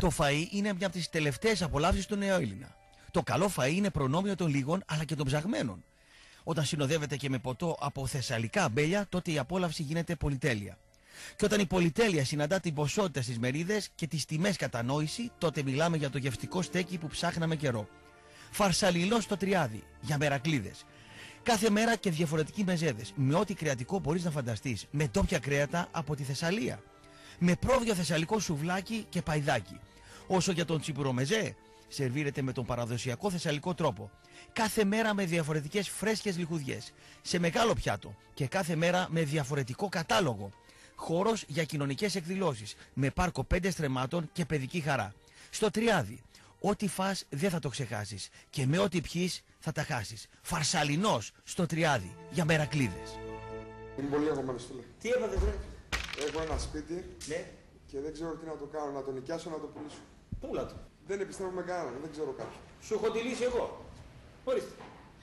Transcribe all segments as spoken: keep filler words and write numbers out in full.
Το φαΐ είναι μια από τις τελευταίες απολαύσεις του νεοέλληνα. Το καλό φαΐ είναι προνόμιο των λίγων αλλά και των ψαγμένων. Όταν συνοδεύεται και με ποτό από θεσσαλικά αμπέλια, τότε η απόλαυση γίνεται πολυτέλεια. Και όταν η πολυτέλεια συναντά την ποσότητα στις μερίδες και τις τιμές κατανόηση, τότε μιλάμε για το γευστικό στέκι που ψάχναμε καιρό. Φαρσαλινό στο τριάδι, για μερακλίδες. Κάθε μέρα και διαφορετικοί μεζέδες, με ό,τι κρεατικό μπορείς να φανταστείς, με ντόπια κρέατα από τη Θεσσαλία. Με πρόβιο θεσσαλικό σουβλάκι και παϊδάκι. Όσο για τον τσιπουρομεζέ, σερβίρεται με τον παραδοσιακό θεσσαλικό τρόπο. Κάθε μέρα με διαφορετικές φρέσκες λιχουδιές, σε μεγάλο πιάτο και κάθε μέρα με διαφορετικό κατάλογο. Χώρος για κοινωνικές εκδηλώσεις, με πάρκο πέντε στρεμμάτων και παιδική χαρά. Στο τριάδι, ό,τι φας δεν θα το ξεχάσεις και με ό,τι πιείς θα τα χάσεις. Φαρσαλινός στο τριάδι, για μερακλίδες. Είμαι πολύ αγωμένος, φίλε. Τι έπατε, βρε? Έχω ένα σπίτι, ναι, και δεν ξέρω τι να το κάνω, να το νοικιάσω, να το πουλήσω. πούλα το. Δεν επιστρέφω με κανέναν, δεν ξέρω κάποιον. Σου έχω τη λύση εγώ. Ορίστε.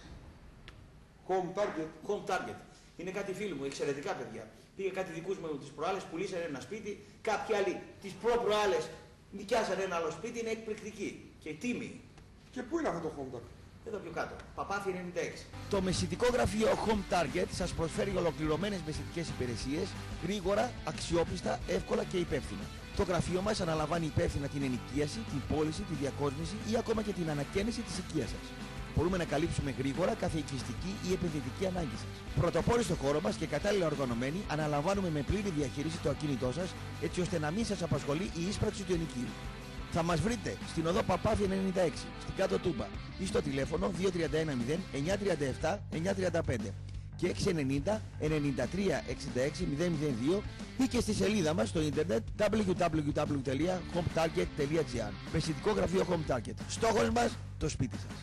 Home Target. Home Target. Είναι κάτι φίλοι μου, εξαιρετικά παιδιά. Πήγε κάτι δικούς μου τις προάλλες, πουλήσανε ένα σπίτι, κάποιοι άλλοι τις προ-προάλλες νοικιάσανε ένα άλλο σπίτι, είναι εκπληκτική και τίμη. Και πού είναι αυτό το Home Target? Εδώ πιο κάτω. Παπάθη ενενήντα έξι. Το μεσητικό γραφείο Home Target σας προσφέρει ολοκληρωμένες μεσητικές υπηρεσίες, γρήγορα, αξιόπιστα, εύκολα και υπεύθυνα. Το γραφείο μας αναλαμβάνει υπεύθυνα την ενοικίαση, την πώληση, τη διακόσμηση ή ακόμα και την ανακαίνιση της οικίας σας. Μπορούμε να καλύψουμε γρήγορα κάθε οικιστική ή επενδυτική ανάγκη σας. Πρωτοπόροι στο χώρο μας και κατάλληλα οργανωμένοι, αναλαμβάνουμε με πλήρη διαχείριση το ακίνητό σας, έτσι ώστε να μην σας απασχολεί η ίσπραξη του ενοικίου. Θα μας βρείτε στην οδό Παπάθη ενενήντα έξι, στην Κάτω Τούμπα ή στο τηλέφωνο δύο τρία ένα μηδέν εννιά τρία επτά εννιά τρία πέντε και έξι ενενήντα ενενήντα τρία εξήντα έξι μηδέν μηδέν δύο ή και στη σελίδα μας στο ίντερνετ double-u double-u double-u τελεία home target τελεία gr. Μεσητικό γραφείο Home Target. Στόχος μας το σπίτι σας.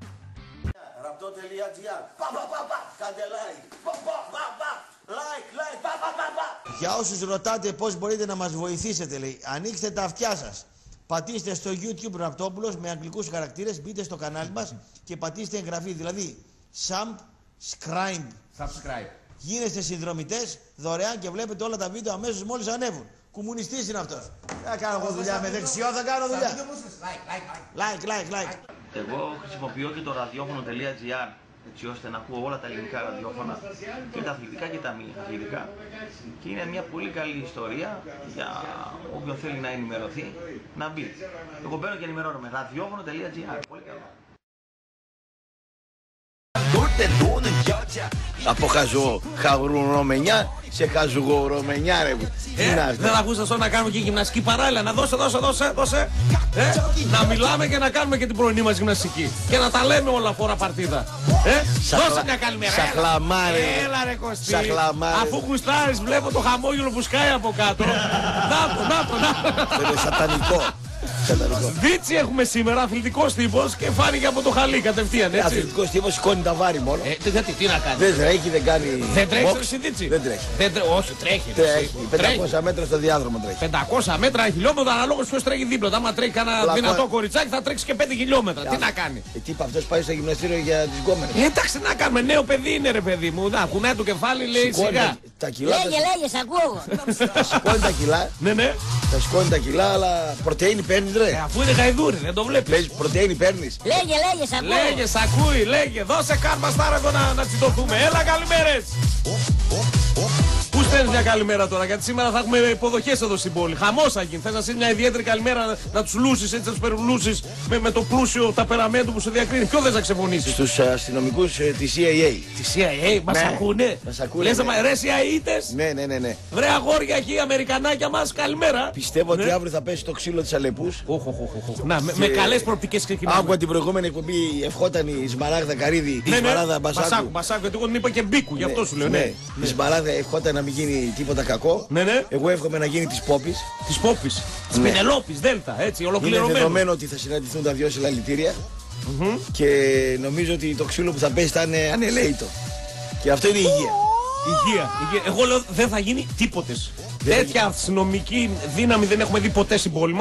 Ραπτό.gr. Πα πα πα πα. Κάντε like. Πα πα πα πα. Like, like. Πα πα πα πα. Για όσους ρωτάτε πώς μπορείτε να μας βοηθήσετε, λέει, ανοίξτε τα αυτιά σας. Πατήστε στο YouTube Ραπτόπουλος με αγγλικούς χαρακτήρες, μπείτε στο κανάλι μας και πατήστε εγγραφή. Δηλαδή, subscribe. Subscribe. Γίνεστε συνδρομητές δωρεάν και βλέπετε όλα τα βίντεο αμέσως μόλις ανέβουν. Κομμουνιστής είναι αυτός. Δεν θα κάνω εγώ δουλειά με δεξιό, θα κάνω δουλειά. Like, like, like. Εγώ χρησιμοποιώ και το ραδιόφωνο.gr έτσι ώστε να ακούω όλα τα ελληνικά ραδιόφωνα και τα αθλητικά και τα μη αθλητικά και είναι μια πολύ καλή ιστορία για όποιον θέλει να ενημερωθεί να μπει. Εγώ μπαίνω και ενημερώνομαι. ραδιόφωνο.gr. Πολύ καλό. Από χαζουχαουρομενιά σε χαζουγορομενιά, ρε. Ε, δεν ακούσατε να κάνουμε και γυμναστική παράλληλα. Να δώσε, δώσε, δώσε, δώσε. Ε, να μιλάμε και να κάνουμε και την πρωινή μας γυμναστική. Και να τα λέμε όλα φορά παρτίδα. Ε, Σαχλα... δώσε μια καλημέρα. Σαχλαμάρε. Έλα ρε Κωστή. Σαχλαμάρε. Αφού γουστάρεις βλέπω το χαμόγελο που σκάει από κάτω. Να το, να το, να το. Είναι σατανικό. Δίτσι έχουμε σήμερα, αθλητικός τύπος και φάνηκε από το χαλί κατευθείαν, έτσι. Αθλητικός τύπος σηκώνει τα βάρη μόνο. Ε, γιατί, τι να κάνει. Δεν τρέχει, δεν κάνει. Δεν τρέχει box. εσύ Δίτσι. Δεν τρέχει. Δεν τρέ... Όχι, τρέχει. Τρέχει. πεντακόσια μέτρα στο διάδρομο τρέχει. πεντακόσια μέτρα χιλιόμετρα αναλόγως ποιος τρέχει δίπλα. Άμα τρέχει κανένα Πλακώ... δυνατό κοριτσάκι θα τρέξει και πέντε χιλιόμετρα. Τι να κάνει. Ε, τι είπα, αυτός πάει στο γυμναστήριο για τις γκόμενες. Ε, εντάξει, να κάνουμε. Νέο παιδί είναι ρε παιδί μου. Να, κουνάει το κεφάλι, λέει σιγά. Τα κιλά. Λέγε, λέγε, σ' ακούω. Θα σηκώνει τα κιλά. Ναι, ναι. Θα σηκώνει τα κιλά, αλλά πρωτεΐνη παίρνεις, ρε. Ε, αφού είναι γαϊδούρι, δεν το βλέπεις. Παίζει πρωτεΐνη παίρνεις. Λέγε, λέγε, σ' ακούω. Λέγε, σ' ακούει, λέγε. Δώσε κάρμα στάρα εδώ να, να τσιτωθούμε. Έλα, καλημέρες. Πού στέλνεις μια καλημέρα τώρα, γιατί σήμερα θα έχουμε υποδοχές εδώ στην πόλη. Χαμός θα γίνει. Θες να στείλεις μια ιδιαίτερη καλημέρα να, να τους λούσεις, έτσι να τους περιλούσεις με, με το πλούσιο ταπεραμέντο που σε διακρίνει. Ποιο θες να ξεφωνήσεις. Στους αστυνομικούς ε, της σι άι έι. Τη σι άι έι, μας Ναι. ακούνε. Μας ακούνε, Λες ναι. να ρε σι άι έιτες. Ναι, ναι, ναι, ναι. Βρε αγόρια εκεί, Αμερικανάκια μας, καλημέρα. Πιστεύω Ναι. ότι αύριο θα πέσει το ξύλο της Αλεπούς. Οχ, οχ, οχ, οχ. Να, με, με καλές προοπτικές ξεκινάμε. Άκουγα την προηγούμενη εκπομπή, ευχόταν η Σμαράγδα Καρύδη, η Ναι, ναι. Σμαράγδα Μπασάκου, Μπασάκου. Μπασάκου, γιατί εγώ την είπα και Μπίκου, γι' αυτό σου λέω. Ναι. Η Σμαράγδα ευχόταν να μην γίνει τίποτα κακό. Ναι, ναι. Εγώ εύχομαι να γίνει της Πόπης. Της Πόπης, της Ναι. Πενελόπης, Δέλτα, έτσι, Είναι ολοκληρωμένο. δεδομένο ότι θα συναντηθούν τα δυο συλλαλητήρια. Mm-hmm. Και νομίζω ότι το ξύλο που θα πέσει θα είναι ανελαίητο. Και αυτό είναι η υγεία. Υγεία, υγεία. Εγώ λέω δεν θα γίνει τίποτε. Τέτοια αστυνομική δύναμη δεν έχουμε δει ποτέ στην πόλη μας.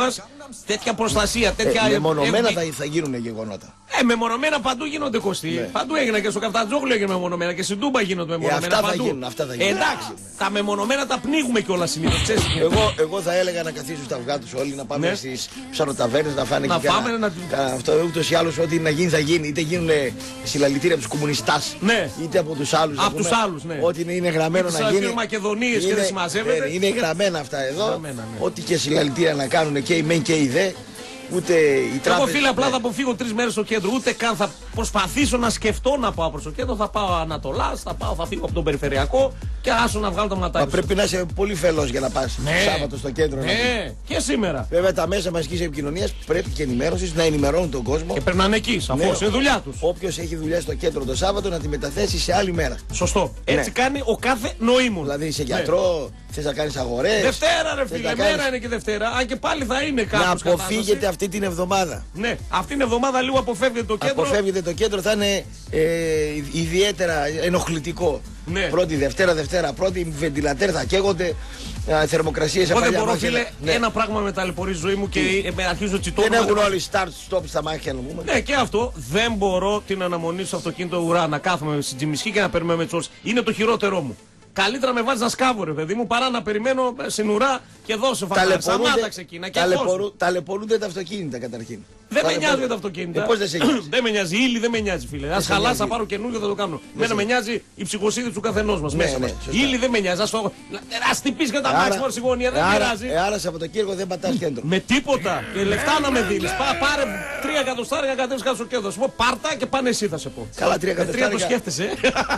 τέτοια προστασία, τέτοια. Ε, μεμονωμένα ε, θα, θα γίνουν γεγονότα. Ε, μεμονωμένα παντού γίνονται Κωστή. Ναι. Παντού έγιναν και στο Καφτατζόγλιο έγινε μεμονωμένα και στην Τούμπα γίνονται μεμονωμένα. Ε, αυτά παντού. θα γίνουν, αυτά θα γίνουν. Ε, εντάξει, τα μεμονωμένα τα πνίγουμε κιόλα συνήθως. Εγώ, εγώ θα έλεγα να καθίσουν στα αυγά τους όλοι, να πάμε Ναι. στις ψαροταβέρνες, να φάνε Να και πάμε, κάνα- να- κα- αυτό ούτως ή άλλως ό,τι να γίνει θα γίνει. Είτε γίνουν συλλαλητήρια από τους κομμουνιστάς, Ναι. είτε από τους άλλους. να Από τους πούμε. άλλους, ναι. Ό,τι είναι, είναι γραμμένο Τις να γίνει. Μακεδονίες και είναι- δεν συμμαζεύεται. ε, Είναι γραμμένα αυτά εδώ. Γραμμένα, ναι. Ό,τι και συλλαλητήρια να κάνουν και οι μεν και οι δε. Ούτε οι τράπεζες. Εγώ φίλε απλά ναι. θα αποφύγω τρεις μέρες στο κέντρο. Ούτε καν θα προσπαθήσω να σκεφτώ να πάω προς το κέντρο. Θα πάω Ανατολάς, θα πάω, θα φύγω από τον περιφερειακό και άσω να βγάλω τα Μα ματάκια. πρέπει να είσαι πολύ φελός για να πας Σάββατο στο κέντρο. να πεις. Ναι, και σήμερα. Βέβαια τα μέσα μαζικής επικοινωνίας πρέπει και ενημέρωσης να ενημερώνουν τον κόσμο. Και πρέπει να είναι εκεί, σαφώς. Ναι. Είναι δουλειά τους. Όποιος έχει δουλειά στο κέντρο το Σάββατο να τη μεταθέσει σε άλλη μέρα. Σωστό. Έτσι κάνει ο κάθε νοήμων. Δηλαδή είσαι Ναι. γιατρό, θες να κάνεις αγορές. Δευτέρα, ρε θες φίλε, να μέρα κάνεις- είναι και Δευτέρα. Αν και πάλι θα είναι Να κάπως αποφύγετε κατάσταση. αυτή την εβδομάδα. Ναι, αυτήν την εβδομάδα λίγο αποφεύγεται το κέντρο. Αποφεύγετε το κέντρο, θα είναι ε, ιδιαίτερα ενοχλητικό. Ναι. Πρώτη Δευτέρα, Δευτέρα, πρώτη βεντιλατέρ θα καίγονται, ε, θερμοκρασίες σε Εγώ δεν παλιά μπορώ, μάτια. φίλε, Ναι. ένα πράγμα με ταλαιπωρεί η ζωή μου και ε, με αρχίζω τσιτώνω. Δεν έχουν όλοι start-stop στα μάτια να πούμε. Ναι, και αυτό δεν μπορώ την αναμονή στο αυτοκίνητο ουρά να κάθομαι στην Τζιμισχή και να περιμένουμε τις ώρες. Είναι το χειρότερό μου. Καλύτερα με βάζει να σκάβω, ρε παιδί μου, παρά να περιμένω στην ουρά και δώσε φαγητά. Σταμάτα ξεκίνα και ταλαιπωρού- ταλαιπωρούνται τα αυτοκίνητα καταρχήν. Δεν με Ταλαιπωρούν- νοιάζει για τα αυτοκίνητα. Ε, πώς δεν σε νοιάζει. Δεν με νοιάζει. Ήλι δεν με νοιάζει, φίλε. Α σε χαλάσει, νοιάζει. θα πάρω καινούργιο, θα το κάνω. Μένα με νοιάζει η ψυχοσύνη του καθενό μα Ναι, μέσα ναι, μας. σωστά. Ήλι δεν με νοιάζει. Α το... τυπεί και τα Άρα- μάξι στη γωνία, δεν άρα- πειράζει. ε, Άρα Σαββατοκύριακο δεν πατάς κέντρο. Με τίποτα. Και λεφτά να με δίνει. Πάρε τρία εκατοστάρια, κατέβει κάτω στο κέντρο. Σου πω πάρτα και πάνε εσύ, θα σε πω. Καλά, τρία Με τρία το εκατοστάρια. σκέφτεσαι.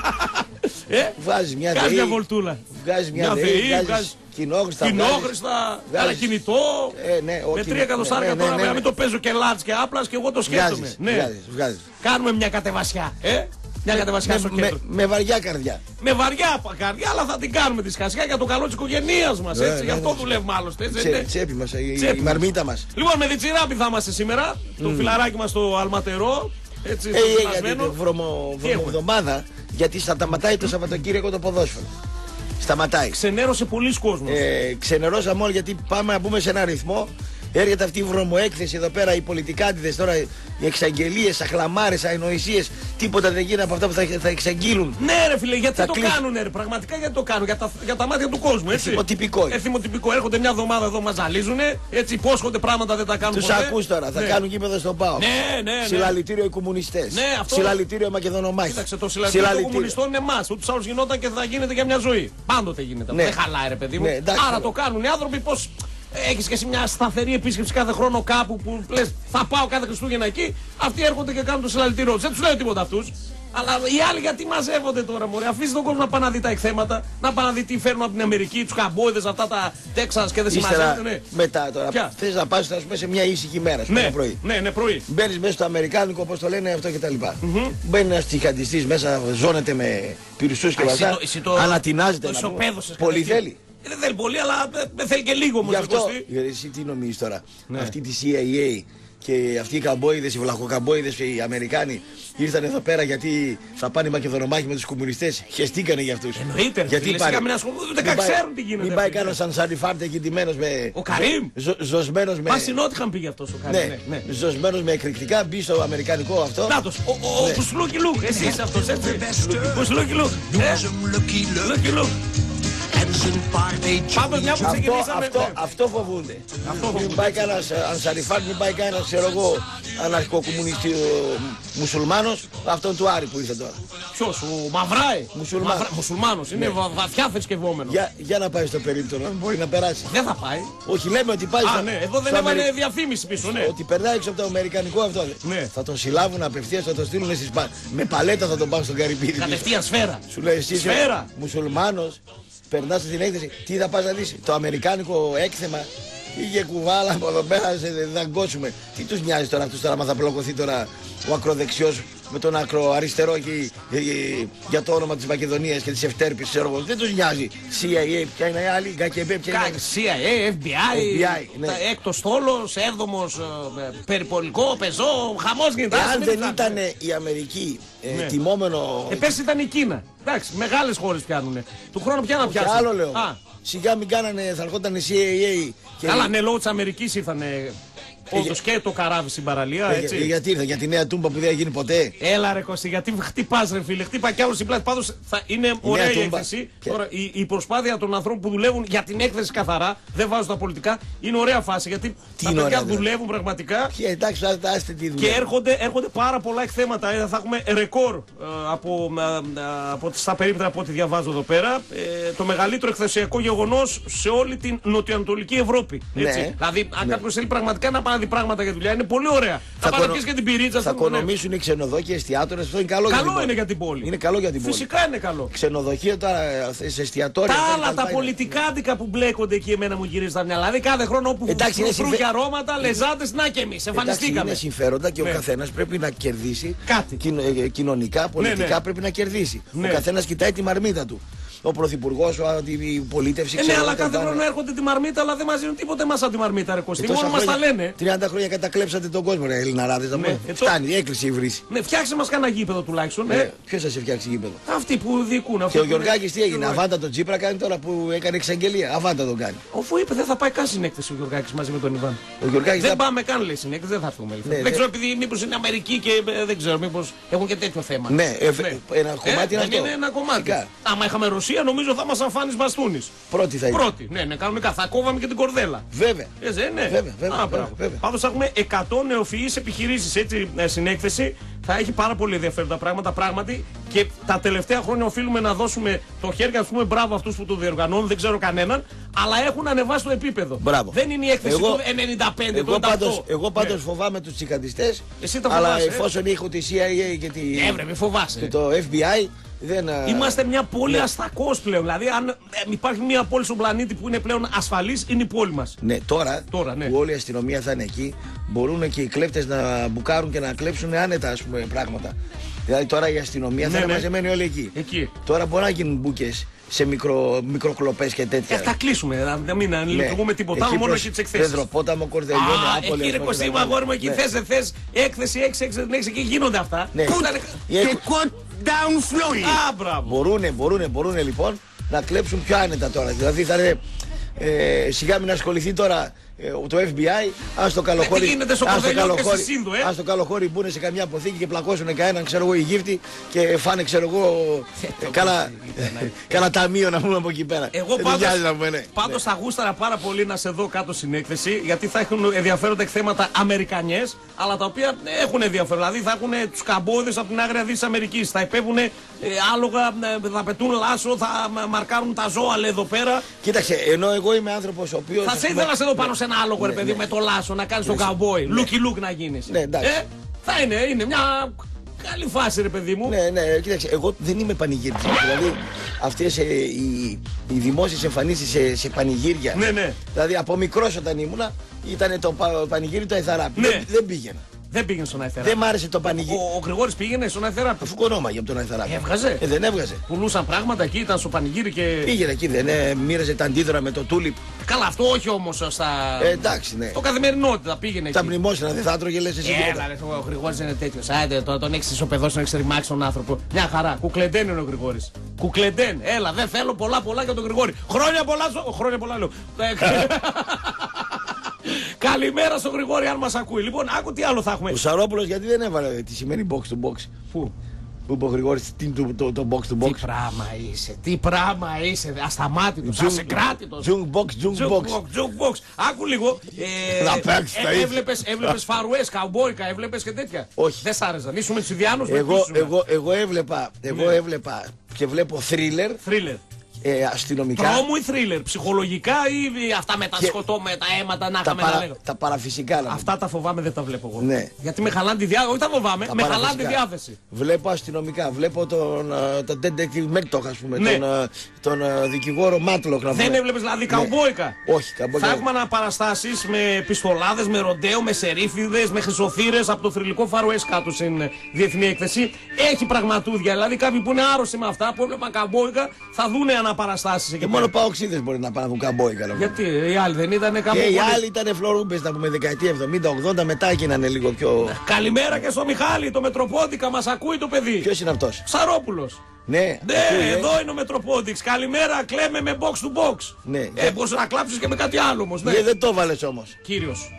ε? Ε? Βγάζεις μια Κάνε ΔΕΗ, μια βολτούλα. βγάζεις μια Μια ΔΕΗ, ΔΕΗ, βγάζεις βγάζεις κοινόχρηστα. κοινόχρηστα, βγάζεις- ένα κινητό. Ε, ναι, ο με κινη- τρία εκατοστάρια ναι, ναι, τώρα ναι, να ναι. μην το παίζω και λάτς και άπλας και εγώ το σκέφτομαι. Βγάζεις, Ναι. βγάζεις, βγάζεις. Κάνουμε μια κατεβασιά. Ε? Μια κατεβασιά στο με, κέντρο. με, με βαριά καρδιά. Με βαριά καρδιά, αλλά θα την κάνουμε τη σκασιά για το καλό τη οικογένεια μα. Ναι, Έτσι, ναι, γι' αυτό ναι. δουλεύουμε άλλωστε. έτσι, Τσε, δεν είναι? τσέπη μας, η, Τσέπη η μας. μαρμίτα μας. Λοιπόν, με διτσιράπη θα είμαστε σήμερα. Το φιλαράκι μα το αλματερό. Έτσι, Ε, στο ε, γιατί σπασμένο. βρωμο, Τι έχουμε? βρωμοβδομάδα, γιατί σταματάει το Σαββατοκύριακο το ποδόσφαιρο. Σταματάει. Ξενέρωσε πολλοί κόσμος. Ε, ξενερώσαμε όλοι γιατί πάμε να μπούμε σε ένα ρυθμό. Έρχεται αυτή η βρωμοέκθεση εδώ πέρα, οι πολιτικάντιδες τώρα, οι εξαγγελίες, αχλαμάρες, αηνοησίες, τίποτα δεν γίνει από αυτά που θα, θα εξαγγείλουν. Ναι, ρε φίλε, γιατί Θα το κλείσει. κάνουνε, ρε. Πραγματικά γιατί το κάνουν. Για τα, για τα μάτια του κόσμου, έτσι. Εθιμοτυπικό είναι. Εθιμοτυπικό. Έρχονται μια εβδομάδα εδώ, μας ζαλίζουνε. Έτσι, υπόσχονται πράγματα, δεν τα κάνουν Τους ποτέ. ακούς τώρα, θα Ναι. κάνουν γήπεδο στον ΠΑΟ. Ναι, ναι, ναι. Συλλαλητήριο οι κομμουνιστές. Ναι, αυτό- Συλλαλητήριο Μακεδονομάχοι. Κοίταξε, το συλλαλητήριο των κομμουνιστών είναι εμά. Ούτω άλλω γινόταν και θα γίνεται για μια ζωή. Πάντοτε γίνεται. Ναι. Δεν χαλάει, ρε παιδί μου. Ναι, εντάξει, Άρα ναι. το κάνουν οι άνθρωποι. Πώ έχει και εσύ μια σταθερή επίσκεψη κάθε χρόνο κάπου που λε θα πάω κάθε Χριστούγεννα εκεί. Αυτοί έρχονται και κάνουν το συλλαλητήριο του. Δεν του λέω τίποτα αυτού. Αλλά οι άλλοι γιατί μαζεύονται τώρα, μωρέ. Αφήστε τον κόσμο να πάει να δει τα εκθέματα, να πάει να δει τι φέρνουν από την Αμερική, του καμπόιδε, αυτά τα Τέξα και δεν Ύστερα, συμμαζεύονται. Ναι. μετά τώρα, Ποια? θες να πας ας πούμε, σε μια ήσυχη μέρα, ας πούμε, Ναι, το πρωί. ναι, ναι, πρωί. Μπαίνεις μέσα στο αμερικάνικο, όπως το λένε αυτό και τα λοιπά. Μπαίνει ένας τσιχαντιστής μέσα, ζώνεται με πυρσούς και Α, εσύ βαζά, το- εσύ το- ανατινάζεται. το να πούμε. ισοπαίδωσες Πολύ κατευθείαν. θέλει. Ε, Δεν θέλει πολύ, αλλά ε, δεν θέλει και λίγο όμως. Γι' αυτό, Κωστή. γιατί εσύ τι νομίζεις τώρα, Ναι. αυτή τη σι άι έι και αυτοί οι καμπόιδες, οι βλαχοκαμπόιδες και οι Αμερικάνοι ήρθαν εδώ πέρα γιατί θα πάνε μακεδονομάχοι με τους κομμουνιστές. Χεστήκανε για αυτούς. Εννοείται, ρε Γιατί φίλε, πάνε- σιγά μην ασχολούνται, ούτε μην καν πάει- ξέρουν τι γίνεται Μην πάει αυτοί. κανένας σαν Σαριφάρτε εκεί ντυμένος με... Ο Καρύμ. ζω- ζωσμένος με... Μα στην Νότιχαμ πήγε αυτό ο Καρύμ. Ναι, ναι. Ζωσμένος με εκρηκτικά, μπει στο αμερικανικό αυτό. Νάτος, ο, ο, ο Πουσλούκι Λουκ, εσύ είσαι αυτός, έτσι. Πουσλούκι Λουκ, ε, Λούκι Λουκ. Πάντως μια που Αυτό, ξεκινήσαμε... αυτό, ναι. αυτό φοβούνται. Αυτό Μην φοβούνται. πάει κανένας ε, Ανσαριφάρ, μην πάει κανένας, ξέρω εγώ, αναρχικοκομμουνιστή ε, μουσουλμάνος, αυτόν του Άρη που ήρθε τώρα. Ποιος, ο Μαυράη. Μουσουλμάνος. Μαυρα- Μουσουλμάνος, είναι βα- βαθιά θρησκευόμενος. Για, για να πάει στο περίπτωμα, μπορεί να περάσει. Δεν θα πάει. Όχι, λέμε ότι πάει Α, στο, ναι, εδώ δεν στο έβαλε Αμερι- διαφήμιση πίσω, ναι. Ότι περνάει έξω από το αμερικανικό αυτό. δε. Ναι. Θα τον συλλάβουν απευθείας, θα τον στείλουν στις πα... με παλέτα θα τον πάνε στον Καρυπίδη. Κατευθείαν σφαίρα. Σου λέει εσύ είσαι Σφαίρα. μουσουλμάνος, περνάς στην έκθεση, τι θα πας να δεις, το αμερικάνικο έκθεμα. Πήγε κουβάλα από εδώ πέρα, σε δαγκώσουμε. Τι τους νοιάζει τώρα αυτούς τώρα, μα θα πλοκωθεί τώρα ο ακροδεξιός με τον ακροαριστερό εκεί ε, ε, για το όνομα της Μακεδονίας και της Ευτέρπης, ξέρω εγώ. Δεν τους νοιάζει. σι άι έι, ποια είναι η άλλη, γκακεμπέ, ποια είναι η άλλη. σι άι έι, εφ μπι άι, εφ μπι άι, ναι. τα έκτος θόλος, έβδομος, ε, περιπολικό, πεζό, χαμός γίνεται. Άσε, Εάν μην δεν φτάνει. ήταν η Αμερική ε, Ναι. τιμόμενο. Ε, πέρσι ήταν η Κίνα. Εντάξει, μεγάλες χώρες πιάνουνε. Του χρόνου πια να Και πιάσουν. άλλο λέω. Α, Σιγά μην κάνανε, θα ερχόταν η σι άι έι. Και καλά, ναι, λόγω της Αμερικής ήρθανε Όντως και το καράβι στην παραλία, Ε, έτσι. για- γιατί ήρθα, για τη νέα τούμπα που δεν έγινε ποτέ. Έλα ρε Κώστη, γιατί χτυπάς ρε φίλε, χτύπα κι άλλο στην πλάτη. Πάντως θα είναι ωραία η τούμπα. έκθεση. Και- Τώρα, η, η προσπάθεια των ανθρώπων που δουλεύουν για την έκθεση καθαρά, δεν βάζω τα πολιτικά, είναι ωραία φάση γιατί Τι τα είναι παιδιά ωραία, δηλαδή? δουλεύουν πραγματικά. Και εντάξει, τώρα άστε τη Και δουλειά. έρχονται, έρχονται πάρα πολλά εκθέματα. Ε, θα έχουμε ρεκόρ ε, από, ε, ε, από, στα περίπτερα από ό,τι διαβάζω εδώ πέρα. Ε, το μεγαλύτερο εκθεσιακό γεγονός σε όλη την νοτιοανατολική Ευρώπη. Έτσι. Ναι. Δηλαδή, αν Ναι. κάποιο θέλει πραγματικά να πάει να δει πράγματα για δουλειά, είναι πολύ ωραία. Θα, πάει να κονο- πιεις και την πυρίτσα. θα στο- ναι. οικονομήσουν οι ξενοδόχοι, εστιατόρες, αυτό είναι καλό, για την Καλό πόλη. είναι για την πόλη. Είναι καλό για την πόλη. Φυσικά είναι καλό. Ξενοδοχεία τώρα, ε, σε εστιατόρια. Τα αυτά άλλα κτλ. τα είναι- πολιτικάδικα που μπλέκονται εκεί εμένα μου γυρίζει τα μυαλά. Δηλαδή κάθε χρόνο όπου Εντάξει, είναι βρουν συμφε- για αρώματα, λεζάτες, να και εμείς. Εντάξει, Εμφανιστήκαμε. είναι συμφέροντα και Ναι. ο καθένας πρέπει να κερδίσει. Κάτι. Κοινο- ε, κοινωνικά, πολιτικά ναι. πρέπει να κερδίσει. Ναι. Ο καθένας κοιτάει τη μαρμίτα του. Ο πρωθυπουργός, ο- η πολίτευση. Ε, ναι, ξέρω αλλά εγώ, κάθε τα- χρόνο έρχονται τη μαρμίτα, αλλά δεν μας δίνουν τίποτε εμάς από τη μαρμίτα, ρε Κωστή. Ε, τόσα Μόνο μας τα χρόνια- λένε. τριάντα χρόνια κατακλέψατε τον κόσμο, ρε Ελληναράδες. να Ναι, πούμε. ε, το- Φτάνει, έκλεισε η βρύση. Ναι, φτιάξε μας κανένα γήπεδο τουλάχιστον. Ε. Ε, Ποιος θα σε φτιάξει γήπεδο. Αυτοί που διοικούν. αυτοί Και ο που Γιωργάκης είναι- τι έγινε, αβάντα τον Τσίπρα κάνει τώρα που έκανε εξαγγελία. Αβάντα τον κάνει. Αφού είπε δεν θα πάει καν στην έκθεση ο Γιωργάκης μαζί με τον Ιβάν. Ο Γιωργάκης Δεν θα- πάμε καν λέει στην έκθεση, δεν θα έρθουμε. Ναι, δεν δεν- ξέρω επειδή μήπως είναι Αμερική και ε, δεν ξέρω, μήπως έχουν και τέτοιο θέμα. Ναι, ε, ένα κομμάτι είναι δεν αυτό. είναι ένα κομμάτι. Φυσικά. Άμα είχαμε Ρωσία, νομίζω θα μας αμφάνεις μπαστούνης. Πρώτη θα είναι. Πρώτη, ναι, ναι, κανονικά. Θα κόβαμε και την κορδέλα. Βέβαια. Ε, δεν είναι. Βέβαια, βέβαια, Α, βέβαια, μπράβο. βέβαια. Πάντως θα έχουμε εκατό νεοφυείς επιχειρήσεις έτσι ε, στην έκθεση. Θα έχει πάρα πολύ ενδιαφέροντα πράγματα πράγματι και τα τελευταία χρόνια οφείλουμε να δώσουμε το χέρι και να πούμε μπράβο αυτούς που το διοργανώνουν, δεν ξέρω κανέναν, αλλά έχουν ανεβάσει το επίπεδο. Μπράβο. Δεν είναι η έκθεση Εγώ- του ενενήντα πέντε, Εγώ του πάντως, ογδόντα οκτώ. εγώ πάντως Ναι. φοβάμαι τους τσικαντιστές. Εσύ τα αλλά φοβάσαι, ε? εφόσον έχω τη σι άι έι και, τη... Ε, βρε, μη φοβάσαι. και το εφ μπι άι δεν... α, Είμαστε μια πόλη ναι. αστακός πλέον. Δηλαδή, αν ε, υπάρχει μια πόλη στον πλανήτη που είναι πλέον ασφαλής, είναι η πόλη μας. Ναι, τώρα, Τώρα, ναι. που όλη η αστυνομία θα είναι εκεί, μπορούν και οι κλέφτες να μπουκάρουν και να κλέψουν άνετα ας πούμε, πράγματα. Δηλαδή τώρα η αστυνομία Ναι, θα είναι ναι. μαζεμένη όλοι εκεί. Εκεί. Τώρα μπορεί να γίνουν μπουκες σε μικρο, μικροκλοπές και τέτοια. Ε, θα κλείσουμε, να να μην να Ναι. λειτουργούμε τίποτα άλλο, μόνο προς εκεί τις εκθέσεις. Πεδροπόταμο, Κορδελιόνι, Α, Άπολη. εκεί ρε ας πούμε, Κωστή μου, κτλ. αγόρι μου, εκεί Ναι. θες δεν θες, έκθεση έξι έξι έξι, εκεί γίνονται αυτά. Ναι. Πού ήταν- Έχω- down slowly. Α, μπράβο. Μπορούνε, μπορούνε, μπορούνε λοιπόν να κλέψουν πιο άνετα τώρα. Δηλαδή θα είναι ε, σιγά μην ασχοληθεί τώρα ε, το εφ μπι άι, αν στο καλοχώρι. τι γίνεται στο αν Κορδελιό και στη Σύνδο, ε? αν στο καλοχώρι μπουν σε καμιά αποθήκη και πλακώσουν κανέναν, ξέρω εγώ, οι γύφτη και φάνε, ξέρω εγώ, ε, κάνα, κάνα ταμείο να πούμε από εκεί πέρα. Εγώ Δεν πάντως, νοιάζει να πούμε, ναι. πάντως θα γούσταρα πάρα πολύ να σε δω κάτω στην έκθεση, γιατί θα έχουν ενδιαφέροντα εκθέματα Αμερικανιές, αλλά τα οποία έχουν ενδιαφέρον. Δηλαδή θα έχουν τους καμπόδες από την άγρια δύση της Αμερικής, θα υπέβουν ε, άλογα, ε, θα πετούν λάσο, θα μα- μαρκάρουν τα ζώα λέει, εδώ πέρα. Κοίταξε, ενώ εγώ είμαι άνθρωπος ο οποίος. Θα ας σε πούμε, ήθελα να σε δω πάνω σε ένα άλογο, ρε ναι, παιδί, ναι. με το λάσο, να κάνεις τον καμπόι. Λούκι λουκ να γίνεις. Ναι, εντάξει. Ε, θα είναι, είναι μια καλή φάση, ρε παιδί μου. Ναι, ναι, κοίταξε, εγώ δεν είμαι πανηγύρτης. Δηλαδή, αυτές ε, οι, οι δημόσιες εμφανίσεις σε, σε πανηγύρια. Ναι, ναι. Δηλαδή, από μικρός όταν ήμουνα, ήταν το πα, πανηγύρι το Αϊθαράπη. Ναι. Δεν, δεν πήγαινα. Δεν πήγαινε στον Αϊθεράπη. Δεν μ' άρεσε το πανηγύρι. Ο, ο Γρηγόρης πήγαινε στον Αϊθεράπη. Αφού κονόμαγε από τον Αϊθαράπη. Έβγαζε. Ε, δεν έβγαζε. Πουλούσαν πράγματα εκεί, ήταν στο πανηγύρι και. Πήγαινε εκεί, δεν ε, μοίραζε τα αντίδωρα με το τούλιπ. Καλά, αυτό όχι όμως στα. Ε, εντάξει, ναι. Το καθημερινότητα πήγαινε Τα εκεί. μνημόσυνα δεν θα έτρωγε, λες εσύ. Έλα, τίποτα. ρε, ο Γρηγόρης είναι τέτοιος. Άντε, τον, τον έχεις ισοπεδώσει, τον έχεις ρημάξει τον άνθρωπο. Μια χαρά. Κουκλεντέν είναι ο Γρηγόρης. Κουκλεντέν. Έλα, δεν θέλω πολλά πολλά για τον Γρηγόρη. Χρόνια πολλά, στο... χρόνια πολλά λέω. Ε, Καλημέρα στον Γρηγόρη, αν μας ακούει. Λοιπόν, άκου τι άλλο θα έχουμε. Ο Σαρόπουλος γιατί δεν έβαλε τι σημαίνει box to box. Πού? Που είπε ο Γρηγόρης, τι είναι το, το, το box to box. Τι πράγμα είσαι, τι πράγμα είσαι, ασταμάτητος, ασεκράτητος. Jukebox, jukebox. Jukebox. Άκου λίγο. ε, Να παίξεις τα ε, ίδια. Έβλεπες, έβλεπες φαρουές, καουμπόικα, έβλεπες και τέτοια. Όχι. Δεν σ' άρεσαν. Ήσουν με τους Ιδιάνους, με Εγώ, ποιους ήσουν? εγώ, εγώ έβλεπα, εγώ Ναι. έβλεπα και βλέπω thriller Θρίλερ. ε, αστυνομικά. Τρόμου ή θρίλερ, ψυχολογικά ή αυτά με τα Και- σκοτώ, με τα αίματα, να τα, είχαμε να παρα, λέγω. τα παραφυσικά. να Αυτά τα φοβάμαι, δεν τα βλέπω εγώ. Ναι. Γιατί με χαλάνε τη διάθεση. Όχι τα φοβάμαι, τα με χαλάνε τη παραφυσικά. διάθεση. Βλέπω αστυνομικά, βλέπω τον, ε, τον detective Murdoch, ας πούμε, Ναι. τον, ε, τον ε, δικηγόρο Matlock να Δεν πούμε. έβλεπες δηλαδή Ναι. καουμπόικα. Όχι, καμπόικα. Θα έχουμε αναπαραστάσεις με πιστολάδες, με ροντέο, με σερίφιδες, με χρυσοθύρες από το θρυλικό Φαρουές κάτω στην ε, διεθνή έκθεση. Έχει πραγματούδια. Δηλαδή κάποιοι που είναι άρρωστοι με αυτά, που έβλεπαν καμπόικα, θα δούνε αναπαραστάσεις εκεί Και πέρα. μόνο παοξίδες μπορεί να πάνε από καμπόικα. να πούμε. Γιατί οι άλλοι δεν ήταν κάπου. Και οι πολύ- άλλοι ήταν φλωρούμπες, να πούμε, δεκαετία εβδομήντα ογδόντα, μετά έγιναν λίγο πιο. Καλημέρα και στο Μιχάλη, το Μετροπόντικα, μας ακούει το παιδί. Ποιος είναι αυτός? Σαρόπουλος. Ναι, Ναι, ακούει, ε. εδώ είναι ο Μετροπόντιξ. Καλημέρα, κλαίμε με box to box. Ναι. Ε, μπορείς να κλάψεις και με κάτι άλλο όμως. Ναι. Ε, δεν το βάλες όμως. Κύριος.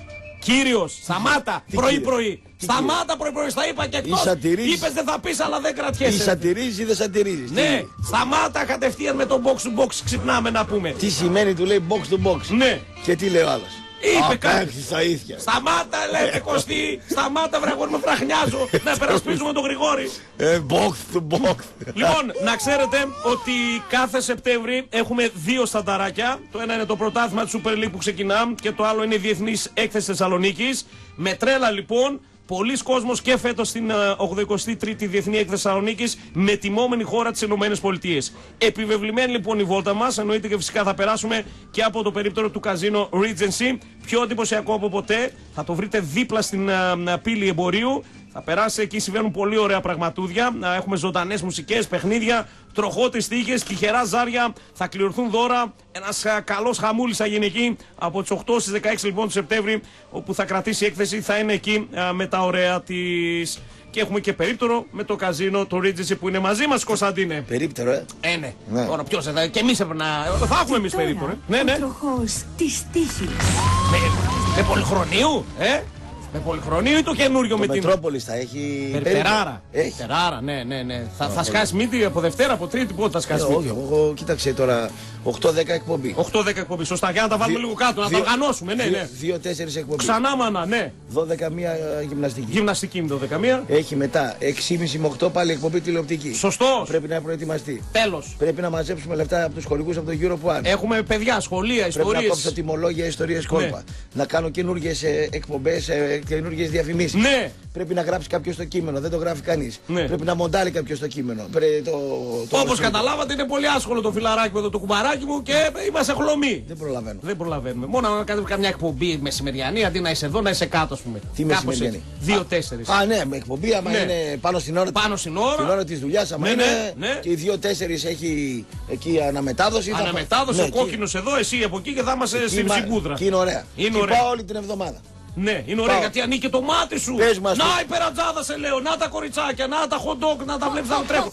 Κύριος, σταμάτα, πρωί-πρωί. Σταμάτα πρωί-πρωί, στα είπα και εκτός. Είπες δεν θα πεις, αλλά δεν κρατιέσαι. Ή σατυρίζεις ή δεν σατυρίζεις. Ναι, σταμάτα κατευθείαν με το box to box, ξυπνάμε να πούμε. Τι σημαίνει, του λέει box to box. Ναι. Και τι λέει ο άλλος. Είπε κάτι. Στα ήθια. Σταμάτα, λέτε Κωστή, σταμάτα βρε αγόρι μου, βραχνιάζω. Να περασπίζουμε τον Γρηγόρη. Ε, box to box. Λοιπόν, να ξέρετε ότι κάθε Σεπτέμβρη έχουμε δύο στανταράκια. Το ένα είναι το πρωτάθλημα του Super League που ξεκινά και το άλλο είναι η Διεθνής Έκθεση Θεσσαλονίκης. Με τρέλα λοιπόν. Πολλοί κόσμος και φέτος στην ογδοηκοστή τρίτη Διεθνή Έκθεση Θεσσαλονίκης με τιμόμενη χώρα τις Ηνωμένες Πολιτείες. Επιβεβλημένη λοιπόν η βόλτα μας, εννοείται και φυσικά θα περάσουμε και από το περίπτερο του καζίνο Regency. Πιο εντυπωσιακό από ποτέ, θα το βρείτε δίπλα στην uh, πύλη εμπορίου. Θα περάσει εκεί, συμβαίνουν πολύ ωραία πραγματούδια. Έχουμε ζωντανές μουσικές, παιχνίδια, τροχότες τύχες, τυχερά ζάρια. Θα κληρωθούν δώρα. Ένας καλός χαμούλης θα γίνει εκεί από τις οκτώ στις δεκαέξι λοιπόν του Σεπτέμβρη, όπου θα κρατήσει η έκθεση. Θα είναι εκεί α, με τα ωραία της. Και έχουμε και περίπτερο με το καζίνο, το Regency που είναι μαζί μας, Κωνσταντίνε. Περίπτερο, ε. Ε, ναι. Ναι. Τώρα ποιος θα. Και εμείς έπρεπε να. Θα έχουμε εμείς περίπτερο. Ε. Ναι, ναι. Ο τροχός της τύχης. Με, με πολυχρονίου, ε. Με πολυχρονίου ή το καινούριο το με την. Μετρόπολης θα έχει. Περίπτεράρα. Έχει. Τεράρα, ναι, ναι, ναι. Θα, θα σκάσει μύτη από Δευτέρα, από Τρίτη, πότε θα σκάσει Ε, μύτη. όχι, εγώ κοίταξε τώρα οκτώ δέκα εκπομπή. οκτώ δέκα εκπομπή, σωστά. Για να τα βάλουμε Δύο- λίγο κάτω, να δύο- τα οργανώσουμε, ναι, ναι. δύο τέσσερις εκπομπή. Ξανά μάνα, ναι. δώδεκα μία γυμναστική. Γυμναστική είναι το δεκαμία. Έχει μετά έξι και μισή με οκτώ πάλι εκπομπή τηλεοπτική. Σωστός. Πρέπει να προετοιμαστεί. Τέλος. Πρέπει να μαζέψουμε λεφτά από τους χορηγούς από το Euro One. Έχουμε παιδιά, σχολεία, Πρέπει να κόψω ιστορίες. τιμολόγια, ιστορίες, κόλπα. Να κάνω καινούργιες ε, εκπομπές, ε, καινούργιες διαφημίσεις. Ναι. Πρέπει να γράψει κάποιος το κείμενο, δεν το γράφει κανείς. Ναι. Πρέπει να μοντάρει κάποιος το κείμενο. Πρέ, το, το Όπως καταλάβατε, είναι πολύ άσχολο το φιλαράκι με το, το κουμπαράκι μου και είμαστε χλωμοί. Δεν προλαβαίνω. Δεν προλαβαίνουμε. Μόνο να κάνουμε καμιά εκπομπή μεσημεριανή, αντί να είσαι εδώ, να είσαι κάτω, ας πούμε. Τι Κάπως μεσημεριανή? έτσι. Δύο-τέσσερις. Α, ναι, με εκπομπή, άμα Ναι. είναι πάνω στην ώρα, Πάνω στην ώρα. την ώρα της δουλειάς, άμα Ναι, είναι ναι, ναι. και οι δύο τέσσερις έχει εκεί αναμετάδοση. θα- Αναμετάδοση, Ναι, ο εκεί- κόκκινος εδώ, εσύ από εκεί και θα είμαστε εκεί στην μα- συγκούδρα. εκεί είναι ωραία. Είναι Και ωραία. πάω όλη την εβδομάδα. Ναι, είναι ωραία Πάω. γιατί ανήκει το μάτι σου. Πες μας να το. η περατζάδα σε λέω, να τα κοριτσάκια, να τα hot dog, να τα βλέπεις να τρέχουν.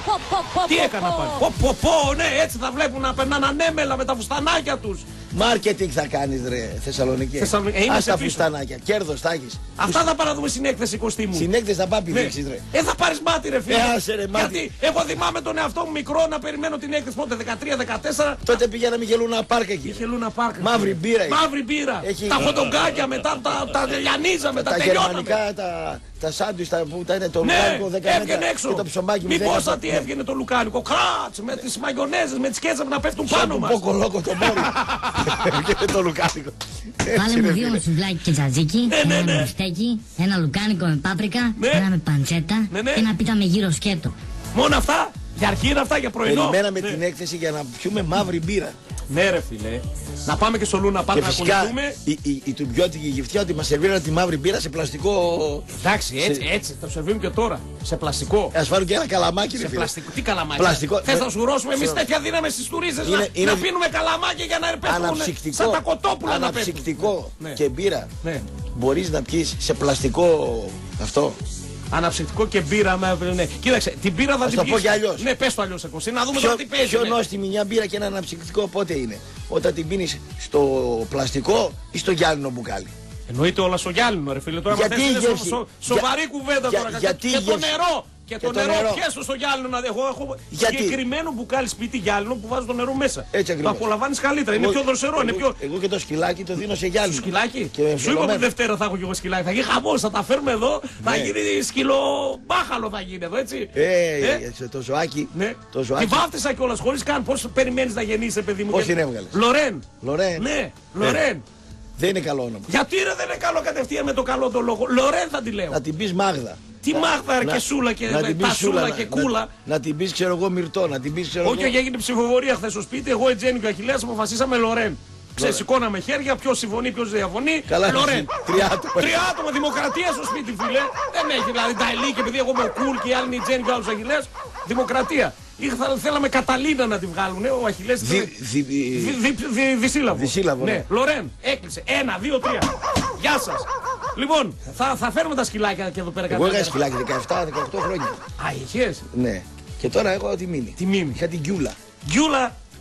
Τι έκανα πάλι. Πω, πω, πω, ναι, έτσι θα βλέπουν να περνάνε ανέμελα με τα φουστανάκια τους. Μάρκετινγκ θα κάνεις ρε Θεσσαλονίκη. Θεσσαλονίκη. Ε, είμαι Ας σε τα πίσω. φουστανάκια. Κέρδος θα έχεις. Αυτά θα παραδούμε στην έκθεση, Κωστή μου. Στην έκθεση θα πάει Ναι. πηδήξεις ρε. Ε, θα πάρεις μάτι ρε φίλε. Ε, άσε, ρε, μάτι. Γιατί εγώ θυμάμαι τον εαυτό μου μικρό να περιμένω την έκθεση πότε δεκατρία δεκατέσσερα. Τότε πήγαινα με γελούνα πάρκ εκεί. Είχε Λούνα Πάρκ. Μαύρη μπύρα έχει. Μαύρη μπύρα. Έχει- Τα χοντογκάκια μετά, τα, τα λιανίζαμε, τα, Τα τελειώναμε. γερμανικά, τα, τα σάντουιτς τα, που ήταν το Ναι, λουκάνικο δέκα μέτρα έβγαινε έξω. και το ψωμάκι μου Μήπως δέκα θα τι έβγαινε το λουκάνικο. Κράτς, με τις μαγιονέζες, με τις κέτσαπ να πέφτουν Σαν πάνω τον μας. Ποκολόκο το μόρι. Έβγαινε το λουκάνικο. Βάλε Έτσι, μου ρε, δύο φίλε. σουβλάκι και τζατζίκι, Ναι, ναι, ένα ναι. μπιφτέκι, ένα λουκάνικο με πάπρικα, Ναι. ένα με παντσέτα Ναι, ναι. και ένα πίτα με γύρο σκέτο. Μόνο αυτά. Για αρχή είναι αυτά για πρωινό. Περιμέναμε Ναι. την έκθεση για να πιούμε μαύρη μπύρα. Ναι, ρε φίλε. Να πάμε και στο Λούνα Πάρκ Και να φυσικά ακολουθούμε. η, η, η τουμπιώτικη γυφτιά ότι μας σερβίραν τη μαύρη μπύρα σε πλαστικό. Εντάξει, έτσι, σε- έτσι. Θα σερβίρουμε και τώρα. Σε πλαστικό. Ας φάρουν και ένα καλαμάκι, ρε Σε φίλε. πλαστικό. Τι καλαμάκι. Πλαστικό. Θες να σου ρώσουμε εμείς Σε- τέτοια δύναμη στις τουρίστες Είναι- να, είναι- να πίνουμε καλαμάκια για να πέφτουν Αναψυκτικό. σαν τα κοτόπουλα να πέφτουν. Αναψυκτικό Ναι. και μπύρα. Ναι. Μπορείς να πιεις σε πλαστικό αυτό. Αναψυκτικό και μπύρα. Με, ναι. Κοίταξε, την μπύρα θα Ας την το πιεις. πω κι αλλιώς. Ναι, πες το αλλιώς εγώ. Να δούμε Πιο, τώρα τι παίζει. πιο ναι. νόστιμη μια μπύρα και ένα αναψυκτικό πότε είναι? Όταν την πίνεις στο πλαστικό ή στο γυάλινο μπουκάλι. Εννοείται όλα στο γυάλινο, ρε φίλε. Τώρα Γιατί μας θες, είναι γεύση? σο, σο, σοβαρή Για- κουβέντα για- τώρα. κατά- γιατί και το γεύση? νερό. Και, Και το, το νερό, νερό. πιέσω στο γυάλινο. να- Εγώ έχω Γιατί? συγκεκριμένο μπουκάλι σπίτι γυάλινο που βάζω το νερό μέσα. Έτσι το ακριβώς. απολαμβάνεις καλύτερα. Είναι Εγώ- πιο δροσερό. Είναι εγώ- πιο. Εγώ και το σκυλάκι το δίνω σε γυάλινο. Σκυλάκι. Και Σου είπα εμφυλωμένο. ότι Δευτέρα θα έχω και εγώ σκυλάκι. Θα γίνει χαμός, θα τα φέρουμε εδώ. Θα Ναι. γίνει σκυλο μπάχαλο θα γίνει εδώ, έτσι. Ε, Ε, ε, το ζωάκι. ναι. Το Τη ζωάκι. βάφτισα κιόλας χωρίς καν. Πώς περιμένεις να γεννήσει, παιδί μου. Πώς και- την έβγαλες? Λορέν. Λορέν. Ναι, Λορέν. Δεν είναι καλό όνομα. Γιατί ρε δεν είναι καλό κατευθείαν με το καλό το λόγο. Λορέν θα τη λέω. Να την πεις Μάγδα. Τι Να- Μάγδα ρε να- και Σούλα και να την πεις Τασούλα Σούλα, και να- Κούλα. Να, να την πεις ξέρω εγώ Μυρτό, να την πεις ξέρω Όχι, εγώ. έγινε ψηφοφορία χθε στο σπίτι. Εγώ, Ετζένη και ο Αχιλλέας αποφασίσαμε Λορέν. Ξεσηκώναμε χέρια, ποιο συμφωνεί, ποιο διαφωνεί. Καλά, Λορέν. τρία άτομα. Τρία άτομα, δημοκρατία στο σπίτι, φίλε. Δεν έχει δηλαδή τα ελίκ, επειδή εγώ είμαι ο Κουλ και οι άλλοι είναι η Τζέννη και ο άλλος ο Αχιλλέας. Δημοκρατία. Είχα, θέλαμε Καταλίνα να τη βγάλουν. Ο Αχιλλέας Δι- ήταν- δι- δι- δι- δι- Δυσύλλαβο. Δυσύλλαβο, ναι. Ναι, Λορέν, έκλεισε. Ένα, δύο, τρία. Γεια σας. Λοιπόν, θα, θα φέρουμε τα σκυλάκια και εδώ πέρα Εγώ κατά- είχα σκυλάκι δεκαεπτά δεκαοκτώ χρόνια. Α, είχες. Ναι. Και τώρα έχω τη μήνυ. Τη μήνυ. Είχα την Κιούλα. Γκιούλα,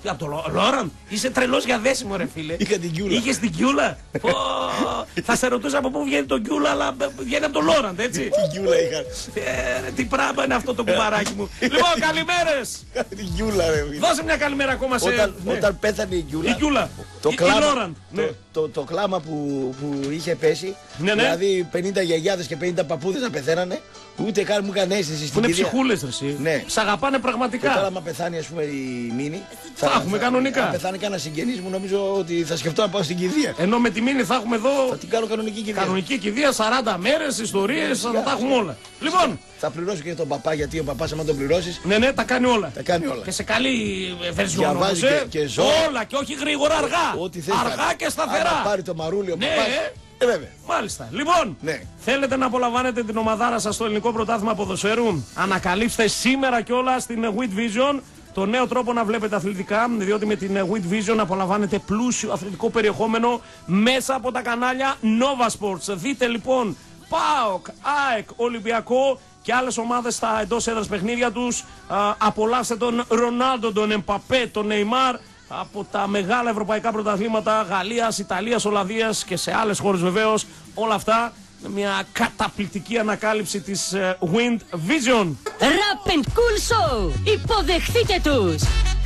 Από το Λο- Λόραντ. Είσαι τρελός για δέσιμο, ρε φίλε. Είχα την Κιούλα. Είχες την Κιούλα. Πω, θα σε ρωτούσα από πού βγαίνει το Κιούλα, αλλά βγαίνει από το Λόραντ, έτσι. Την Κιούλα είχα. Ε, τι πράγμα είναι αυτό το κουμπαράκι μου. Λοιπόν, καλημέρες. Την Κιούλα, ρε φίλε. Δώσε μια καλημέρα ακόμα σε. Όταν, Ναι. όταν πέθανε η Κιούλα, Η Κιούλα. το, Η- η κλάμα, Λόραντ. το, Ναι. το, το κλάμα που, που είχε πέσει, Ναι, ναι. δηλαδή πενήντα γιαγιάδες και πενήντα παππούδες να πεθαίνανε, ούτε καν μου έκανε αίσθηση Που στην είναι κηδεία. ψυχούλες, ρε εσύ. Ναι. Σ' αγαπάνε Και τώρα, πραγματικά. άμα πεθάνει, ας πούμε, η Μίνη, Θα έχουμε κανονικά. Αν πεθάνει κανένα συγγενής μου, νομίζω ότι θα σκεφτώ να πάω στην κηδεία. Ενώ με τη Μίνη θα έχουμε εδώ Θα την κάνω κανονική κηδεία. κανονική κηδεία, σαράντα μέρες, ιστορίες, θα τα έχουμε όλα. Λοιπόν, Θα πληρώσω και τον παπά, γιατί ο παπάς, άμα τον πληρώσεις, ναι, ναι, τα κάνει όλα. τα κάνει όλα. Και σε καλή βερσιόν όμως, Διαβάζει ε. και- και ζώα. Όλα και όχι γρήγορα, αργά. Ό,τι θες. Αργά θα- και σταθερά. άμα πάρει το μαρούλι ο Ναι, παπάς. ε. Ε, βέβαια. Μάλιστα. Λοιπόν, Ναι. θέλετε να απολαμβάνετε την ομαδάρα σας στο ελληνικό πρωτάθλημα ποδοσφαίρου? Ανακαλύψτε σήμερα κιόλας στην Wit Vision το νέο τρόπο να βλέπετε αθλητικά, διότι με την Wit Vision απολαμβάνετε πλούσιο αθλητικό περιεχόμενο μέσα από τα κανάλια Nova Sports. Δείτε λοιπόν ΠΑΟΚ, ΑΕΚ, Ολυμπιακό και άλλες ομάδες στα εντός έδρας παιχνίδια τους. Α, απολαύστε τον Ρονάλντο, τον Εμπαπέ, τον Νεϊμάρ από τα μεγάλα ευρωπαϊκά πρωταθλήματα Γαλλίας, Ιταλίας, Ολλανδίας και σε άλλες χώρες βεβαίως. Όλα αυτά με μια καταπληκτική ανακάλυψη της ε, Wind Vision. Rap and Cool Show. Υποδεχθείτε τους.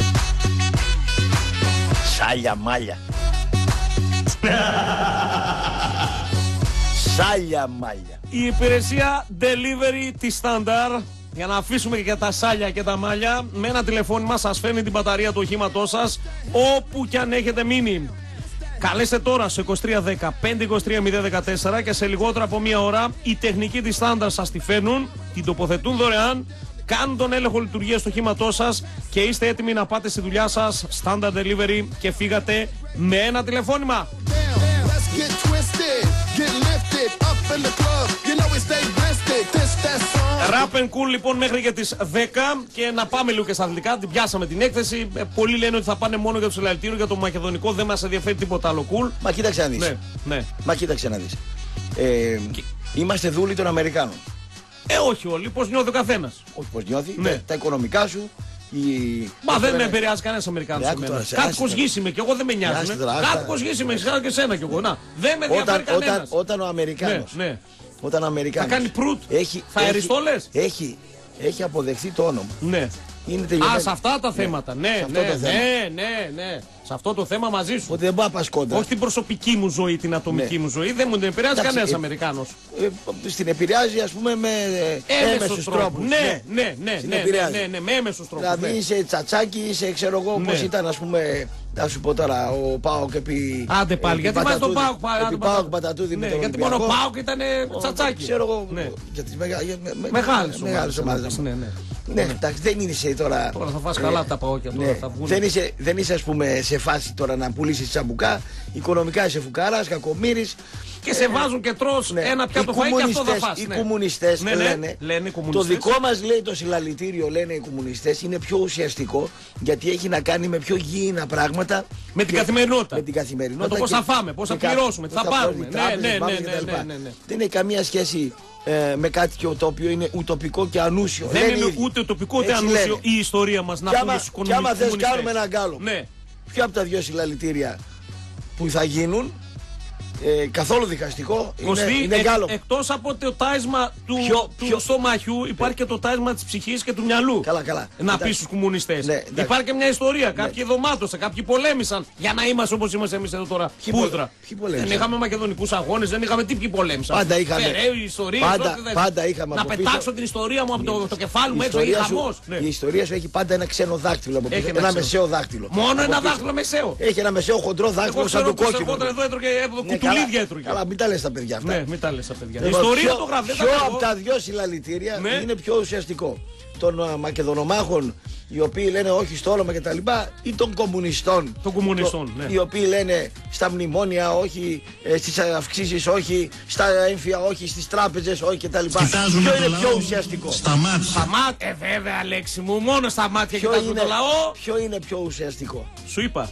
Σάλια μάλια. Σάλια μάλια. Η υπηρεσία delivery της Standard, για να αφήσουμε και τα σάλια και τα μάλια, με ένα τηλεφώνημα σας φέρνει την μπαταρία του οχήματός σας όπου κι αν έχετε μείνει. Καλέστε τώρα στο είκοσι τρία δέκα πέντε είκοσι τρία μηδέν δεκατέσσερα και σε λιγότερο από μία ώρα οι τεχνικοί της Standard σας τη φέρνουν, την τοποθετούν δωρεάν, κάνουν τον έλεγχο λειτουργίας του οχήματός σας και είστε έτοιμοι να πάτε στη δουλειά σας. Standard Delivery και φύγατε με ένα τηλεφώνημα. Let's get twisted, get lifted, up in the club, you know we stay blisted, this that song. Rap and Cool λοιπόν μέχρι και τις δέκα και να πάμε λίγο και στα αθλητικά. Την πιάσαμε την έκθεση. Ε, πολλοί λένε ότι θα πάνε μόνο για το συλλαλητήριο, για το μακεδονικό δεν μας ενδιαφέρει τίποτα άλλο. Cool. Μα κοίταξε να δεις. Ναι, ναι. Μα κοίταξε να δεις. Ε, Είμαστε δούλοι των Αμερικάνων. Ε, όχι όλοι, πώς νιώθει ο καθένας. Όχι πως νιώθει. Ναι. Τα, τα οικονομικά σου. Η... Μα πώς δεν το με λένε. επηρεάζει κανένας Αμερικάνος Ναι, σε άκου μένα. τώρα, σε Κάτοικος άσχετα. γης είμαι και εγώ δεν με νοιάζει. Άσχετα τώρα, άστα. Κάτοικος γης είμαι, σαν και σένα κι εγώ. Να, δεν με ενδιαφέρει Όταν, όταν, κανένας. όταν ο Αμερικάνος. Ναι, ναι. Όταν ο Αμερικάνος. Θα κάνει προύτ. Έχει, Θα έχει- αριστόλες. Έχει, έχει αποδεχθεί το όνομα. Ναι. Είναι Α, τελειωμένο. σε αυτά τα θέματα. Ναι, σε αυτό ναι, το θέμα. ναι, ναι, ναι. Σε αυτό το θέμα μαζί σου. Ότι δεν μπορεί να πας κόντρα. Όχι την προσωπική μου ζωή, την ατομική Ναι. μου ζωή. Δεν μου την επηρεάζει Εντάξει, κανένας ε, Αμερικάνος. Ε, στην επηρεάζει, ας πούμε, με Έμεσους έμεσους τρόπους. τρόπους. Ναι, ναι, ναι, Στην ναι, ναι, επηρεάζει. ναι, ναι, με έμεσους τρόπους. Δηλαδή ναι. είσαι τσατσάκι, είσαι ξέρω εγώ Ναι. πώς ήταν, ας πούμε, να σου πω τώρα, ο Πάοκ επί. Άντε πάλι, επί γιατί βάζει τον Πατατούδη. Πάοκ. Επί Πάοκ Πατατούδη με Ναι, τον γιατί μόνο ο Ολυμπιακό. Πάοκ ήταν τσατσάκι. Ξέρω εγώ. Ναι. Για τις μεγα- για- με- με- Μεγάλες μεγάλες ομάδες. ομάδες. Ναι, ναι. Ναι, εντάξει, δεν είσαι τώρα. Τώρα θα φας ε, καλά τα Παόκια, τώρα ναι. θα βγουν. Δεν είσαι, δεν είσαι, ας πούμε, σε φάση τώρα να πουλήσεις τσαμπουκά. Οικονομικά είσαι φουκάρας, κακομοίρης. Και σε βάζουν και τρως Ναι. ένα πιάτο Οι φαΐ και αυτό θα κομμουνιστές- φας. Οι ναι. κομμουνιστές Ναι, ναι, λένε, λένε οι το κομμουνιστές. δικό μας λέει το συλλαλητήριο, λένε οι κομμουνιστές, είναι πιο ουσιαστικό γιατί έχει να κάνει με πιο γήινα πράγματα. Με την και- καθημερινότητα. Με την καθημερινότητα. Με το πώς και- θα φάμε, πώς θα και κα- πληρώσουμε, τι πώς θα πάρουμε. οι Ναι, τράπεζες, ναι, πάμε ναι, κτλ. ναι, ναι, ναι. Δεν έχει καμία σχέση ε, με κάτι και το οποίο είναι ουτοπικό και ανούσιο. Δεν Λένε είναι οι ίδιοι. ούτε τοπικό ούτε Έτσι ανούσιο λένε. η ιστορία μας να Κι πούμε άμα- στους κι άμα θες κομμουνιστές. κάνουμε ένα γκάλο. Ναι. Ποιο από τα δυο συλλαλητήρια που θα γίνουν, ε, καθόλου δικαστικό, είναι, Κωστή, είναι εκ- γκάλο. εκτός από το τάισμα του, Ποιο- του ποιο- στομαχιού υπάρχει και το τάισμα της ψυχής και του μυαλού. Καλά, καλά. Να Εντάξει. πεις στους κομμουνιστές. Ναι, εντάξει. Υπάρχει και μια ιστορία. Κάποιοι δωμάτωσαν, κάποιοι πολέμησαν για να είμαστε όπως είμαστε εμείς εδώ τώρα. Ποιοι πολε- Πούτρα. ποιοι πολέμησαν? Δεν είχαμε μακεδονικούς αγώνες, δεν είχαμε τι ποιοι πολέμησαν. Πάντα είχαμε- Φεραίοι, ιστορίες, πάντα- ό,τι θες. πάντα είχαμε Να από πίσω- πετάξω την ιστορία μου από το, το κεφάλι μου Η έξω, έχει ιστορία, σου, χαμός. Ναι. η ιστορία σου έχει πάντα ένα ξένο δάκτυλο από πίσω. Έχει Ένα, ένα ξένο. μεσαίο δάκτυλο. Μόνο Από ένα πίσω. δάχτυλο μεσαίο. Έχει ένα μεσαίο χοντρό Εγώ δάκτυλο σαν ξέρω το που κόκκινο. ερχόταν εδώ έτρωγε Ναι, κουτουλίδια καλά, έτρωγε. καλά, μην τα λες τα παιδιά αυτά. Ναι, μην τα λες τα παιδιά. Η Λοιπόν, ιστορία ποιο- το γράφει. δεν τα Ποιο λέω από εγώ. τα δυο συλλαλητήρια Ναι. είναι πιο ουσιαστικό? Των α, Μακεδονομάχων, οι οποίοι λένε όχι στο όνομα κτλ. Ή των κομμουνιστών. Των κομμουνιστών, ναι. Οι οποίοι λένε στα μνημόνια όχι, ε, στις αυξήσεις όχι, στα έμφυα όχι, στις τράπεζες όχι κτλ. Ποιο είναι πιο ουσιαστικό? Στα μάτια. Ε, βέβαια, Αλέξη μου, μόνο στα μάτια Ποιο κοιτάζουμε είναι, το λαό. ποιο είναι πιο ουσιαστικό? Σου είπα.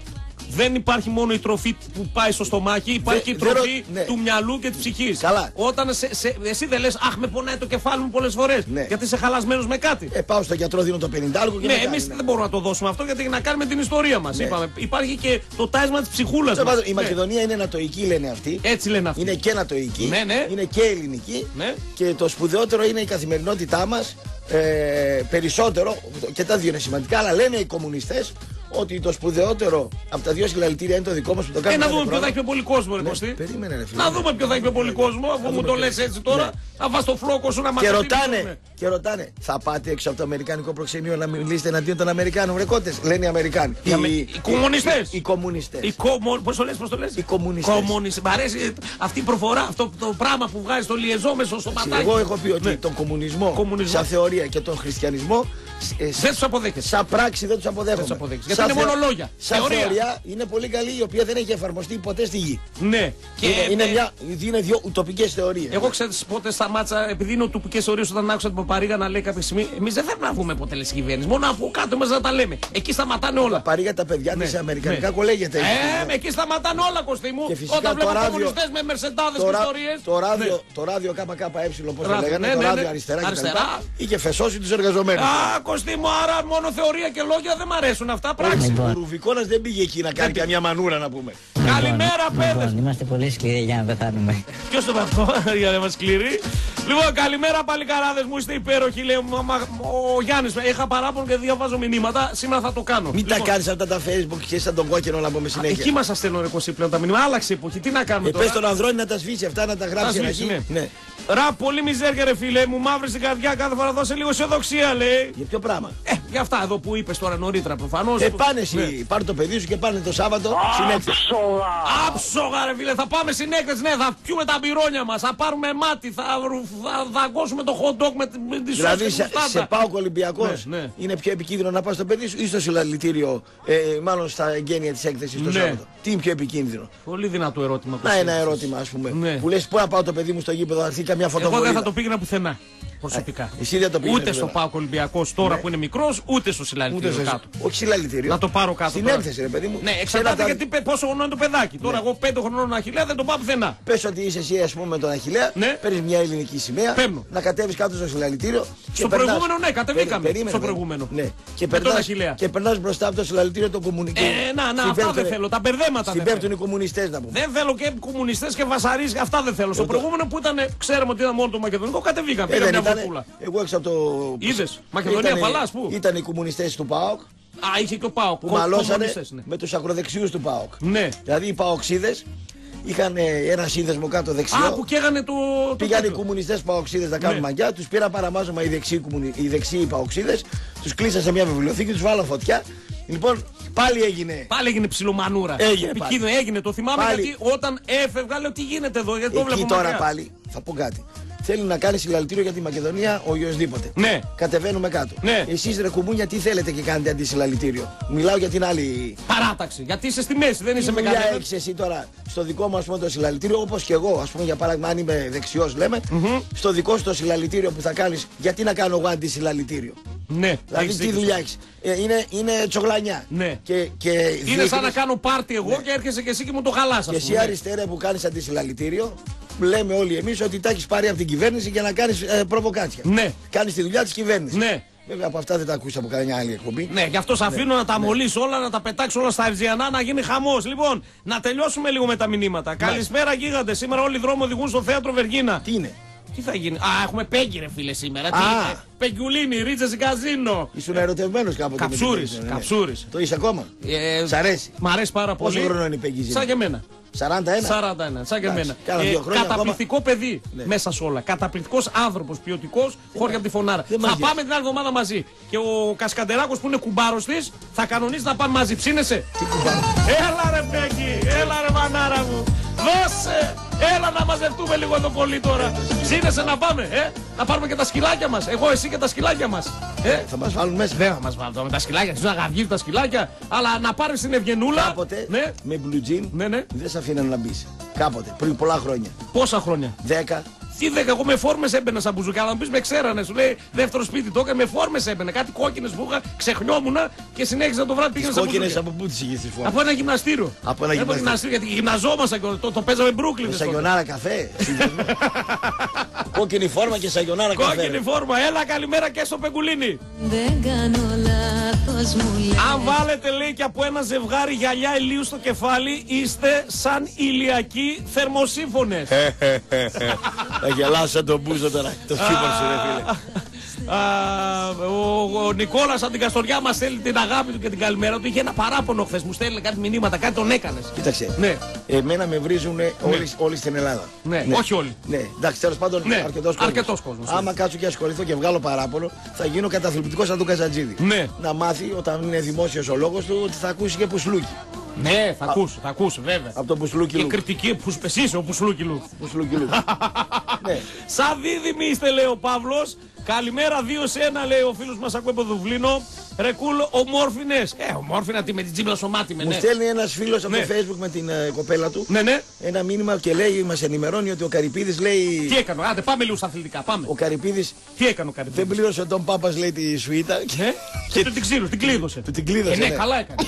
δεν υπάρχει μόνο η τροφή που πάει στο στομάχι, υπάρχει και η δεν τροφή ρω- ναι. του μυαλού και της ψυχής. Καλά. Όταν σε, σε, εσύ δεν λες, αχ, με πονάει το κεφάλι μου πολλές φορές. Ναι. Γιατί είσαι χαλασμένος με κάτι. Ε, πάω στον γιατρό, δίνω το πενήντα και Ναι, με εμείς κάνει, δεν μπορούμε να το δώσουμε αυτό γιατί έχει να κάνει με την ιστορία μας. Ναι. Είπαμε. Υπάρχει και το τάισμα της ψυχούλας Τέλος μας. πάντων, η Ναι. Μακεδονία είναι ανατοϊκή, λένε αυτοί. Έτσι λένε αυτοί. Είναι και ανατοϊκή, Ναι, ναι. είναι και ελληνική. Ναι. Και το σπουδαιότερο είναι η καθημερινότητά μας. Ε, περισσότερο, και τα δύο είναι σημαντικά, αλλά λένε οι κομμουνιστές ότι το σπουδαιότερο από τα δύο συλλαλητήρια είναι το δικό μας που το Ε, κάνουμε. να κάθε δούμε ποιο χρόνο. θα έχει πιο πολύ κόσμο, ρε Ναι, Κωστή. περίμενε, ρε φίλε. Να δούμε ποιο θα έχει πιο πολύ κόσμο, αφού μου το λες έτσι τώρα. Θα βάζεις το φλόκο σου να μας Και αφήνεις, ρωτάνε, ναι. και ρωτάνε, θα πάτε έξω από το αμερικάνικο προξενείο να μιλήσετε εναντίον των Αμερικάνων, ρε κότες, λένε οι Αμερικάνοι. Οι Αμε- οι κομμουνιστές. Οι, οι κομμουνιστές. Οι κομμο... Πώς το λες, πώς το λες. Οι κομμουνιστές. Κομμουνιστές. Μ' αρέσει αυτή η προφορά, αυτό το πράγμα που βγάζει το λιεζόμεσο στο ματάκι. Εγώ έχω πει ότι Ναι. τον κομμουνισμό, Κομμουνισμό. σαν θεωρία και τον χριστιανισμό ε, Δεν τους αποδέχεσαι. σαν πράξη δεν τους αποδέχομαι. Δεν τους αποδέχεσαι. Σαν Γιατί είναι θεω- μόνο λόγια. Σαν Θεωρία. θεωρία είναι πολύ καλή, η οποία δεν έχει εφαρμοστεί ποτέ στη γη. Ναι. Και είναι, είναι, ε, μια, είναι δύο ουτοπικές θεωρίες. Εγώ ξέρετε πότε σταμάτησα, επειδή είναι ουτοπικές θεωρίες, όταν άκουσα την Παπαρίγα να λέει κάποια στιγμή, εμείς δεν θέλουμε να βγούμε ποτέ λες κυβέρνηση. Μόνο από κάτω μας να τα λέμε. Εκεί σταματάνε όλα. Παρήγα τα παιδιά της Ναι, αμερικανικά ναι. κολέγεται. Ε, εκεί σταματάνε όλα, Κωστή μου. Και φυσικά Όταν το βλέπω ράδιο- κομμουνιστές με μερσεντάδες και Το, ρα- ιστορίες. το ράδιο, Ναι. το ράδιο ΚΚΕ, πώς το Ράδιο, λέγανε, ναι, το ναι, ράδιο ναι. αριστερά, και τα Αριστερά. λοιπά, είχε φεσώσει τους εργαζομένους. Α, Κωστή μου, άρα μόνο θεωρία και λόγια δεν μ' αρέσουν αυτά. Πράξη. Ο Ρουβικόνας δεν πήγε εκεί να κάνει πήγε. καμιά μανούρα να πούμε. Καλημέρα, παιδες. Λοιπόν, είμαστε πολύ σκληροί για να πεθάνουμε. Ποιος το είπε αυτό, για να μας σκληρεί. Λοιπόν, καλημέρα παλικαράδες μου, είστε υπέροχοι. Λέει μα- μα- ο Γιάννης, είχα παράπονο και διαβάζω μηνύματα. Σήμερα θα το κάνω. Μην τα Λοιπόν, κάνεις αυτά τα Facebook και σαν τον κόκκινο να πούμε συνέχεια. εκεί μας στέλνουν ρε Κωστή πλέον τα μηνύματα. Άλλαξε η εποχή. Τι να κάνουμε Ε, τώρα. πες τον Ανδρώνη να τα σβήσει αυτά, να τα Θα γράψει ένα σβήσει, εκεί. ναι. Ναι. Ρα, πολύ μιζέρια ρε φίλε, μου μαύρη στην καρδιά κάθε φορά δώσε λίγο αισιοδοξία λέει. Για ποιο πράγμα. Ε, για αυτά εδώ που είπες τώρα νωρίτερα προφανώς. Ε, που- πάνε εσύ, Ναι. πάρε το παιδί σου και πάνε το Σάββατο στην έκθεση. Άψογα ρε φίλε, θα πάμε στην έκθεση, ναι, θα πιούμε τα μπυρόνια μας, θα πάρουμε μάτι, θα, θα δαγκώσουμε το hot dog με, τη- με τη σώση Δηλαδή και σε, μουστάρδα. σε πάω Ολυμπιακός Ναι, ναι. είναι πιο επικίνδυνο να πας στο παιδί σου ή στο συλλαλητήριο, ε, μάλλον στα εγγένεια της έκθεσης το Ναι. Σάββατο. Τι είναι πιο επικίνδυνο. Πολύ δυνατό ερώτημα. Να Κωστή. ένα ερώτημα ας πούμε. Ναι. Που λες πού να πάω το παιδί μου στο γήπεδο να έρθει καμιά Εγώ φωτοβολίδα. δεν θα το πήγαινα πουθενά. Προσωπικά. Εσύ δεν το πήγαινες, Ούτε στο βέβαια. ΠΑΟΚ Ολυμπιακός τώρα Ναι. που είναι μικρός, ούτε στο Ούτε συλλαλητήριο σε- κάτω. Όχι συλλαλητήριο. Να το πάρω κάτω. Στην τώρα. έκθεση ρε παιδί μου. Ναι, Ξένα εξαρτάται τα- γιατί πε- πόσο χρονών είναι το παιδάκι. Τώρα εγώ πέντε χρονών Αχιλλέα δεν τον πάω πουθενά. Πες ότι είσαι εσύ ας πούμε με τον Αχιλλέα, Ναι. παίρνεις μια ελληνική σημαία, Παίρνω. να κατέβεις κάτω στο συλλαλητήριο. και Στο περνάς- προηγούμενο, ναι, κατεβήκαμε. Περί- περίμενε, Στο περίμενε. προηγούμενο. Ναι. Και Με τον περνάς, Αχιλλέα. και περνάς μπροστά από το συλλαλητήριο των κομμουνιστών. Ε, να, να, αυτά δεν θέλω. Τα μπερδέματα δεν Συμπέφτουν θέλω. οι κομμουνιστές να πούμε. Δεν θέλω και κομμουνιστές και βασαρείς, αυτά δεν θέλω. Στο Εγώ- προηγούμενο που ήταν, ξέραμε ότι ήταν μόνο το μακεδονικό, κατεβήκαμε. Ε, Πήγαμε δεν μια ήτανε. βολτούλα. Εγώ έξω από το. Είδες, Μακεδονία Ήτανε- Παλάς, πού? Ήταν οι κομμουνιστές του ΠΑΟΚ Α, είχε και ο ΠΑΟΚ. που κο- μαλώσανε κομμουνιστές, ναι. με τους ακροδεξιούς του ΠΑΟΚ. Ναι. Δηλαδή οι ΠΑΟΚσίδες είχαν ε, ένα σύνδεσμο κάτω δεξιό. Α, που καίγανε το. το Πήγαν οι τέτοιο. κομμουνιστές παοξίδες να κάνουν Ναι. μαγιά, τους πήραν παραμάζωμα οι δεξιοί, κομμουνι... οι δεξιοί παοξίδες, τους κλείσαν σε μια βιβλιοθήκη, τους βάλαν φωτιά. Λοιπόν, πάλι έγινε. Πάλι έγινε ψιλομανούρα. Έγινε Επικίνδυνο, έγινε. Το θυμάμαι Πάλι. γιατί όταν έφευγα λέω τι γίνεται εδώ, γιατί το Εκεί βλέπω τώρα μακριά. πάλι θα πω κάτι. Θέλει να κάνει συλλαλητήριο για τη Μακεδονία ο οποιοσδήποτε. Ναι. Κατεβαίνουμε κάτω. Ναι. Εσείς ρε κουμούνια τι θέλετε και κάνετε αντισυλλαλητήριο. Μιλάω για την άλλη. Παράταξη. Γιατί είσαι στη μέση, δεν Τι είσαι με δουλειά κανένα. έχεις εσύ τώρα στο δικό μου ας πούμε το συλλαλητήριο, όπως και εγώ, ας πούμε για παράδειγμα, αν είμαι δεξιός λέμε, στο δικό σου το συλλαλητήριο που θα κάνεις, γιατί να κάνω εγώ αντισυλλαλητήριο. Ναι, Δηλαδή έχεις τι δίκιο. δουλειά έχεις. Ε, είναι, είναι τσογλανιά. Ναι. Και, και Είναι δείχνεις- σαν να κάνω πάρτι εγώ και έρχεσαι και εσύ και μου το χαλάς. Και εσύ αριστερέ που κάνεις αντισυλλαλητήριο, λέμε όλοι εμείς ότι τα έχεις πάρει από την κυβέρνηση για να κάνεις ε, προβοκάτσια. Ναι. Κάνεις τη δουλειά της κυβέρνησης. Ναι. Βέβαια από αυτά δεν τα ακούσα από κανένα άλλη εκπομπή. Ναι, γι' αυτό σε αφήνω να τα μολύσω όλα, να τα πετάξω όλα στα Ευζιανά, να γίνει χαμός. Λοιπόν, να τελειώσουμε λίγο με τα μηνύματα. Καλησπέρα, γίγαντες. Σήμερα όλοι οι δρόμοι οδηγούν στο θέατρο Βεργίνα. Τι είναι. Τι θα γίνει. Α, έχουμε πέγγι ρε φίλε σήμερα. Τι Α. είναι. Πεγκιουλίνη, ρίτζες καζίνο. Ήσουν ερωτευμένος κάποτε. με την Καψούρης, Πέγγι, ναι. καψούρης. Το είσαι ακόμα. Ε, Σ' αρέσει. Μ' αρέσει πάρα πολύ. Πόσο χρόνο είναι η Πέγγι? Σαν και εμένα. σαράντα ένα. σαράντα ένα, σαν και Εντάξει, εμένα. κάνα δύο χρόνια καταπληκτικό παιδί Ναι. μέσα σε όλα. Καταπληκτικό άνθρωπο, ποιοτικό, χώρια από τη φωνάρα. δεν Θα μας πάμε την άλλη εβδομάδα μαζί. Και ο Κασκαντεράκος που είναι κουμπάρος της θα κανονίσει να πάμε μαζί. Ψήνεσαι. Τι κουμπάρο. Έλα ρε Μπέκη, έλα ρε μανάρα μου. Δώσε! Έλα να μαζευτούμε λίγο εδώ πολύ τώρα. Ψήνεσαι να πάμε, ε? Να πάρουμε και τα σκυλάκια μας. Εγώ, εσύ και τα σκυλάκια μας. Ε? Θα μας βάλουν μέσα. Δεν θα μας βάλουν με τα σκυλάκια. Τους να γαυγίζουν τα σκυλάκια. Αλλά να πάρεις την Ευγενούλα. Κάποτε Ναι. με blue jean Ναι, ναι. δεν σε αφήναν να μπεις. Κάποτε, πριν πολλά χρόνια. Πόσα χρόνια. δέκα, Τι δέκα, εγώ με φόρμες έμπαινα σαν μπουζούκι. Αλλά μου πει με ξέρανε, σου λέει δεύτερο σπίτι το έκανε, με φόρμες έμπαινα. Κάτι κόκκινες που είχα, ξεχνιόμουνα και συνέχιζα το βράδυ πήγαινα σαν μπουζούκι. Κόκκινες από πού τις είχες τις φόρμες? Από ένα γυμναστήριο. Από ένα γυμναστήριο. Γιατί γυμναζόμασταν και το, το παίζαμε Brooklyn. Σαγιονάρα καφέ. Κόκκινη φόρμα και σαγιονάρα καφέ. Κόκκινη φόρμα, έλα καλημέρα και στο Πεγκουλίνι. Δεν κάνω λάθος μου λέει. Αν βάλετε λέει και από ένα ζευγάρι γυαλιά ηλίου στο κεφάλι, είστε σαν ηλιακοί θερμοσύμφωνες. Θα γελάσω σαν τον Μπούζο τώρα. Το σύμφωνο σου ρε φίλε. Α, ο, ο Νικόλας από την Καστοριά μας στέλνει την αγάπη του και την καλημέρα του. Είχε ένα παράπονο χθες, μου στέλνει κάτι μηνύματα, κάτι τον έκανες. Κοίταξε, ναι. Εμένα με βρίζουν όλοι, όλοι στην Ελλάδα. Ναι, ναι. Όχι όλοι. Ναι, εντάξει, τέλος πάντων ναι. αρκετός κόσμος. Αρκετός κόσμος. Άμα κάτσω και ασχοληθώ και βγάλω παράπονο, θα γίνω καταθλιπτικός σαν του Καζατζίδη. Ναι. Να μάθει όταν είναι δημόσιος ο λόγος του ότι θα ακούσει και πουσλούκι. Ναι, θα ακούσει, θα ακούσει βέβαια. Από το πουσλούκι. Και κριτική, που εσύ ο πουσλούκι Λουκ. Πουσλούκι Λουκ. Ναι. Σαν δίδυμοι είστε, λέει ο Παύλος. Καλημέρα, δύο σε ένα, λέει ο φίλος μας ακούει από Δουβλίνο. Ρεκούλ, ομόρφινες. Ε, ομόρφινα τι με την τζίμπλα στο μάτι με, ναι. Μου στέλνει ένας φίλος από ναι. το Facebook με την uh, κοπέλα του. Ναι, ναι. Ένα μήνυμα και λέει, μας ενημερώνει ότι ο Καρυπίδης λέει. Τι έκανε, άντε πάμε λίγο στα αθλητικά, πάμε. Ο Καρυπίδης. Τι έκανε ο Καρυπίδης? Δεν πλήρωσε τον Πάπας, λέει, τη σουίτα. Ναι. Και του την ξύλωσε, την κλείδωσε. Του την κλείδωσε. Ε, ναι, καλά έκανε.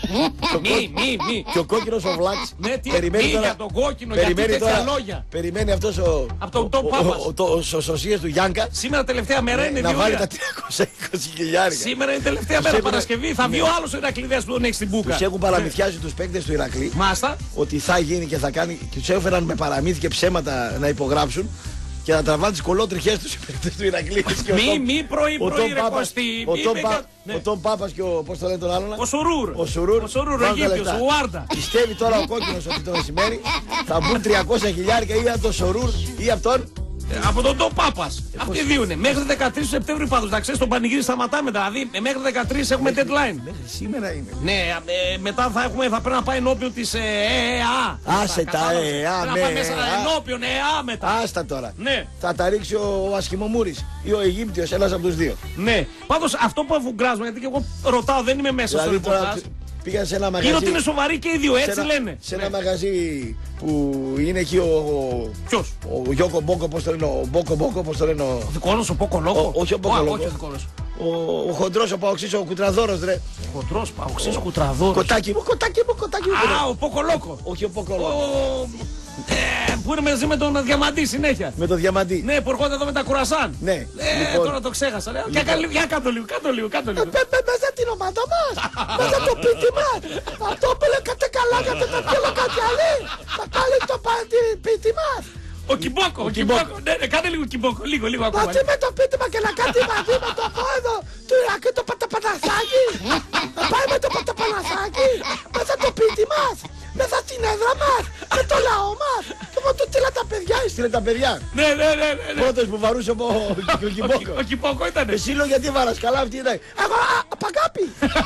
Μη, μη, μη. Και ο κόκκινος ο Βλάξ. Ναι, τι περιμένει τώρα. Για τον κόκκινο, γιατί τέτοια λόγια. Περιμένει αυτός ο. Από τον Πάπας. Ο σωσίας του Γιάνκα. Σήμερα τελευταία μέρα είναι δύο. Να βάλει τα τριακόσια είκοσι χιλιάρικα. Σήμερα είναι τελευταία μέρα Παρασκευή. Θα βγει ο άλλος ο Ηρακλήδας που τον έχει στην μπούκα. Τους έχουν παραμυθιάσει τους παίκτες του Ηρακλή. Μάστα. Ότι θα γίνει και θα κάνει. Και τους έφεραν με παραμύθι και ψέματα να υπογράψουν. Και να τραβάνε τις κολότριχές τους οι παίκτες του Ηρακλή. Μη, μη πρωί πρωί ρε Κωστή. Ο Τον Πάπας και ο. Πώς το λένε τον άλλον? Ο Σουρούρ. Ο Σουρούρ. Ο Σουρούρ, ο Αιγύπτιος, ο Ουάρντα. Πιστεύει τώρα ο κόκκινος ότι το μεσημέρι θα μπουν τριακόσια χιλιάρικα ή από τον Σουρούρ ή από τον. Από τον Τον Πάπας. Αυτοί οι δύο είναι. Μέχρι δεκατρείς Σεπτέμβρη πάντως. Να ξέρεις, τον πανηγύρι σταματάμε. Δηλαδή μέχρι δεκατρείς έχουμε deadline. Μέχρι σήμερα είναι. Ναι, ε, μετά θα, έχουμε, θα πρέπει να πάει ενώπιον της ΕΕΑ. Άσε τα ΕΕΑ. Πρέπει να πάει μέσα ενώπιον ΕΕΑ μετά. Άστα τώρα. Ναι. Θα τα ρίξει ο Ασχημομούρης ή ο Αιγύπτιος, ένας από τους δύο. Ναι. Πάντως αυτό που αφουγκράζουμε, γιατί και εγώ ρωτάω, δεν είμαι μέσα στο ρεπορτάζ. Πήγα σε ένα μαγαζί. Είναι ότι είναι σοβαροί και οι δύο, έτσι σε ένα, λένε. Σε ένα ναι. μαγαζί που είναι εκεί ο. Ποιος? Ο Γιώκο Μπόκο, πώς το λένε. Ο Μπόκο Μπόκο, πώς το λένε. Ο Δικόνος, ο Μπόκο Λόκο. Όχι ο Μπόκο Λόκο. Όχι ο Δικόνος. Ο, ο χοντρός, ο Παοξής, ο Κουτραδόρος, ρε. Ο χοντρός, Παοξής, ο Κουτραδόρος. Κοτάκι μου, κοτάκι μου, κοτάκι μου. Α, ο Μπόκο Λόκο. Όχι ο Μπόκο Λόκο. Ε, που είναι μαζί με τον Διαμαντή συνέχεια. Με τον Διαμαντή. Ναι, που έρχονται εδώ με τα κουρασάν. Ναι. Ε, λοιπόν. Τώρα το ξέχασα. Λοιπόν. Για, για κάτω λίγο, κάτω λίγο, κάτω λίγο. Μέσα την ομάδα μας, μέσα το πίτι μας. Αυτό που λέγατε καλά για το ταπιέλο κάτι άλλο. Θα πάλι το πίτι μας. Ο Κιμπόκο, ο Κιμπόκο. Ναι, ναι, κάνε λίγο Κιμπόκο, λίγο, λίγο ακόμα. Μαζί με το πίτι μας και να κάνει μαζί με το πόδο του Ηρακλή το παταπαναθάκι. Να πάει με το παταπαναθάκι μέσα το πίτι μας. Μέσα στην έδρα μας, με το λαό μας. Και μου του στείλα τα παιδιά, στείλε τα παιδιά. Ναι, ναι, ναι, ναι. Πρώτος που βαρούσε ο Κιμπόκο. Ο Κιμπόκο ήτανε. Εσύ λέω γιατί βάρας καλά, αυτή ήταν. Εγώ, παγκάπη.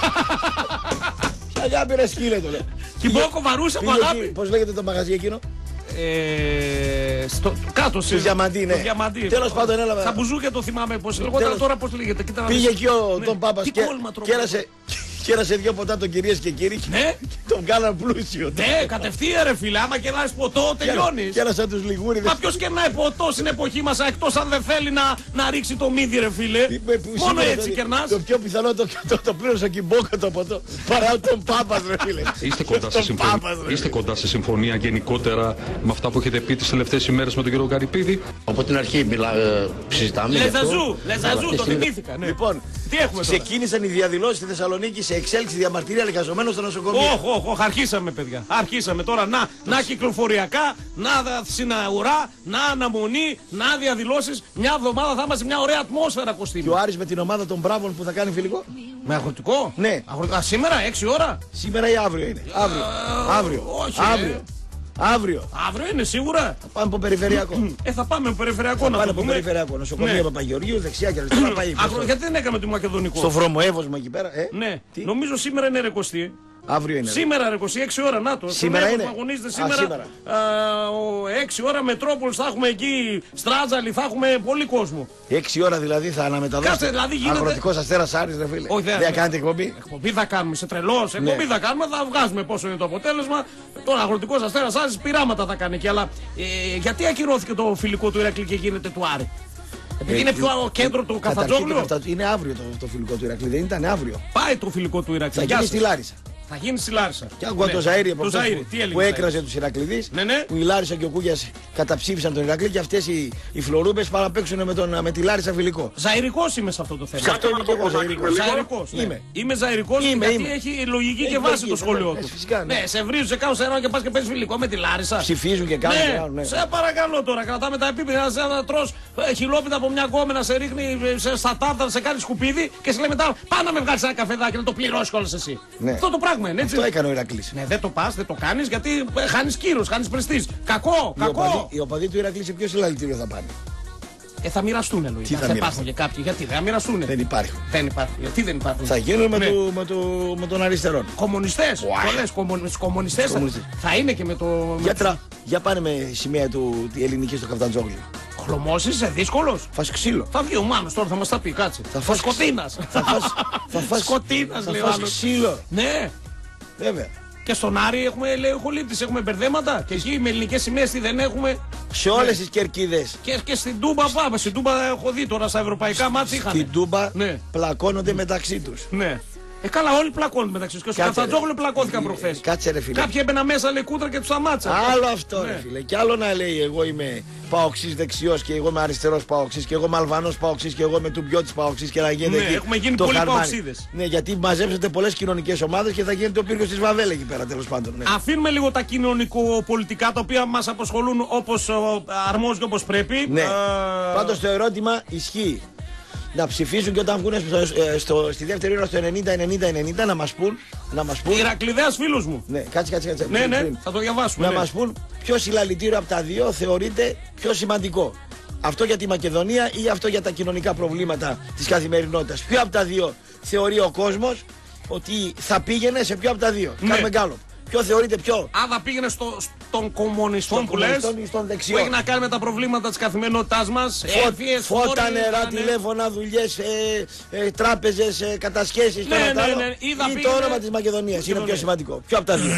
Αγάπη ρε σκύλε το λέω. Κιμπόκο βαρούσε από αγάπη. Πώς λέγεται το μαγαζί εκείνο? Ε, στο, κάτω σε Διαμαντή, ναι. Διαμαντή. Τέλος πάντων έλαβε. Στα μπουζούκια το θυμάμαι πώς λέγονταν, τώρα πώς λέγεται. Κοίτα, πήγε εκεί ο ναι. Τον Πάπας και κέρασε, κέρασε δύο ποτά τον κυρίες και κύριοι. Ναι. Και τον κάναν πλούσιο. Ναι, κατευθείαν ρε φίλε, άμα κερνάς ποτό τελειώνεις. Κέρασαν τους λιγούριδες. Μα ποιος κερνάει ποτό στην εποχή μας, εκτός αν δεν θέλει να, να ρίξει το μύδι ρε φίλε. Μόνο έτσι κερνάς. Το πιο πιθανό το, το, το πλήρωσε ο Κιμπόκο το ποτό παρά τον Πάπας ρε φίλε. Είστε κοντά, σε συμφωνία, είστε κοντά σε συμφωνία γενικότερα με αυτά που έχετε πει τις τελευταίες ημέρες με τον κύριο Καρυπίδη? Από την αρχή μιλά, ε, συζητάμε. Λεζαζού, Λεζαζού, το θυμήθηκα. Ναι. Λοιπόν, τι έχουμε τώρα? Ξεκίνησαν οι διαδηλώσεις στη Θεσσαλονίκη σε εξέλιξη διαμαρτυρία εργαζομένων στο νοσοκομείο. Όχι, όχι, όχι, αρχίσαμε παιδιά. Αρχίσαμε τώρα να, να κυκλοφοριακά, να συναουρά, να αναμονή, να διαδηλώσεις. Μια εβδομάδα θα είμαστε μια ωραία ατμόσφαιρα, Κωστή. Και ο Άρης με την ομάδα των Μπράβων που θα κάνει φιλικό. Με αγροτικό? Ναι. Αγροτικό. Σήμερα, έξι ώρα. Σήμερα ή αύριο είναι? Αύριο. Ε, αύριο. Όχι. Αύριο. Αύριο. Αύριο είναι σίγουρα. Θα πάμε από περιφερειακό. Ε, θα πάμε από περιφερειακό θα να πάμε το από περιφερειακό. Νοσοκομείο ναι. Παπαγεωργίου, δεξιά και αριστερά πάει. Αγρο... Γιατί δεν έκαμε το μακεδονικό? Στο βρωμοεύωσμα εκεί πέρα. Ε? Ναι. Τι? Νομίζω σήμερα είναι ρε Κωστή. Αύριο είναι. Σήμερα ρε, είκοσι έξι ώρα, να το. Σήμερα είναι. Αγωνίζεται Α, σήμερα. σήμερα. Α, ο, έξι ώρα Μετρόπολης θα έχουμε εκεί, Στράτζαλη, θα έχουμε πολύ κόσμο. έξι ώρα δηλαδή θα αναμεταδώσετε. Κάτσε, δηλαδή γίνεται. Αγροτικός Αστέρας Άρης, ρε φίλε. Όχι, δεν θα κάνετε εκπομπή. Εκπομπή θα κάνουμε, σε τρελός. Εκπομπή Ναι. θα κάνουμε, θα βγάζουμε πόσο είναι το αποτέλεσμα. Τώρα Αγροτικός Αστέρας Άρης πειράματα θα κάνει εκεί. Αλλά ε, γιατί ακυρώθηκε το φιλικό του Ηρακλή και γίνεται του Άρη? Επειδή Ε, είναι πιο ε, κέντρο το Καταρχήν Καφτατζόγλου. το Καφτατζόγλου είναι αύριο το, το φιλικό του Ηρακλή. Δεν ήταν αύριο. Πάει το φιλικό του Ηρακλή. Θα Γεια γίνει σας. στη Λάρισα. Θα γίνει στη Λάρισα. Και άκουγα Ναι. το Ζαΐρι Το προχθές Ζαΐρι, που, τι έλεγε που ο Ζαΐρι? έκραζε τους Ηρακλειδείς. Ναι, ναι. Που η Λάρισα και ο Κούγιας καταψήφισαν τον Ηρακλή και αυτές οι, οι φλωρούμπες πάνε να παίξουν με, τον, με τη Λάρισα φιλικό. Ζαϊρικός είμαι σε αυτό το θέμα. Σε αυτό είμαι και εγώ Ζαΐρικός. Ζαϊρικός, ναι. Είμαι. Είμαι Ζαϊρικός Είμαι, γιατί είμαι. έχει λογική Έχει και βάση λογική, το σχολείο ναι, του. φυσικά, ναι. Ναι, σε βρίζουν, σε κάνουν σε ένα και πας και παίζεις φιλικό με τη Λάρισα. Ψηφίζουν και κάνουν. Ναι, και κάνουν, ναι. σε παρακαλώ τώρα, κρατάμε τα επίπεδα. Να να τρως ε, χιλόπιτα από μια γκόμενα, σε ρίχνει ε, σε, στα τάρταρα, σε κάνει σκουπίδι και σε λέει μετά πάμε να με βγάλεις ένα καφεδάκι να το πληρώσεις κιόλας εσύ. Ναι. Αυτό το πράγμα είναι έτσι. Αυτό έκανε ο Ηρακλής. Ναι, δεν το πας, δεν το κάνεις γιατί ε, χάνεις κύρος, χάνεις πρεστής. Κακό, Οι οπαδοί, κακό. οι οπαδοί του Ηρακλή σε ποιο συλλαλητήριο θα πάνε? Ε, θα μοιραστούν λογικά. Τι θα θα μοιραστούν? υπάρχουν και κάποιοι. Γιατί δεν θα μοιραστούν. Δεν υπάρχουν. Δεν υπάρχουν. Γιατί δεν υπάρχουν? Θα γίνουν με, Ναι. του, με, του, με τον αριστερό. Κομμουνιστές. Το λες, κομμουνι- κομμουνιστές. θα- Κομμουνιστές. Θα είναι και με το. με Για, τρα, για πάνε με σημαία του τη ελληνική στο Καφτατζόγλου. Χλωμώσεις, είσαι δύσκολος. Φας ξύλο. Θα βγει ο Μάνος τώρα, θα μας τα πει, κάτσε. Θα φας Σκοτίνας. Θα φας, θα φας, Σκοτίνας, θα λέει ο φας άλλος. ξύλο. Ναι. Βέβαια. Και στον Άρη έχουμε λεοχολήπτης, έχουμε μπερδέματα. Και εκεί με ελληνικές σημαίες τι δεν έχουμε. Σε όλες τις κερκίδες. Και, και στην Τούμπα πάμε. Στην Τούμπα έχω δει τώρα στα ευρωπαϊκά μάτια είχαν. Στην Τούμπα Ναι. πλακώνονται μεταξύ τους. Ναι. Ε, καλά, όλοι πλακώνουν μεταξύ τους. Και στο Κάτσε, Καφτατζόγλου ρε. πλακώθηκαν Ε, προχθές. Κάτσε ρε φίλε. Κάποιοι έμπαιναν μέσα, λέει κούτρα και τους σταμάτησαν. Άλλο αυτό Ναι. ρε φίλε. Και άλλο να λέει εγώ είμαι παοξής δεξιός και εγώ είμαι αριστερός παοξής και εγώ είμαι αλβανός παοξής και εγώ είμαι τουμπιώτης παοξής και να γίνεται Ναι, εκεί έχουμε γίνει το πολλοί χαρμάνι. παοξίδες. Ναι, γιατί μαζέψατε πολλές κοινωνικές ομάδες και θα γίνεται ο πύργος της Βαβέλ εκεί πέρα τέλος πάντων. Ναι. Αφήνουμε λίγο τα κοινωνικο-πολιτικά τα οποία μας απασχολούν όπως ο, αρμόζει και όπως πρέπει. Ναι. Ε, Πάντως το ερώτημα ισχύει. Να ψηφίσουν και όταν βγουν στο, ε, στο, στη δεύτερη ώρα στο ενενήντα ενενήντα ενενήντα να μας πούν. Να μας πούν. Ηρακλειδέας φίλος μου. Ναι, κάτσε, κάτσε, κάτσε. Ναι, πριν, ναι, πριν. θα το διαβάσουμε. Να ναι. μας πούν ποιο συλλαλητήριο από τα δύο θεωρείται πιο σημαντικό. Αυτό για τη Μακεδονία ή αυτό για τα κοινωνικά προβλήματα της καθημερινότητας. Ποιο από τα δύο θεωρεί ο κόσμος ότι θα πήγαινε σε ποιο από τα δύο. Ναι. Κάνουμε γκάλωπ. Ποιο θεωρείται πιο. Αν θα πήγαινε στο, στον κομμουνιστών Στον που λες, κομμουνιστών ή στον που δεξιό. έχει να κάνει με τα προβλήματα της καθημερινότητάς μας. Φω- Έμφυες, Φώτα, φόροι, νερά, ναι. τηλέφωνα, δουλειές, ε, ε, τράπεζες, ε, κατασχέσεις. Ναι, το ένα ναι, το άλλο. ναι. Ή θα Ή το πήγαινε- όνομα της Μακεδονίας είναι πιο Μακεδονία. σημαντικό. Ποιο από τα δύο.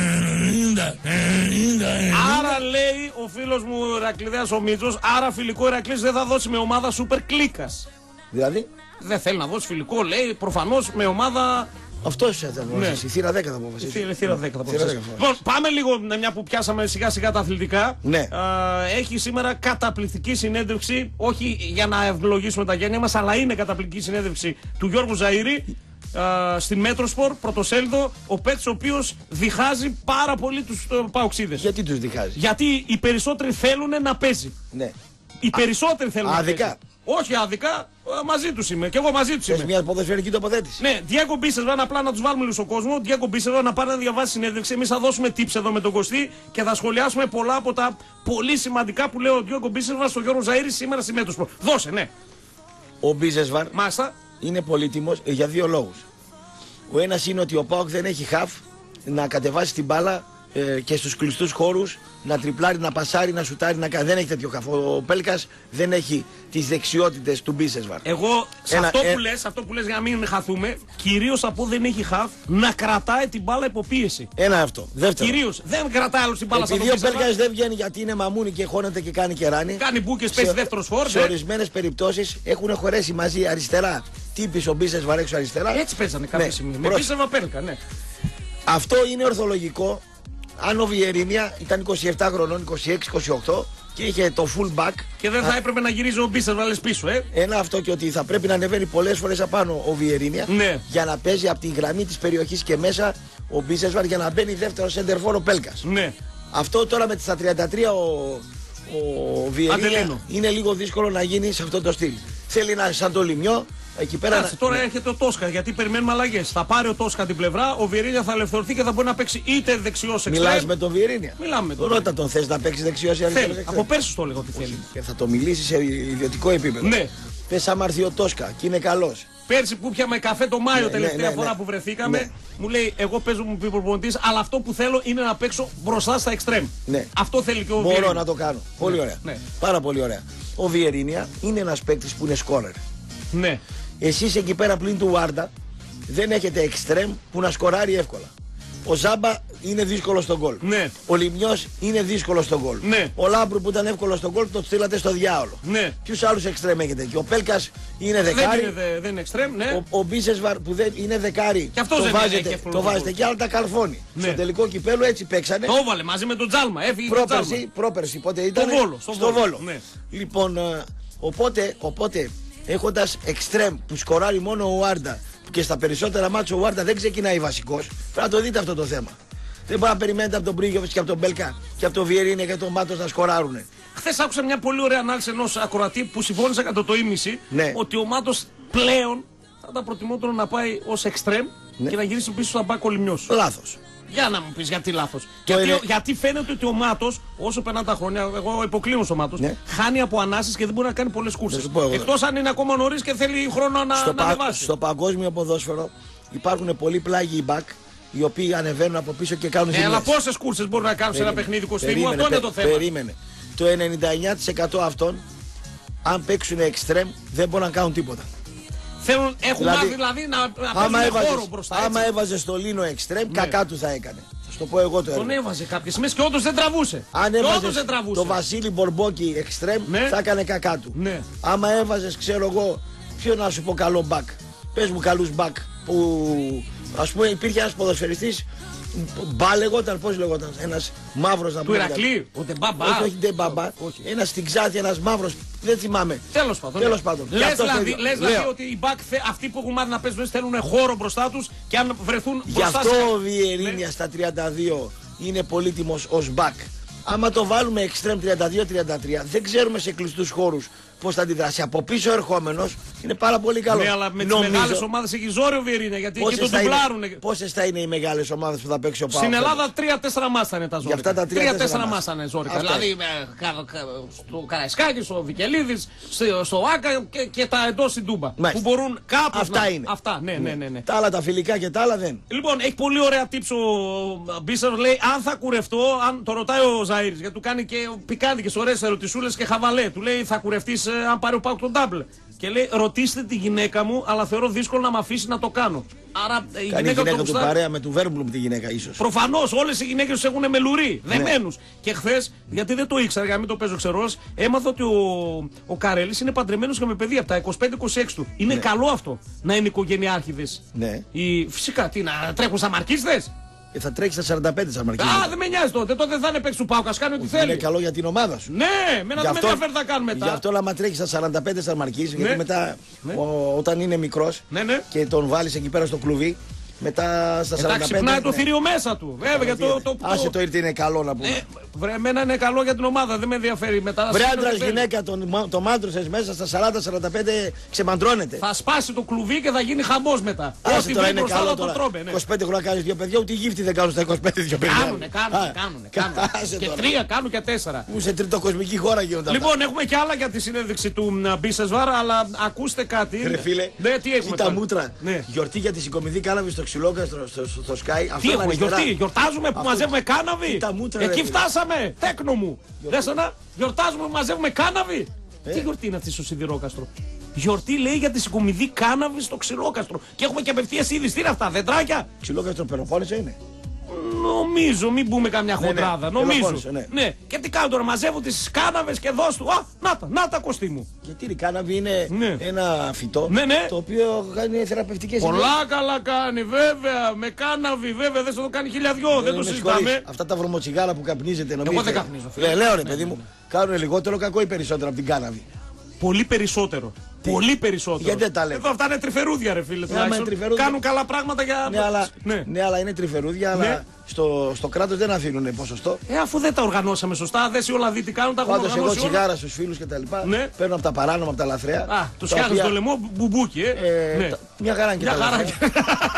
Άρα λέει ο φίλος μου Ηρακλειδέας ο Μίτσος, άρα φιλικό Ηρακλής δεν θα δώσει με ομάδα σούπερ κλίκας. Δηλαδή. Δεν θέλει να δώσει φιλικό, λέει, προφανώς με ομάδα. Αυτό θα αποφασίσει. Η θύρα δέκα θα αποφασίσει. Θύρα θύρα δέκα θα Θύρα αποφασίσει. δέκα. Λοιπόν, πάμε λίγο, μια που πιάσαμε σιγά σιγά τα αθλητικά. Ναι. Α, έχει σήμερα καταπληκτική συνέντευξη, όχι για να ευλογήσουμε τα γένεια μας, αλλά είναι καταπληκτική συνέντευξη του Γιώργου Ζαΐρη α, στην Μέτροσπορ, πρωτοσέλιδο, ο παίκτης ο οποίος διχάζει πάρα πολύ τους uh, παοξίδες. Γιατί τους διχάζει. Γιατί οι περισσότεροι θέλουν να παίζει. Ναι. Οι περισσότεροι θέλουν να άδικα. παίζει. Όχι άδικα, ε, μαζί τους είμαι. Και εγώ μαζί τους Θες είμαι. μια ποδοσφαιρική τοποθέτηση. Ναι, Διέγκο Μπίσεσβαν, απλά να του βάλουμε λίγο στον κόσμο. Διέγκο Μπίσεσβαν να πάρει να διαβάσει συνέντευξη. Εμεί θα δώσουμε tips εδώ με τον Κωστή και θα σχολιάσουμε πολλά από τα πολύ σημαντικά που λέει ο Διέγκο Μπίσεσβαν στο Γιώργο Ζαΐρη σήμερα στη Μέτροσπορ. Δώσε, ναι. Ο Μπίζεσβαρ Μάλιστα. είναι πολύτιμος ε, για δύο λόγους. Ο ένας είναι ότι ο ΠΑΟΚ δεν έχει χαφ να κατεβάσει την μπάλα ε, και στους κλειστούς χώρους να τριπλάρει, να πασάρει, να σουτάρει, να κάνει. Δεν έχει τέτοιο χαφ. Ο Πέλκας δεν έχει τις δεξιότητες του Μπίζεσβαρ. Εγώ σε Ένα- αυτό, ε- που λες, αυτό που λες για να μην χαθούμε, κυρίως από δεν έχει χαφ να κρατάει την μπάλα υποπίεση. Ένα αυτό. Δεύτερο. Κυρίως δεν κρατάει άλλο την μπάλα σαν Επειδή τον ο Μπίσεσβαν. Πέλκας δεν βγαίνει γιατί είναι μαμούνι και χώνεται και κάνει κεράνι. Κάνει μπούκες, παίζει δεύτερος φόρ. Σε ναι. ορισμένες περιπτώσεις έχουν χωρέσει μαζί αριστερά. Τύπης ο Μπίζεσβαρ έξω αριστερά. Έτσι παίζανε κάποια Ναι, στιγμή. Με πρόσεχε. Μπίσεσβαν Πέλκα, ναι. Αυτό είναι ορθολογικό αν ο Βιερίνια ήταν είκοσι επτά χρονών, είκοσι έξι είκοσι οκτώ και είχε το full back. Και δεν θα έπρεπε να γυρίζει ο Μπίσεσβαν λες πίσω, ε. Ένα αυτό και ότι θα πρέπει να ανεβαίνει πολλές φορές απάνω ο Βιερίνια Ναι. για να παίζει από τη γραμμή της περιοχής και μέσα ο Μπίσεσβαρ για να μπαίνει δεύτερο σεντερφόρ ο Πέλκας. Ναι. Αυτό τώρα με στα τριάντα τρία ο, ο Βιερίνια Αντελίνο. είναι λίγο δύσκολο να γίνει σε αυτό το στυλ. Θέλει να σαν το λιμιό εκεί πέρα. Κάτσε, τώρα έρχεται ο Τόσκα γιατί περιμένουμε αλλαγές. Θα πάρει ο Τόσκα την πλευρά, ο Βιερίνια θα ελευθερωθεί και θα μπορεί να παίξει είτε δεξιός εξτρέμ. Μιλάς με τον Βιερίνια. Μιλάμε με τον Ρώτα τον, θες να παίξει δεξιός ή αριστερός Θέλει. εξτρέμ. Από πέρσι το έλεγα ότι θέλει. Και θα το μιλήσει σε ιδιωτικό επίπεδο. Ναι. Πες άμα έρθει ο Τόσκα και είναι καλός Πέρσι που πιάμε καφέ το Μάιο Ναι, τελευταία ναι, ναι, φορά ναι. που βρεθήκαμε, Ναι. μου λέει: εγώ παίζω μου πει προπονητής, αλλά αυτό που θέλω είναι να παίξω μπροστά στα εξτρέμ. Ναι. Αυτό θέλει και ο Μπορώ Βιερίνια. να το κάνω. Πολύ ωραία. Ναι. Πάρα πολύ ωραία. Ο Βιερίνια είναι ένας παίκτης που είναι σκόρερ. Ναι. Εσείς εκεί πέρα πλην του Βάρντα δεν έχετε εξτρέμ που να σκοράρει εύκολα. Ο Ζάμπα είναι δύσκολο στον γκολ. Ναι. Ο Λιμιός είναι δύσκολο στον γκολ. Ναι. Ο Λάμπρου που ήταν εύκολο στον γκολ το στείλατε στο διάολο. Ναι. Ποιους άλλους εξτρέμ έχετε εκεί? Ο Πέλκας είναι Δεν δεκάρι. είναι, δε- δεν είναι εξτρέμ, ναι. Ο, ο Μπίσεσβαρ που δεν είναι δεκάρι. Και αυτός το δεν είναι, βάζετε, έχει εύκολο το στον βάζετε γκολ. και άλλα τα καλφώνει. Ναι. Στο τελικό κυπέλο έτσι παίξανε. Το έβαλε μαζί με τον Τζάλμα. Έφυγε τον Τζάλμα. Πρόπερση, πρόπερση, πότε ήταν? Βόλο, στο στο Βόλο, Βόλο. ναι. Λοιπόν, ε, οπότε, οπότε έχοντας εξτρέμ που σκοράρει μόνο ο Βάρντα και στα περισσότερα μάτια ο Βάρντα δεν ξεκινάει βασικός, πρέπει να το δείτε αυτό το θέμα. Δεν μπορεί να περιμένετε από τον Μπρίγιοβιτς και από τον Μπέλκα και από τον Βιερίνια και τον Μάτος να σκοράρουνε. Χθες άκουσα μια πολύ ωραία ανάλυση ενός ακροατή που συμφώνησα κατά το ίμιση Ναι. ότι ο Μάτος πλέον θα ήταν προτιμότερο να πάει ως εξτρέμ Ναι. και να γυρίσει πίσω στον Μπάκο Λιμιός. Λάθος. Για να μου πεις γιατί λάθος. Το Γιατί, είναι- γιατί φαίνεται ότι ο Μάτος, όσο περνάνε τα χρόνια, εγώ υποκλίνω στο Μάτος, Ναι. χάνει από ανάσεις και δεν μπορεί να κάνει πολλές Να κούρσες. σου πω εγώ. Εκτός αν είναι ακόμα νωρίς και θέλει χρόνο να, στο, να πα- ανεβάσει. στο παγκόσμιο ποδόσφαιρο υπάρχουν πολλοί πλάγιοι μπακ οι οποίοι ανεβαίνουν από πίσω και κάνουν Ε, ζημιές. αλλά πόσες κούρσες μπορεί να κάνουν σε ένα παιχνίδι κοστίμου, Περίμενε, αυτό είναι πε- το θέμα. Περίμενε. Το ενενήντα εννιά τοις εκατό αυτών, αν παίξουν εξτρέμ, δεν μπορούν να κάνουν τίποτα. Θέλουν, έχουν Δηλαδή, μάθει δηλαδή να, να Άμα παίζουν έβαζες, χώρο μπροστά. άμα έτσι. έβαζες το Λίνο εξτρέμ, Ναι. κακά του θα έκανε. Θα σου το πω εγώ το έργο. Τον έβαζε κάποιες στιγμές και όντως δεν τραβούσε. Αν Και όντως έβαζες δεν τραβούσε. το Βασίλη Μπορμπόκι εξτρέμ, Ναι. θα έκανε κακά του. Ναι. Άμα έβαζες, ξέρω εγώ, ποιο να σου πω καλό μπακ. Πες μου καλούς μπακ που, ας πούμε, υπήρχε ένας ποδοσφαιριστής, μπα λεγόταν, πώς λεγόταν, ένας μαύρος να Του πούμε. Ηρακλή, ο Ντεμπάμπα. Όχι, όχι Ντεμπάμπα. Ένας στην Ξάθη, ένας μαύρος, δεν θυμάμαι. Τέλος πάντων. Τέλος ναι. πάντων. Και Λες αυτός το δηλαδή, ίδιο. λες δηλαδή Λέω. ότι οι μπακ θε- αυτοί που έχουν μάθει να παίζουν θέλουν χώρο μπροστά τους και αν βρεθούν Γι' μπροστά αυτό σε- ο Βιερίνια στα τριάντα δύο είναι πολύτιμος ως μπακ. Άμα το βάλουμε εξτρέμ τριάντα δύο τριάντα τρία, δεν ξέρουμε σε κλειστούς χώρους πώς θα αντιδράσει. Από πίσω ερχόμενος είναι πάρα πολύ καλό. Ναι, αλλά με τις Νομίζω- μεγάλες ομάδες έχει ζόρι ο Βιερίνια γιατί εκεί Πόσες τον θα είναι- τουμπλάρουν. Πόσες θα είναι οι μεγάλες ομάδες που θα παίξει ο Πάοκ? Στην Ελλάδα τρία τέσσερα μάστα είναι τα ζώρικα. αυτά τα τρία τέσσερα μάστα είναι ζώρικα. Αυτά Δηλαδή ε, κα- κα- στο Καραϊσκάκη, στο Βικελίδης, στο, στο Άκα και, και τα εντός στην Τούμπα. Μάλιστα. Που μπορούν κάπως Αυτά να... είναι. Αυτά, ναι, ναι, ναι. ναι. Τα άλλα τα φιλικά και τα άλλα δεν. Λοιπόν, έχει πολύ ωραία tips ο Μπίσερ. Λέει: αν θα κουρευτώ, αν το ρωτάει ο Ζαΐρης, γιατί του κάνει και πικάντικες ωραίες ερωτησούλες και χαβαλέ. Του λέει: θα κουρευτείς ε, αν πάρει ο Πάοκ τον double. Και λέει: ρωτήστε τη γυναίκα μου, αλλά θεωρώ δύσκολο να με αφήσει να το κάνω. Άρα ε, η Κάνει η γυναίκα, γυναίκα του του γουστάρει. παρέα με του Βέρμπλουμ τη γυναίκα ίσως. Προφανώς όλες οι γυναίκες τους έχουν μελουρί, Ναι. δεμένους. Και χθες, γιατί δεν το ήξερα, για να μην το παίζω ξερός, έμαθα ότι ο, ο Καρέλης είναι παντρεμένος και με παιδί από τα είκοσι πέντε είκοσι έξι του. Είναι Ναι. καλό αυτό να είναι οικογενειάρχηδες. Ναι. Οι, φυσικά, τι να τρέχουν σαν μαρκίστες. Και θα τρέξει στα σαράντα πέντε σαν μαρκίζα. Α, δεν με νοιάζει τότε. Τότε δεν θα είναι παίξει του Πάουκα. Κάνει ό,τι Είναι θέλει. καλό για την ομάδα σου. Ναι, με να Γι' δεν με αυτό- ενδιαφέρει τι θα κάνουμε μετά. Γι' αυτό άμα τρέχει στα σαράντα πέντε σαν μαρκίζ, Ναι. γιατί μετά Ναι. ο- όταν είναι μικρός Ναι, ναι. και τον βάλεις εκεί πέρα στο κλουβί, μετά στα σαράντα Εντάξει, πέντε. ξυπνάει το ναι. θηρίο μέσα του. Βέβαια, για το. το, το... Άσε το ήρθε είναι καλό να πούμε. Ε, βρε, εμένα είναι καλό για την ομάδα. Δεν με ενδιαφέρει μετά. Βρε να άντρας συμφέρει. γυναίκα, τον, μα- το μάντρωσες μέσα στα σαράντα σαράντα πέντε ξεμαντρώνεται. Θα σπάσει το κλουβί και θα γίνει χαμός μετά. Άσε Ό,τι τώρα βρει είναι μπροστά καλό θα το τώρα. τρώμε. Ναι. είκοσι πέντε χρόνια κάνεις δύο παιδιά, ούτε γύφτη δεν κάνουν στα είκοσι πέντε δύο παιδιά. Κάνουνε, κάνουνε, Α, κάνουνε. κα- κάνουνε. άσε Και τώρα. τρία κάνουν και τέσσερα. Που σε τριτοκοσμική χώρα γίνονται αυτά. Λοιπόν, έχουμε και άλλα για τη συνέντευξη του Μπίσεσβαρ, αλλά ακούστε κάτι. Ρε φίλε, Ναι, τι έχουμε κοίτα τώρα. μούτρα. Ναι. Γιορτή για τη συγκομιδή κάναβη στο ξυλόκαστρο, στο, στο, στο Sky. Αυτό Τι είναι έχουμε, αριστερά. γιορτή, γιορτάζουμε που Αυτό- μαζεύουμε κάναβη. Κοίτα μούτρα, ρε Εκεί φίλε. φτάσαμε, τέκνο μου. Δες ένα, γιορτάζουμε που μαζεύουμε κάναβη. Ε. Τι γιορτή είναι αυτή στο Σιδηρόκαστρο? Γιορτή λέει για τη συγκομιδή κάναβη στο Ξυλόκαστρο. Και έχουμε και απευθείας είδηση. Τι είναι αυτά, δεντράκια? Ξυλόκαστρο Πελοπόννησο είναι. Νομίζω, μην πούμε καμιά Ναι, ναι, χοντράδα. Νομίζω. Πελοπόννησο, ναι. Ναι. Και τι κάνουν τώρα, μαζεύουν τις κάναβες και δώσ' του. Α, να τα, να τα κοστί μου. Γιατί η κάναβη είναι Ναι. ένα φυτό Ναι, ναι. το οποίο κάνει θεραπευτικές ενέργειες. Πολλά καλά κάνει, βέβαια. Με κάναβη, βέβαια. Δεν θα το κάνει χιλιαδιό. Δεν το με συζητάμε. συγχωρείς. Αυτά τα βρωμοτσιγάρα που καπνίζετε νομίζετε. δεν καπνίζω, φίλε. Ναι, λέω ρε Ναι, παιδί ναι, μου, ναι. κάνουν λιγότερο κακό ή περισσότερο από την κάναβη. Πολύ περισσότερο. Πολύ περισσότερο. Γιατί δεν τα λέτε? Εδώ αυτά είναι τρυφερούδια, ρε φίλε. άμα τουλάχιστον. είναι τρυφερούδια- Κάνουν καλά πράγματα για. Ναι, αλλά, Ναι. ναι, αλλά είναι τρυφερούδια, Ναι. αλλά στο, στο κράτος δεν αφήνουν ποσοστό. Ε, αφού δεν τα οργανώσαμε σωστά, δες όλα δει τι κάνουν, τα έχουν Πάντως εγώ οργανώσει όλα. τσιγάρα στους φίλους και τα λοιπά, Ναι. παίρνω από τα παράνομα, από τα λαθρέα. Α, του τα φτιάχνει οποία, το λαιμό μπουμπούκι, ε. ε, ναι. τα- μια χαρά είναι και Μια τα χαρά λαθρέα.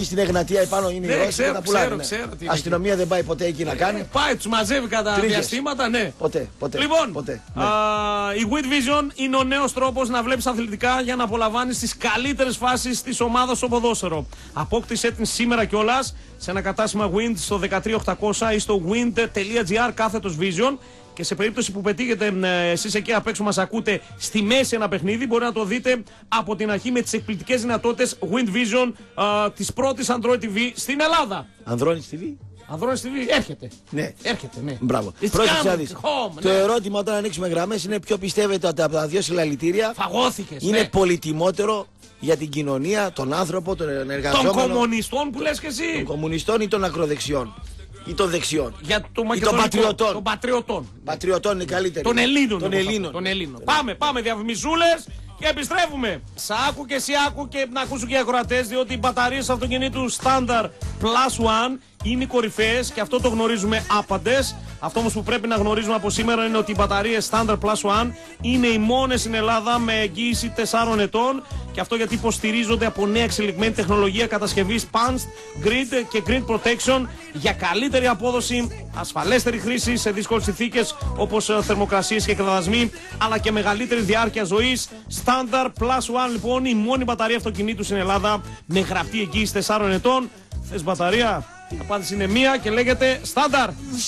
εκεί στην Εγνατία επάνω είναι Ναι, οι Ρώσοι ξέρω, και τα πουλάνε. ξέρω, ναι. ξέρω τι είναι Αστυνομία δεν πάει ποτέ εκεί να κάνει. Πάει, τους μαζεύει κατά Τρίχες. διαστήματα, ναι. Ποτέ, ποτέ. Λοιπόν, ποτέ, ναι. α, η Wit Vision είναι ο νέος τρόπος να βλέπεις αθλητικά για να απολαμβάνεις τις καλύτερες φάσεις της ομάδας στο ποδόσφαιρο. Απόκτησέ την σήμερα κιόλας σε ένα κατάστημα Wind στο δεκατρία οκτακόσια ή στο wind.gr κάθετος Vision. Και σε περίπτωση που πετύχετε ε, εσείς εκεί απ' έξω μας ακούτε στη μέση ένα παιχνίδι, μπορεί να το δείτε από την αρχή με τις εκπληκτικές δυνατότητες Wind Vision α, της πρώτης Android τι βι στην Ελλάδα. Ανδρώνης τι βι. Android τι βι έρχεται. Ναι. Έρχεται, ναι. Μπράβο. It's Πρόσεξε να coming δεις. home, Το ναι. ερώτημα όταν ανοίξουμε γραμμές είναι ποιο πιστεύετε ότι από τα δύο συλλαλητήρια Φαγώθηκες, είναι ναι. πολυτιμότερο για την κοινωνία, τον άνθρωπο, τον εργαζόμενο. Των κομμουνιστών που λες και εσύ. Των κομμουνιστών ή των ακροδεξιών. Ή των δεξιών. Για το ή των μακεδονικό. πατριωτών. Των πατριωτών. Πατριωτών είναι καλύτεροι. Των Ελλήνων. Των εγώ θα πω, Ελλήνων. Των Ελλήνων. Πάμε, πάμε διαφημισούλες και επιστρέφουμε. Σ' άκου και εσύ άκου και να ακούσουν και οι ακροατές, διότι οι μπαταρίες αυτοκινήτου Standard Plus One είναι οι κορυφαίες και αυτό το γνωρίζουμε άπαντες. Αυτό όμως που πρέπει να γνωρίζουμε από σήμερα είναι ότι οι μπαταρίες Standard Plus One είναι οι μόνες στην Ελλάδα με εγγύηση τεσσάρων ετών, και αυτό γιατί υποστηρίζονται από νέα εξελιγμένη τεχνολογία κατασκευής Punched Grid και Grid Protection για καλύτερη απόδοση, ασφαλέστερη χρήση σε δύσκολες συνθήκες όπως θερμοκρασίες και κραδασμοί, αλλά και μεγαλύτερη διάρκεια ζωής. Standard Plus One λοιπόν, η μόνη μπαταρία αυτοκινήτου στην Ελλάδα με γραπτή εγγύηση τεσσάρων ετών. Θες μπαταρία? Η απάντηση είναι μία και λέγεται Standard.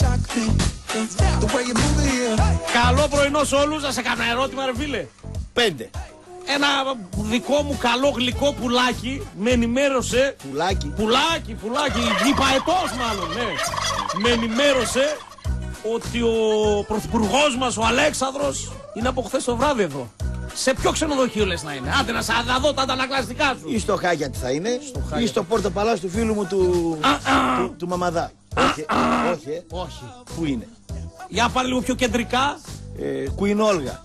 Καλό πρωινό σε όλους. Να σε κάνω ένα ερώτημα, ρε φίλε. Πέντε. Ένα δικό μου καλό γλυκό πουλάκι με ενημέρωσε. Πουλάκι. Πουλάκι, πουλάκι. Γηπαετός μάλλον, ναι. Με ενημέρωσε ότι ο πρωθυπουργός μας, ο Αλέξανδρος, είναι από χθες το βράδυ εδώ. Σε ποιο ξενοδοχείο λες να είναι? Άντε να σα να δω τα αντανακλαστικά σου. Ή στο Χάγιατ θα είναι, ή στο Πόρτο Παλάς του φίλου μου του, του, του Μαμαδά. Όχι, όχι, ε. όχι. Πού είναι? Για πάρε λίγο πιο κεντρικά. Ε, Queen Olga.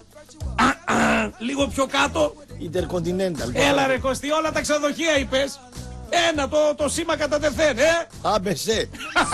Λίγο πιο κάτω. Intercontinental. Έλα ρε Κωστή, όλα τα ξενοδοχεία είπες. Ένα, το, το σήμα κατά τεθέν, ε! Άμπεσε!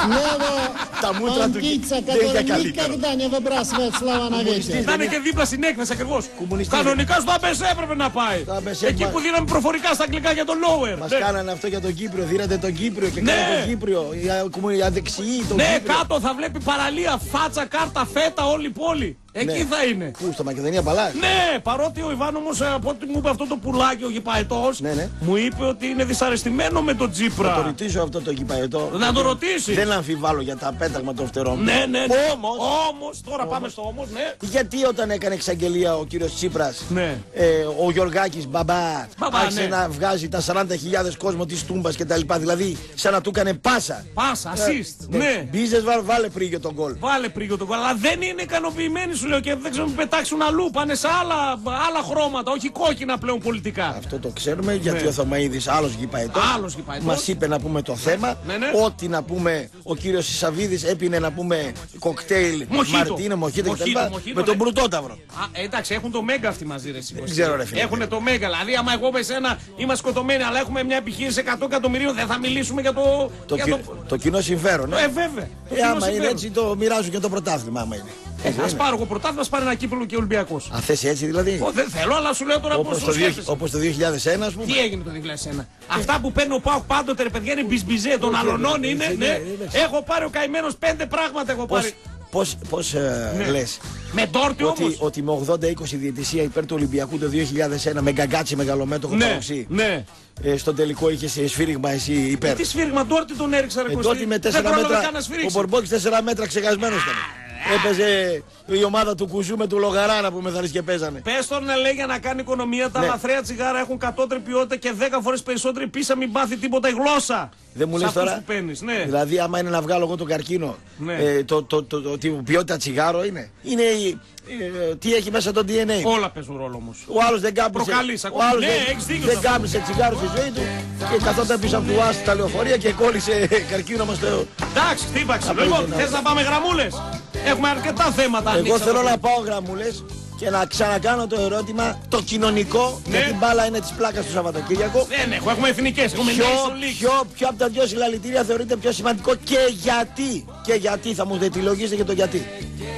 Τα μούτρα του Птица, δεν είναι которая καλύτερο. никогда не выбрасывает слова на ветер. Θα είναι και δίπλα στην έκθεση ακριβώς. Κομμουνιστής. Κανονικά στο άμπεσέ έπρεπε να πάει. Στο άμπεσέ Εκεί μας- που δίναμε προφορικά στα αγγλικά για τον lower. Μας Ναι. κάνανε αυτό για τον Κύπριο, δίνατε τον Κύπριο και Ναι. κάνατε τον Κύπριο. Οι α- κομμουνι- οι αδεξιοί τον Ναι, Κύπριο. κάτω θα βλέπει παραλία, φάτσα, κάρτα, φέτα, όλη η πόλη. Εκεί Ναι. θα είναι. Πού, στο Μακεδονία Παλάς? Ναι, παρότι ο Ιβάν όμως ε, από ό,τι μου είπε αυτό το πουλάκι, ο γηπαετός, Ναι, ναι. μου είπε ότι είναι δυσαρεστημένο με τον Θα το Τσίπρα. ρωτήσω αυτό το κυπαετό. Να το ρωτήσεις. Δεν αμφιβάλλω για τα πέταγμα των φτερών. Ναι, ναι, ναι. Όμως, Όμως, τώρα πάμε στο όμως, ναι. γιατί όταν έκανε εξαγγελία ο κύριος Τσίπρας, Ναι. ε, ο Γιωργάκης μπαμπά, Μπαμπά, άρχισε ναι. να βγάζει τα σαράντα χιλιάδες κόσμο της Τούμπας και τα λοιπά. Δηλαδή, σαν να του έκανε πάσα. Πάσα, assist. Ναι. Μπίζες, βα- βάλε πρίγιο τον γκολ. Βάλε πρίγιο τον κόλ. Αλλά δεν είναι ικανοποιημένοι σου λέω και δεν ξέρουν να πετάξουν αλλού. Πάνε σε άλλα, άλλα χρώματα, όχι κόκκινα πλέον πολιτικά. Αυτό το ξέρουμε γιατί Ναι. ο Θωμαίδης, άλλος γηπαετός, Άλλος γηπαετός. μας είπε να πούμε το θέμα. Ναι, ναι. Ό,τι να πούμε, ο κύριος Σαββίδης έπινε να πούμε κοκτέιλ, Μοχίτο. Μαρτίνο, μοχίτο κτλ. Μοχίτο, μοχίτο, Με τον ναι. Πρωτόταυρο. Α, εντάξει, έχουν το Μέγκα αυτοί μαζί, ρε Σίκο. Δεν ξέρω, ρε φίλε. Έχουν το Μέγκα. Δηλαδή, άμα εγώ με σένα είμαστε σκοτωμένοι, αλλά έχουμε μια επιχείρηση εκατό εκατομμυρίων, δεν θα μιλήσουμε για το. Το, για κι- το κοινό συμφέρον. Ε, βέβαια. Το Ε, κοινό άμα είναι συμφέρον. έτσι, το μοιράζουν και το πρωτάθλημα. Άμα είναι. Ε, ας πάρω εγώ πρωτάθλημα, ας πάρει ένα κύπελο και Ολυμπιακός. Α, θες έτσι δηλαδή. Ω, δεν θέλω, αλλά σου λέω τώρα πώς Όπως το το, δύο- σκέφτεσαι. όπως το δύο χιλιάδες ένα, ας πούμε. Τι έγινε το δύο χιλιάδες ένα. Αυτά που παίρνει ο Πάοκ πάντοτε, ρε παιδιά, είναι μπισμπιζέ. Τον αλωνών ρε, είναι. ναι, Ναι. ναι, ναι. Έχω πάρει ο καημένος πέντε πράγματα. Έχω Πώς, πάρει. πώς, πώς ε, Ναι. λες Με τόρτι ότι, όμως. ότι με ογδόντα είκοσι διαιτησία υπέρ του Ολυμπιακού το δύο χιλιάδες ένα με γκαγκάτσι μεγαλομέτωχο Ναι, παροξύ, ναι. ε, στον τελικό είχε σε σφύριγμα εσύ υπέρ. Τι σφύριγμα τόρτι τον έριξα, ρε Ε, Κωστή. τότε με Δεν τέσσερα πρόλαβε μέτρα. καν να Ο σφυρίξει. Μπορμπόκης τέσσερα μέτρα ξεχασμένος ήταν. Έπαιζε η ομάδα του Κουζού με του Λογαράνα που μεθαρείς και παίζανε. Πες τον να λέει για να κάνει οικονομία, τα Ναι. λαθρέα τσιγάρα έχουν κατώτερη ποιότητα και δέκα φορές περισσότερη πίσα, μην πάθει τίποτα η γλώσσα. Δεν μου Σε λες αυτούς τώρα. που παίρνεις, ναι. Δηλαδή, άμα είναι να βγάλω εγώ τον καρκίνο, Ναι. ε, το, το, το, το, τι ποιότητα τσιγάρο είναι. Είναι η- ε, τι έχει μέσα το ντι εν έι. Όλα παίζουν ρόλο όμως. Ο άλλος δεν κάπνισε, Προκαλείς ο ακόμα. άλλος Ναι, δεν, έχεις δίκιο δεν σε αυτό. κάπνισε τσιγάρο στη ζωή του και καθόταν πίσω από του άσου τα λεωφορεία και κόλλησε καρκίνο μας το... Εντάξει, χτύπαξε. Απ' Λοιπόν, έξω, θες να- να πάμε γραμμούλες. Έχουμε αρκετά θέματα. Εγώ ανοίξαμε θέλω το- να πάω γραμμούλες και να ξανακάνω το ερώτημα το κοινωνικό, Ναι. γιατί μπάλα είναι της πλάκας του Σαββατοκύριακο. Δεν έχω, έχουμε εθνικές. Έχουμε Ποιο, Nation League. ποιο, ποιο από τα δύο συλλαλητήρια θεωρείται πιο σημαντικό και γιατί. Και γιατί θα μου αιτιολογήσετε και το γιατί.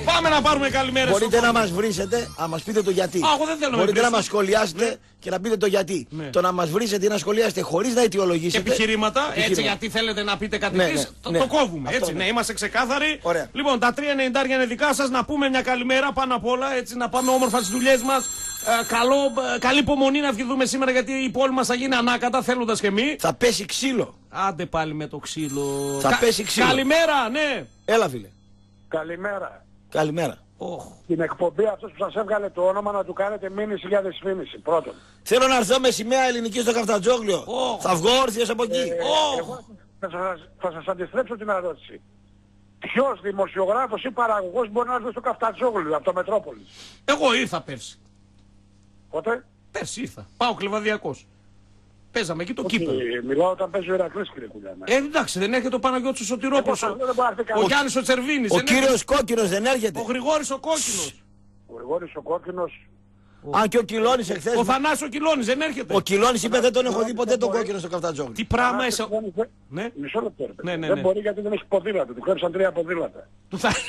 Πάμε να πάρουμε καλημέρες. Μπορείτε να μας βρίσετε, να μας πείτε το γιατί. Α, εγώ δεν θέλω να Μπορείτε να βρίσω. μας σχολιάσετε Ναι. και να πείτε το γιατί. Ναι. Το να μας βρίσετε ή να σχολιάσετε χωρίς να αιτιολογήσετε. Επιχειρήματα, έτσι Επιχειρήματα. γιατί θέλετε να πείτε κάτι Ναι, ναι, ναι, το, ναι. το κόβουμε. Αυτό Έτσι, ναι. ναι, είμαστε ξεκάθαροι. Ωραία. Λοιπόν, τα τρία ενενήντα είναι δικά σας. Να πούμε μια καλημέρα πάνω απ' όλα. Έτσι, να πάμε όμορφα στις δουλειές μας. Ε, καλό, ε, καλή υπομονή να βγούμε σήμερα γιατί η πόλη μας θα γίνει ανάκατα θέλοντας και εμείς. Θα πέσει ξύλο. Άντε πάλι με το ξύλο. Θα πέσει ξύλο. Καλημέρα, ναι. Έλα, φίλε. Καλημέρα. Καλημέρα. Oh. Την εκπομπή αυτός που σας έβγαλε το όνομα να του κάνετε μήνυση για δυσφήμιση. Πρώτον. Θέλω να έρθω με σημαία ελληνική στο Καφτατζόγλιο. Oh. Θα βγω όρθιος από εκεί. Ε, Oh. Εγώ θα σας, θα σας αντιστρέψω την ερώτηση. Ποιος δημοσιογράφος ή παραγωγός μπορεί να έρθει στο Καφτατζόγλιο από το Μετρόπολη? Εγώ ήρθα πέρσι. Πότε? Πέρσι ήρθα. Πάω κλεβαδιακός. Παίζαμε εκεί το Όχι, κύπελο. μιλάω όταν παίζει ο Ηρακλής, κύριε Κουλιάνα. Ε, εντάξει, δεν έρχεται ο Παναγιώτης ο Σωτηρόπουλος. Εγώ σας λέω, δεν μπορεί να έρθει Ο κανείς. Γιάννης ο Τσερβίνης. Ο δεν κύριος έρχεται. Κόκκινος δεν έρχεται. Ο Γρηγόρης ο Κόκκινος. Ο Γρηγόρης ο Κόκκινος. Αν και ο Κιλώνης εχθές. Ο Θανάσης ο Κιλώνης δεν έρχεται. Ο Κιλώνης είπε δεν τον έχω δει ποτέ τον κόκκινο στο Καφτατζόγλιο. Τι πράγμα είσαι. Ναι. Μισό λεπτό. ρε παιδί. Ναι, ναι, Δεν ναι. μπορεί γιατί δεν έχει ποδήλατο. Του κόψαν τρία ποδήλατα. Του θα...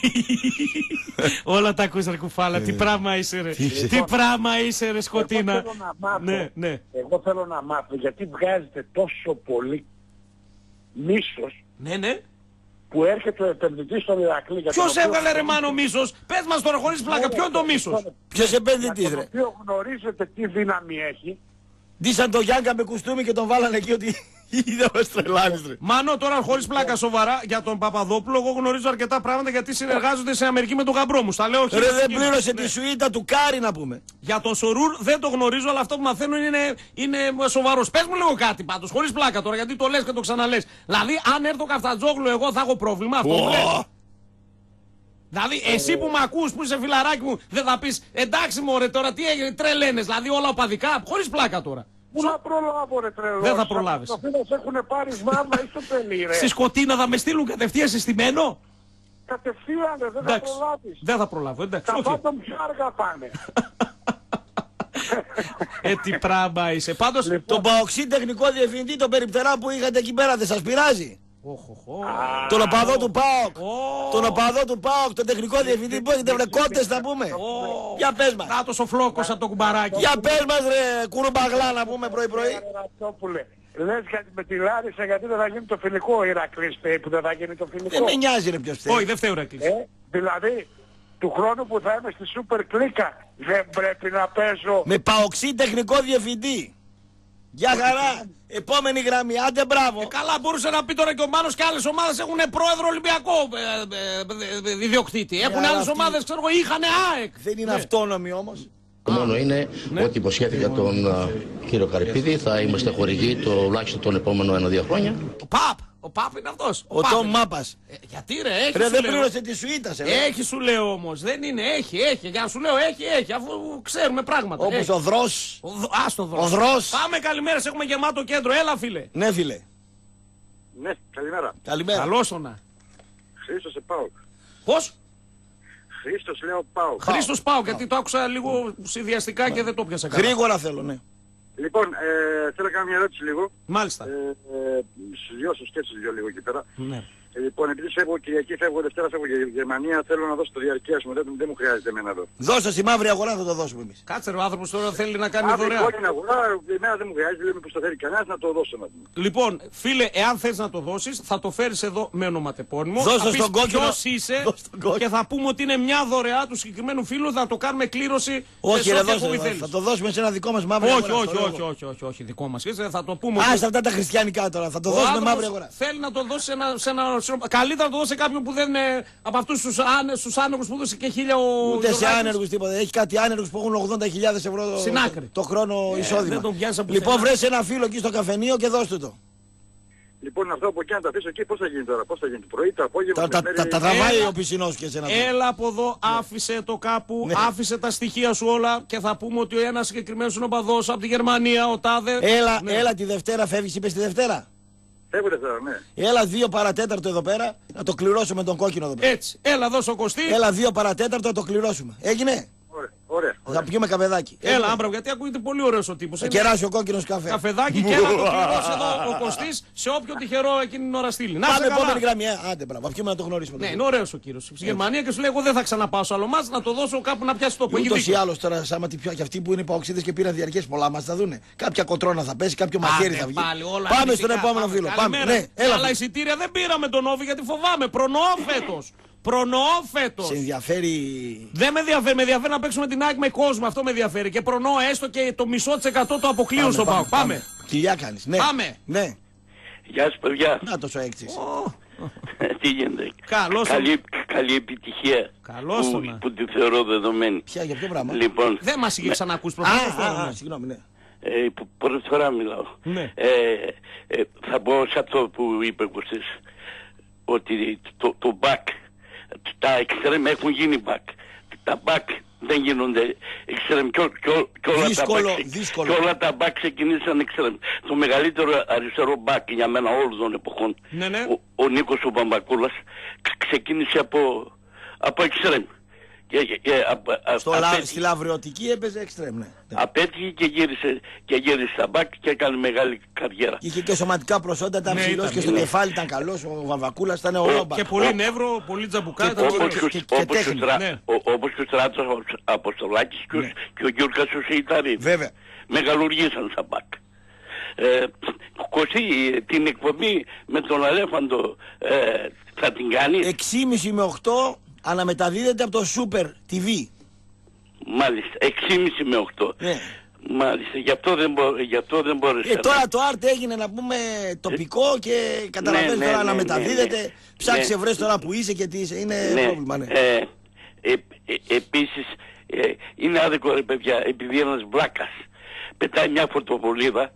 Όλα τα ακούς ρε κουφάλα. Τι πράγμα είσαι ρε. Τι πράγμα είσαι ρε σκοτίνα. Εγώ θέλω να μάθω, Ναι, ναι. εγώ θέλω να μάθω γιατί βγάζετε τόσο πολύ μίσος Ναι, ναι. που έρχεται ο επενδυτής στον Ηρακλή. για τον Ποιος οποίο- έβγαλε ρε μάνο μίσος. Πες μας τώρα χωρίς πλάκα. Ποιο είναι το μίσος. Ποιος επένδυτης Για ρε. τον οποίο γνωρίζετε τι δύναμη έχει. Ντύσαν το Γιάνκα με κουστούμι και τον βάλανε εκεί ότι είδε ο τρελάνης ρε. Μάνο, τώρα χωρίς πλάκα σοβαρά για τον Παπαδόπουλο, εγώ γνωρίζω αρκετά πράγματα γιατί συνεργάζονται σε Αμερική με τον γαμπρό μου. Στα λέω όχι. Ρε δεν πλήρωσε τη σουίτα του Κάρι να πούμε. Για τον Σορούρ δεν το γνωρίζω, αλλά αυτό που μαθαίνω είναι, είναι σοβαρός. Πες μου λίγο κάτι πάντως, χωρίς πλάκα τώρα, γιατί το λες και το ξαναλες. Δηλαδή, αν έρθω Καφτατζόγλου, εγώ θα έχω πρόβλημα. Αυτό μου λες. Δηλαδή, εσύ που με ακούς, που είσαι φιλαράκι μου, δεν θα πεις εντάξει μωρέ τώρα τι έγινε, τρελαίνες, δηλαδή όλα οπαδικά, χωρίς πλάκα τώρα. Πού να προλάβω ρε τρελό. Δεν θα προλάβεις. Το φίλος έχουν πάρει μάμα ή στο τέλει ρε. Στη Σκοτίνα θα με στείλουν κατευθείαν συστημένο. Κατευθείαν ρε, δεν θα Εντάξει. προλάβεις. Δεν θα προλάβω, εντάξει. Τα όχι. φάτων πιο αργά πάνε. Ε, τι πράγμα είσαι. Πάντως, Τον Παοξή τεχνικό διευθυντή, τον περιπτερά που είχατε εκεί πέρα, δεν σας πειράζει. Τον οπαδό του ΠΑΟΚ. Τον οπαδό του ΠΑΟΚ, τον τεχνικό διευθυντή που έχετε βρε κότες να πούμε. Για πες μας. Νάτος ο φλόκος από το κουμπαράκι. Για πες μας ρε κουρουμπαγλά να πούμε πρωί πρωί. Ρατσόπουλε, λες γιατί με τη Λάρισα γιατί δεν θα γίνει το φιλικό, ο Ηρακλής φταίει που δεν θα γίνει το φιλικό. Δεν με νοιάζει ρε ποιος θέλει. Όχι, δεν φταίει ο Ηρακλής. Ε, δηλαδή, του χρόνου που θα είμαι στη Super Κλίκα δεν πρέπει να παίζω. Με Παοξή τεχνικό διευθυντή. Για χαρά. Επόμενη γραμμή. Άντε μπράβο. Ε, καλά, μπορούσε να πει τώρα και ο Μάνος και άλλες ομάδες έχουν πρόεδρο Ολυμπιακό ε, ε, ε, ε, ιδιοκτήτη. Έχουν αλλά άλλες αυτή- ομάδες, ξέρω εγώ, είχανε ΑΕΚ. Δεν είναι Ναι. αυτόνομοι όμως. Το μόνο είναι ότι υποσχέθηκα τον α, κύριο Καρυπίδη, θα είμαστε χορηγοί τουλάχιστον τον επόμενο ένα-δύο χρόνια. Ο Παπ, ο Παπ είναι αυτός. Ο Παπ Τόμ είναι. Μάπας. Ε, γιατί ρε, έχει Ρε σου δεν λέω. πλήρωσε τη σουίτα σε. ρε. Έχει σου λέω όμως, δεν είναι, έχει, έχει. Για να σου λέω, έχει, έχει, αφού ξέρουμε πράγματα. Όπως έχει. ο Δρός. Ο Δ- Ας το δρόσο. Ο Δρός. Πάμε καλημέρες, έχουμε γεμάτο κέντρο, έλα φίλε. Ναι φίλε. Ναι, καλημέρα. Καλημέρα. Καλώς το να. Χρήστος σε ΠΑΟΚ. Πώς? Χρήστος λέω ΠΑΟΚ. Χρήστος πάω, γιατί το άκουσα λίγο συνδυαστικά και δεν το πιάσα καλά. Γρήγορα θέλω ναι. Λοιπόν, ε, θέλω να κάνω μια ερώτηση λίγο. Μάλιστα. Ε, ε, στους δυο σου σκέψεις δυο λίγο εκεί πέρα. Ναι. Ε, λοιπόν, επειδή φεύγω Κυριακή, φεύγω Δευτέρα, φεύγω για Γερμανία, θέλω να δώσω το διαρκείας μου, δεν, δεν μου χρειάζεται εμένα εδώ. Δώσε στη μαύρη αγορά θα το δώσουμε εμείς. Κάτσε ρε, ο άνθρωπος τώρα θέλει να κάνει Αύριο δωρεά. κόκκινη αγορά, εμένα δεν μου χρειάζεται, λέμε πως το θέλει κανένας να το δώσω να πούμε. Λοιπόν, φίλε, εάν θες να το δώσεις, θα το φέρεις εδώ με ονοματεπώνυμο. Δώσ' θα το πεις στον κόκκινο. ποιος είσαι Δώσ' τον κόκκινο. και θα πούμε ότι είναι μια δωρεά του συγκεκριμένου φίλου, θα το κάνουμε κλήρωση. Όχι σε ρε όποια δώσε, εκπομπή θα, θέλεις. θα το δώσουμε σε ένα δικό μας μαύρη Όχι, αγορά. όχι, στο όχι, λόγο. όχι, όχι, όχι, δικό μας. είσαι, Θα το πούμε. Άστα αυτά τα χριστιανικά τώρα, θα το Ο δώσουμε άνθρωπος μαύρη αγορά. θέλει να το δώσει σε ένα, σε ένα, σε ένα- καλύτερα να το δώσει σε κάποιον που δεν είναι από αυτούς τους, άνε, στους άνεργους που δώσει και χίλια ο Ούτε σε Γιωργάκης. άνεργους τίποτα. Έχει κάτι άνεργους που έχουν ογδόντα χιλιάδες ευρώ το, Στην άκρη. το χρόνο Ε, εισόδημα. δεν τον πιάσα που Λοιπόν θέλει. βρες ένα φίλο εκεί στο καφενείο και δώσ' του το. Λοιπόν, αυτό από εκεί να τα αφήσω εκεί, πώς θα γίνει τώρα, πώς θα γίνει το πρωί, το απόγευμα, Τα, τα, μεσημέρι? τα, τα τραβάει Έλα. ο πισινός και εσένα. Έλα από εδώ, άφησε το κάπου, Ναι. άφησε τα στοιχεία σου όλα και θα πούμε ότι ο ένας συγκεκριμένος είναι ο παδός από τη Γερμανία, ο τάδε. Έλα, Ναι. έλα τη Δευτέρα φεύγεις, είπες τη Δευτέρα. Φεύγω Δευτέρα, ναι. Έλα δύο παρατέταρτο εδώ πέρα, να το κληρώσουμε τον κόκκινο εδώ πέρα. Έτσι, έλα δώσω Κωστή. Έλα δύο παρατέταρτο να το κληρώσουμε. Έγινε. Ωραία, Ωραία. Θα πιούμε καφεδάκι. Έλα, άμπρα, γιατί ακούγεται πολύ ωραίος ο τύπος. Θα κεράσει ο κόκκινος καφέ. Καφεδάκι και να το πληρώσει εδώ ο Κωστής σε όποιο τυχερό εκείνη την ώρα στείλει. Να Πάμε σε επόμενη καλά. γραμμή. ε. Άντε, μπράβο. Πιούμε να το γνωρίσουμε. Ναι, είναι ωραίος ο κύριος. Στη Γερμανία και σου λέει: εγώ δεν θα ξαναπάω σε άλλο μάτς, να το δώσω κάπου να πιάσει τόπο. Ούτως ή άλλως τώρα, άμα τι πιο και αυτοί που είναι παοξίδες και πήραν διαρκές πολλά μας θα δούνε. Κάποια κοτρώνα θα πέσει, κάποιο μαχαίρι θα βγει. Πάμε στον επόμενο φίλο. Πάμε. Ναι, έλα. Αλλά εισιτήρια δεν πήραμε τον Όβι γιατί φοβάμαι. Προνοώ φέτος. Προνοώ φέτος. Σε ενδιαφέρει. Δεν με ενδιαφέρει. Με ενδιαφέρει να παίξουμε την ΑΕΚ με κόσμο. Αυτό με ενδιαφέρει. Και προνοώ έστω και το μισό της εκατό του αποκλείου στον ΠΑΟΚ. Πάμε. Κοιλιά κάνεις. Ναι. Πάμε. Ναι. Γεια σας παιδιά. Να τόσο έκτσις. Τι γίνεται. Καλώς καλή, καλή επιτυχία. Καλώς που, τον. που τη θεωρώ δεδομένη. Ποια, για ποιο πράγμα. Λοιπόν, δεν μας είχε με... ξανακούσει προφανώς. Α, α, α, συγγνώμη, ναι. Ε, που πρώτη φορά μιλάω. Ναι. Ε, ε, θα πω σε αυτό που είπε Κωστής, ότι το, το back, τα extreme έχουν γίνει back. Τα back δεν γίνονται extreme και, και, και, όλα, δύσκολο, τα back, δύσκολο. και όλα τα back ξεκινήσαν extreme. Το μεγαλύτερο αριστερό back για μένα όλων των εποχών, ναι, ναι. Ο, ο Νίκος ο Μπαμπακούλας, ξεκίνησε από, από extreme. Και, και, και, α, Στο α, λα, απέτυχε, στη λαυριωτική έπαιζε εξτρέμ, ναι. απέτυχε και γύρισε, και γύρισε στα μπακ και έκανε μεγάλη καριέρα. Είχε και σωματικά προσόντα, ήταν Ναι, ψηλός ήταν, και στο ναι. κεφάλι ήταν καλός, ο Βαμβακούλας ήταν ωραίομπα. Και πολύ νεύρο, πολύ τζαμπουκά. ήταν Όπως και- και, και- όπως και και, τέχνη, στρα, ναι. ο, όπως και ο Στράτος Αποστολάκης και, ο- και ο Γιώργας ο Σεϊταρίδης. Βέβαια. Μεγαλουργήσαν στα μπακ. Ε, Κωστή, την εκπομπή με τον Αλέφαντο ε, θα την κάνει. έξι και μισή με οκτώ αναμεταδίδεται από το Super τι βι. Μάλιστα, έξι και μισή με οκτώ. Ναι. Μάλιστα, γι' αυτό δεν, μπο, γι' αυτό δεν μπόρεσα. Ε, τώρα το Art έγινε να πούμε τοπικό και καταλαβαίνεις ναι, τώρα ναι, να ναι, μεταδίδεται. ναι. Ψάξε Ναι. βρες τώρα που είσαι και τι είσαι. Είναι Ναι, πρόβλημα, ναι. ε, ε, ε, επίσης ε, είναι άδικο ρε παιδιά, επειδή ένας βλάκας πετάει μια φωτοβολίδα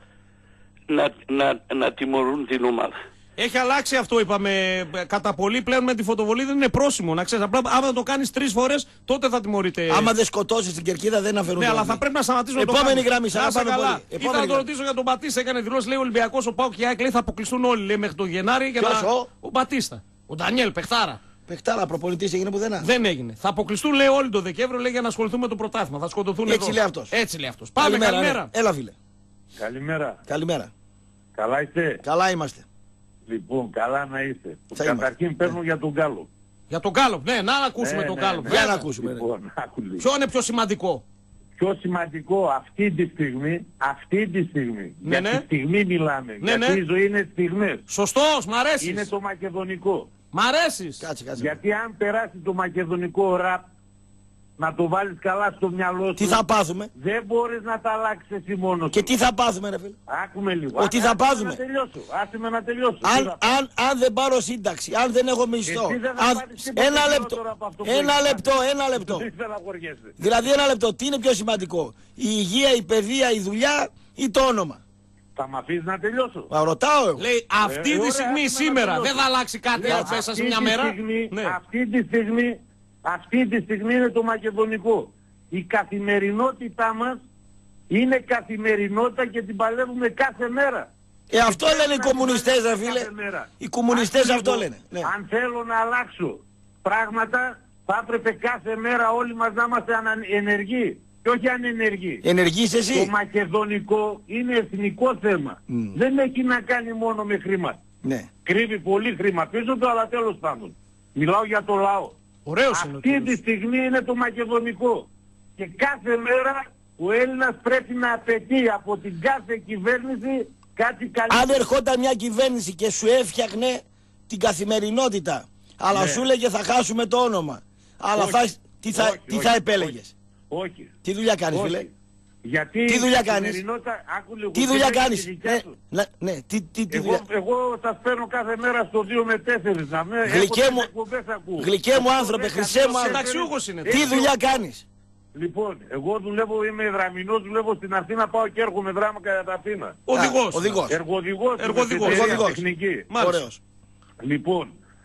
να, να, να τιμωρούν την ομάδα. Έχει αλλάξει αυτό, είπαμε. Κατά πολύ πλέον με τη φωτοβολή δεν είναι πρόσημο. Να ξέρεις, απλά άμα το κάνεις τρεις φορές, τότε θα τιμωρείται. Άμα δεν σκοτώσεις την κερκίδα δεν αφαιρούν. Ναι, το αλλά γραμμή. θα πρέπει να σταματήσουμε να το Επόμενη κάνουμε. γραμμή, Να σας είσαι πάμε καλά. πολύ. Ήθελα Επόμενη να το γραμμή. ρωτήσω για τον Μπατίστα. Έκανε δηλώσει, λέει ο Ολυμπιακός, ο Πάοκ και η ΑΕΚ λέει θα αποκλειστούν όλοι λέει, μέχρι τον Γενάρη. Και Ποιος, να... ο? ο Μπατίστα. Ο Ντανιέλ, παιχτάρα. Παιχτάρα, προπονητής έγινε πουθενά. Δεν έγινε. Θα αποκλειστούν λέει όλοι το Δεκέμβριο λέει, για να ασχοληθούν με το πρωτάθλημα. Θα σκοτωθούν Έτσι εδώ. λέει αυτός. Έτσι λέει αυτός. Πάμε, καλημέρα. ναι. Έλα φίλε. Καλημέρα. Καλημέρα. Καλά είστε. Καλά είμαστε. Λοιπόν, καλά να είστε. Θα Καταρχήν είμαστε. παίρνω για τον Γκάλο. Για τον Γκάλοπ, ναι, να ακούσουμε Ναι, τον ναι, Γκάλοπ. ναι. Για να ακούσουμε. ναι. Λοιπόν, άκου λίγο. Ποιο είναι πιο σημαντικό. Πιο σημαντικό αυτή τη στιγμή, αυτή τη στιγμή, Ναι, για ναι. τη στιγμή μιλάμε, Ναι, γιατί ναι. η ζωή είναι στιγμές. Σωστός, μ' αρέσεις. Είναι το μακεδονικό. Μ' αρέσεις. Κάτσε, κάτσε. Γιατί αν περάσει το μακεδονικό ραπ, να το βάλεις καλά στο μυαλό σου, Τι θα πάθουμε. δεν μπορείς να τα αλλάξεις εσύ μόνος Και σου. τι θα πάθουμε ρε φίλε. Άκουμε λίγο. Ότι Άσε- θα άσε με πάθουμε. να τελειώσω. Άσε με να τελειώσω. Τι Αν, θα- αν, αν δεν πάρω σύνταξη, αν δεν έχω μισθό. Εσύ δεν θα αν- πάρεις τίποτα Ένα χειρότερο λεπτό. από αυτό που Ένα έχεις λεπτό, κάνει. ένα λεπτό. Δεν στεναχωριέσαι. Δηλαδή ένα λεπτό. Τι είναι πιο σημαντικό. Η υγεία, η παιδεία, η δουλειά ή το όνομα. Θα μ' αφήσεις να τελειώσω. Μα ρωτάω εγώ. Λέει αυτή Ε, τη ωραία, στιγμή, άσε με να σήμερα, τελειώσω. δεν θα αλλάξει κάτι Λέω, μέσα σε αυτή μια τη μέρα. στιγμή- Ναι. Αυτή τη στιγμή, αυτή τη στιγμή είναι το μακεδονικό. Η καθημερινότητά μας είναι καθημερινότητα και την παλεύουμε κάθε μέρα. Ε, αυτό Και λένε οι πρέπει να κομμουνιστές την ρε παλεύουμε φίλε. κάθε μέρα. Οι κομμουνιστές Αν αυτό θέλω- λένε. Ναι. Αν θέλω να αλλάξω πράγματα, θα έπρεπε κάθε μέρα όλοι μας να είμαστε ανα- ενεργοί και όχι ανενεργοί. Ενεργείς Το εσύ. μακεδονικό είναι εθνικό θέμα. Δεν έχει να κάνει μόνο με χρήματα. Ναι. Κρύβει πολύ χρήμα πίσω του, αλλά τέλος πάντων. Μιλάω για το λαό. Ωραίος είναι ο Αυτή τη κύριος. στιγμή είναι το μακεδονικό. Και κάθε μέρα ο Έλληνας πρέπει να απαιτεί από την κάθε κυβέρνηση κάτι καλύτερο. Αν ερχόταν μια κυβέρνηση και σου έφτιαχνε την καθημερινότητα, αλλά Ναι. σου έλεγε θα χάσουμε το όνομα. Αλλά Όχι. θα, τι θα, Όχι, τι όχι, θα επέλεγες. Όχι. Τι δουλειά κάνεις Όχι. φίλε. Γιατί Τι δουλειά η κάνεις? καθημερινότητα- άκου λίγο, Τι και δουλειά δεν είναι κάνεις. τη δικιά Ναι, σου. ναι, ναι. Τι, τι, τι Εγώ, δουλειά. εγώ σας παίρνω κάθε μέρα στο δύο με τέσσερις να με Γλυκέ έχω μου- τις εκπομπές ακούω. Γλυκέ μου Αυτό άνθρωπε, δεν χρυσέ κάνει μου άνθρωπε. Συνταξιούχος είναι. Τι Έτσι, δουλειά ο- κάνεις. Λοιπόν, εγώ δουλεύω, είμαι δραμηνός, δουλεύω στην Αθήνα, πάω και έρχομαι δράμα κατά τα Αθήνα. Οδηγός. Οδηγός. Εργοδηγός. Εργοδηγός. είμαι σε εταιρεία Οδηγός. τεχνική. Μάλιστα. Ωραίος. Λοιπόν,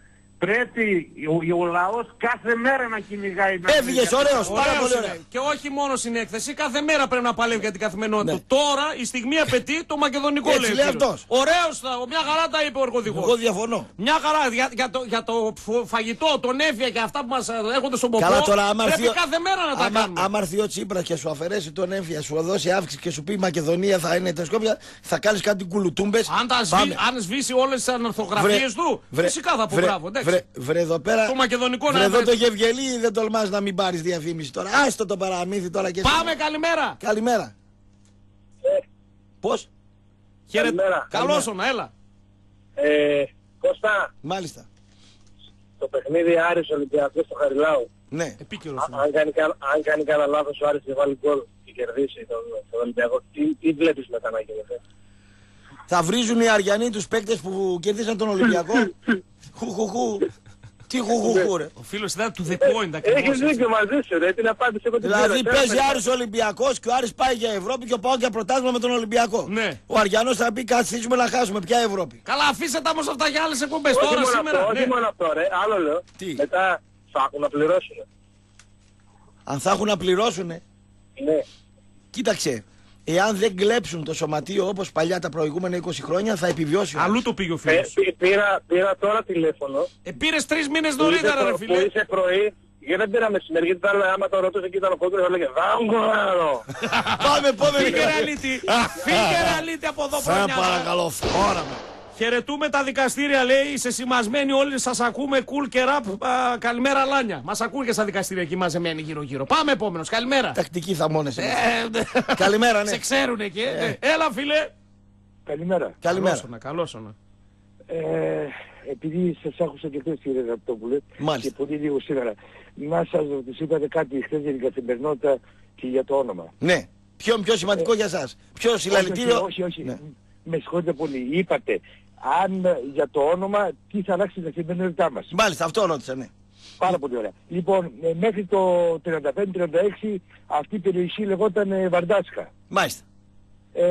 Πρέπει ο, ο λαός κάθε μέρα να κυνηγάει. Έφυγες ωραίος, πάρα πολύ ωραία. Και όχι μόνο στην έκθεση, κάθε μέρα πρέπει να παλεύει για την καθημερινότητα. Ναι. Τώρα η στιγμή απαιτεί το μακεδονικό έτσι, λέει. λέει αυτός. Ωραίος, μια χαρά τα είπε ο εργοδηγός. Εγώ διαφωνώ. Μια χαρά για, για, το, για το φαγητό, τον έφια και αυτά που μας έρχονται στον ποπό. Καλά, τώρα, πρέπει ο... κάθε μέρα να τα άμα, κάνουμε. Άμα έρθει ο Τσίπρας και σου αφαιρέσει τον έμφυα, σου δώσει αύξηση και σου πει η Μακεδονία θα είναι τεσκόπια, θα κάνεις κάτι κουλουτούμπες. Αν, σβή, αν σβήσει όλες τις ανορθογραφίες του, βρε, φυσικά θα πω βρε, μπράβο. Βρε, βρε εδώ πέρα. Το μακεδονικό βρε να εδώ το Γευγελί δεν τολμάς να μην πάρεις διαφήμιση τώρα. Άστο το παραμύθι τώρα και πάμε εσύ. Καλημέρα. Καλημέρα. Ε. Πώς? Καλημέρα. Καλώς όνα, έλα. Ε, Κώστα. Μάλιστα. Το παιχνίδι Άρης Ολυμπιακός στο Χαριλάου. Ναι. Επίκαιρος. Αν κάνει, αν κάνει κανένα λάθος ο Άρης και βάλει γκολ και κερδίσει τον, τον Ολυμπιακό, τι, τι βλέπεις μετά να γίνεται? Θα βρίζουν οι Αριανοί τους παίκτες που κερδίσαν τον Ολυμπιακό. Χουχουχου. Τι χουχουχου ρε. Ο φίλος ήταν του The Point. Έχεις δίκιο μαζί σου ρε, την απάντηση εγώ την πήρα. Δηλαδή παίζει Άρης Ολυμπιακός και ο Άρης πάει για Ευρώπη και ο ΠΑΟΚ για πρωτάθλημα με τον Ολυμπιακό. Ναι. Ο Αριανός θα πει καθίσουμε να χάσουμε πια Ευρώπη. Καλά, αφήστε τα όμως αυτά για άλλες εκπομπές τώρα όχι σήμερα. Αυτό, ναι. Όχι μόνο αυτό ρε, άλλο λέω. Τι? Μετά θα έχουν να πληρώσουν. Αν θα έχουν να πληρώσουν. Ναι. Κοίταξε. Εάν δεν κλέψουν το σωματείο όπως παλιά τα προηγούμενα είκοσι χρόνια θα επιβιώσει. Αλλού το πήγε ο φίλος. Ε, πήρα, πήρα τώρα τηλέφωνο. Ε, πήρες τρεις μήνες νωρίτερα ρε φίλε. Που είσαι πρωί, γιατί δεν πήρα μεσημέρι, γιατί άμα το ρωτούσε εκεί ήταν ο κόκκινος, θα λέγε «Δάγκο». Πάμε επόμενη. Φύγε ραλίτη. Φύγε ραλίτη από εδώ Θα παρακαλώ, φόρα με. Χαιρετούμε τα δικαστήρια, λέει. Είσαι σημασμένοι όλοι. Σας ακούμε. Κουλ και ραπ. Καλημέρα, Λάνια. Μας ακούν και στα δικαστήρια εκεί μαζεμένοι γύρω-γύρω. Πάμε επόμενος. Καλημέρα. Τακτική θα μόνες. Ε, Καλημέρα, ναι. Σε ξέρουνε και. Ε. Έλα, φίλε. Καλημέρα. Καλημέρα. Καλώς όνα. Ε, επειδή σας άκουσα και χθες κύριε Ραπτόπουλε και πολύ λίγο σήμερα, να σας ρωτήσω, είπατε κάτι χθες για την καθημερινότητα και για το όνομα. Ναι. Πιο, πιο σημαντικό ε, για σας. Πιο συλλαλητήριο. Όχι, όχι. όχι. Ναι. Με συγχωρείτε πολύ. Είπατε αν για το όνομα τι θα αλλάξει την καθημερινότητά μας. Μάλιστα, αυτό ρώτησα, ναι. Πάρα πολύ ωραία. Λοιπόν, ε, μέχρι το τριάντα πέντε τριάντα έξι αυτή η περιοχή λεγόταν ε, Βαρδάσκα. Μάλιστα. Ε,